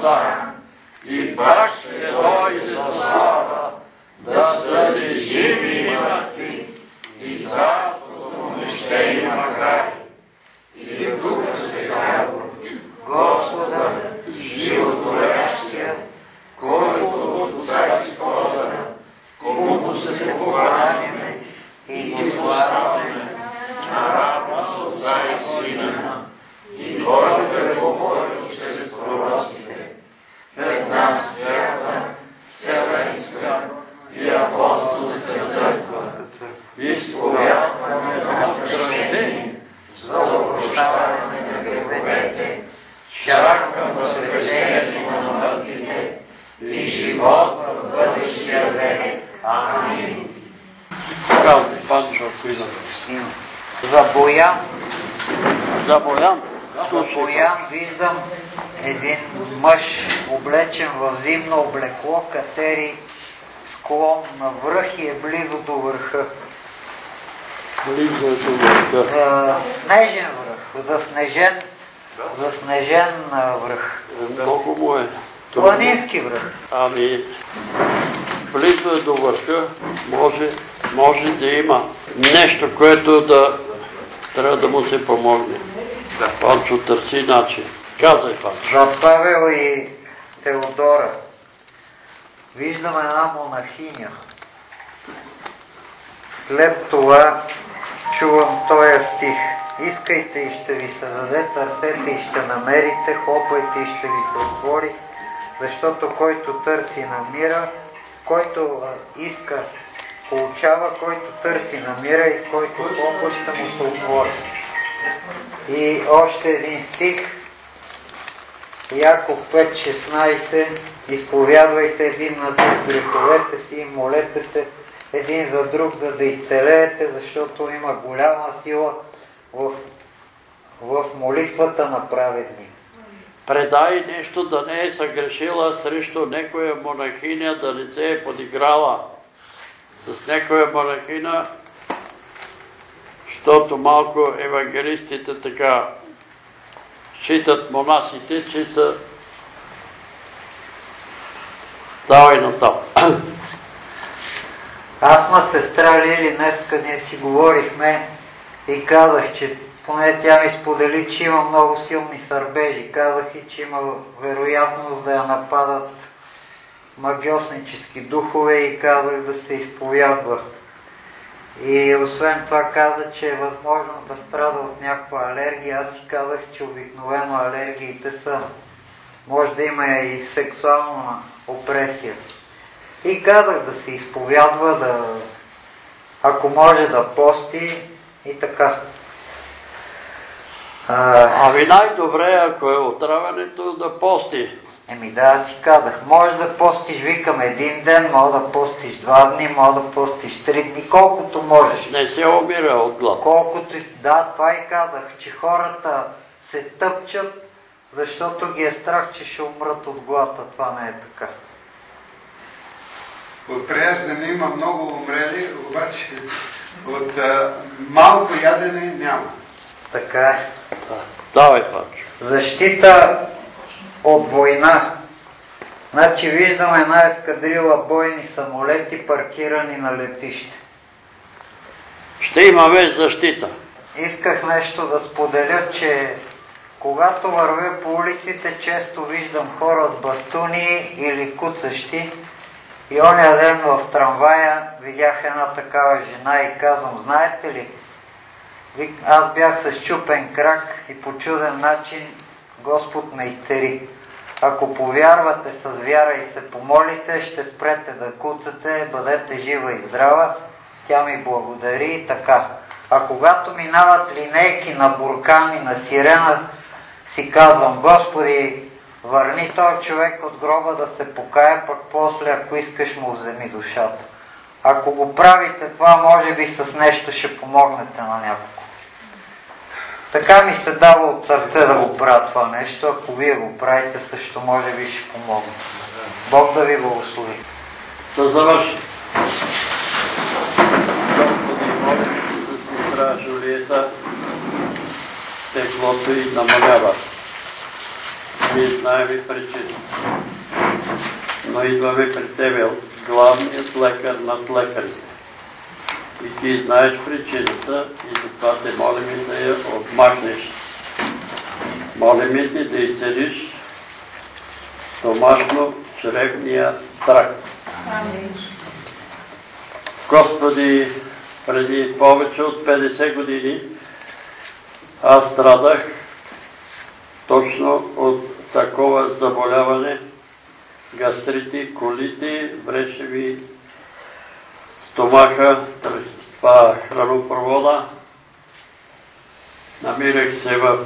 сам, и пак ще дойде със слава, да съди живи и мъртви, и царството му не ще има край. И тук се казва Господа, животворящия, който от Отца си хода, комуто се покланяме и ги влагаме наравно с Отца и Сина, и който е говорил чрез пророците, пред нас свята, вселенска и апостолска църква, изповядваме на кръщение за опрощаване на греховете, чакам възкресението на мъртвите и живот в бъдещия век. Амин. За Боян, За Боян, за Боян виждам един мъж, облечен в зимно облекло, катери склон на връх и е близо до върха. Близо е до върха. Снежен връх, заснежен, заснежен връх. Много му е. Планински връх. Ами, близо е до върха, може, може да има нещо, което да трябва да му се помогне. Да. Панчо търси начин. Казай, Панчо. За Павел и Теодора виждам една монахиня. След това чувам този стих. Искайте и ще ви се даде, търсете и ще намерите, хлопайте и ще ви се отвори, защото който търси намира, който иска получава, който търси намира и който хлопа ще му се отвори. И още един стих, Яков пет шестнайсет, изповядвайте един на друг греховете си и молете се един за друг, за да изцелеете, защото има голяма сила в, в молитвата на праведни. Предай нещо да не е съгрешила срещу някоя монахиня, да не се е подиграла с някоя монахина, защото малко евангелистите така считат монасите, че са давай на там. Аз на сестра Лили днеска ние си говорихме и казах, че поне тя ми сподели, че има много силни сърбежи. Казах и, че има вероятност да я нападат магиоснически духове и казах да се изповядва. И освен това каза, че е възможно да страда от някаква алергия. Аз си казах, че обикновено алергиите са, може да има и сексуална опресия. И казах да се изповядва, да, ако може да пости и така. А... Ами най-добре, ако е отравянето, да пости. Еми да, аз си казах, може да постиш, викам, един ден, може да постиш два дни, може да постиш три дни, колкото можеш. Не се умира от глад. Колкото, да, това и казах, че хората се тъпчат, защото ги е страх, че ще умрат от глад, а това не е така. От преяждане има много умрели, обаче от а, малко ядене няма. Така е. Давай, Панчо. Защита от война. Значи виждам една ескадрила бойни самолети, паркирани на летище. Ще имаме защита. Исках нещо да споделя, че когато вървя по улиците, често виждам хора с бастуни или куцащи. И оня ден в трамвая видях една такава жена и казвам, знаете ли, аз бях с чупен крак и по чуден начин Господ ме изцери. Ако повярвате с вяра и се помолите, ще спрете да куцате, бъдете жива и здрава. Тя ми благодари и така. А когато минават линейки на буркан и на сирена, си казвам, Господи, върни този човек от гроба да се покая, пък после, ако искаш, му вземи душата. Ако го правите това, може би с нещо ще помогнете на някого. Така ми се дава от сърце да го правя това нещо. Ако вие го правите, също може би ще помогне. Бог да ви благослови. Да завършим. Господи, молим за сестра Жулиета, теглото и намалява. Ние знаем и причини. Но идваме при тебе, главният лекар над лекарите. И ти знаеш причината и затова те молим да я отмахнеш. Молим ти да изцелиш стомашно-чревния тракт. Господи, преди повече от петдесет години аз страдах точно от такова заболяване, гастрити, колити, врешеви, стомаха, това хранопровода. Намирах се в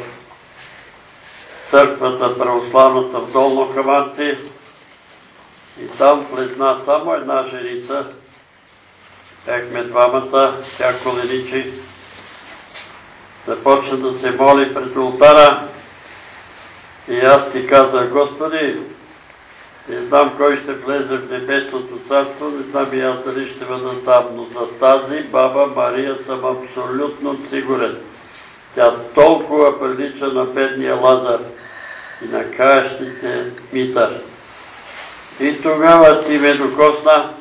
църквата православната в Долно Каманци и там влезна само една женица. Бяхме двамата, тя коленичи. Започна да се моли пред олтара и аз ти казах: Господи, не знам кой ще влезе в небесното царство, не знам и аз дали ще бъда там, но за тази баба Мария съм абсолютно сигурен. Тя толкова прилича на бедния Лазар и на каящите Митър. И тогава ти ме докосна,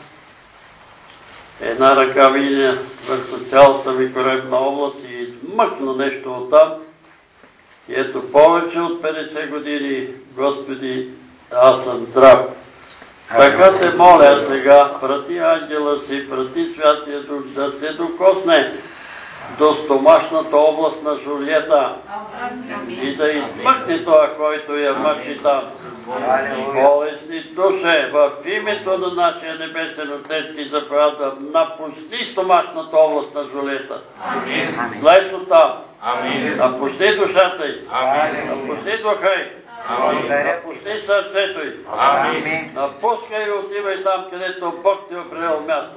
една ръка мине върху цялата ми коремна област и измъкна нещо оттам. И ето повече от петдесет години, Господи, аз съм здрав. Така се моля сега, прати ангела си, прати Святия Дух, да се докосне до стомашната област на Жулиета и да измъкне това, който я мъчи там. Болесни душе, в името на нашия небесен Отец ти заповядвам, напусни стомашната област на Жулиета. Слез оттам. Напусни душата й. Напусни духа й. Напусни сърцето й. Напускай и отивай там, където Бог ти определил място.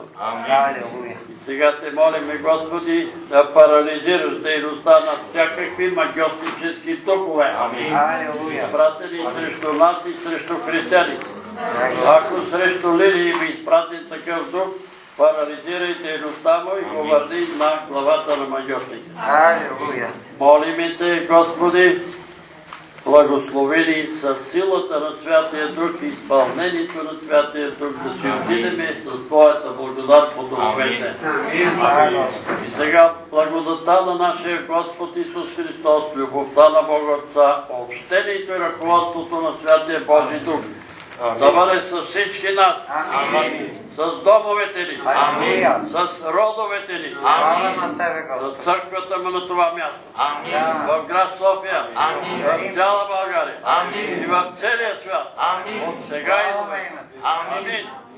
И сега те молиме, Господи, да парализираш дейността на всякакви магиотнически духове, изпратени срещу нас и срещу християни. Ако срещу Лилия има изпратен такъв дух, парализирай дейността му и го върни на главата на магиотника. Молиме те, Господи, благословени с силата на Святия Дух и изпълнението на Святия Дух, да си отидеме с Твоята благодат по домовете. И сега благодата на нашия Господ Исус Христос, любовта на Бога Отца, общението и ръководството на Святия Божи Дух да бъде с всички нас, с домовете ни, с родовете ни, с църквата му на това място, в град София, в цяла България и в целия свят, от сега и до век. Амин.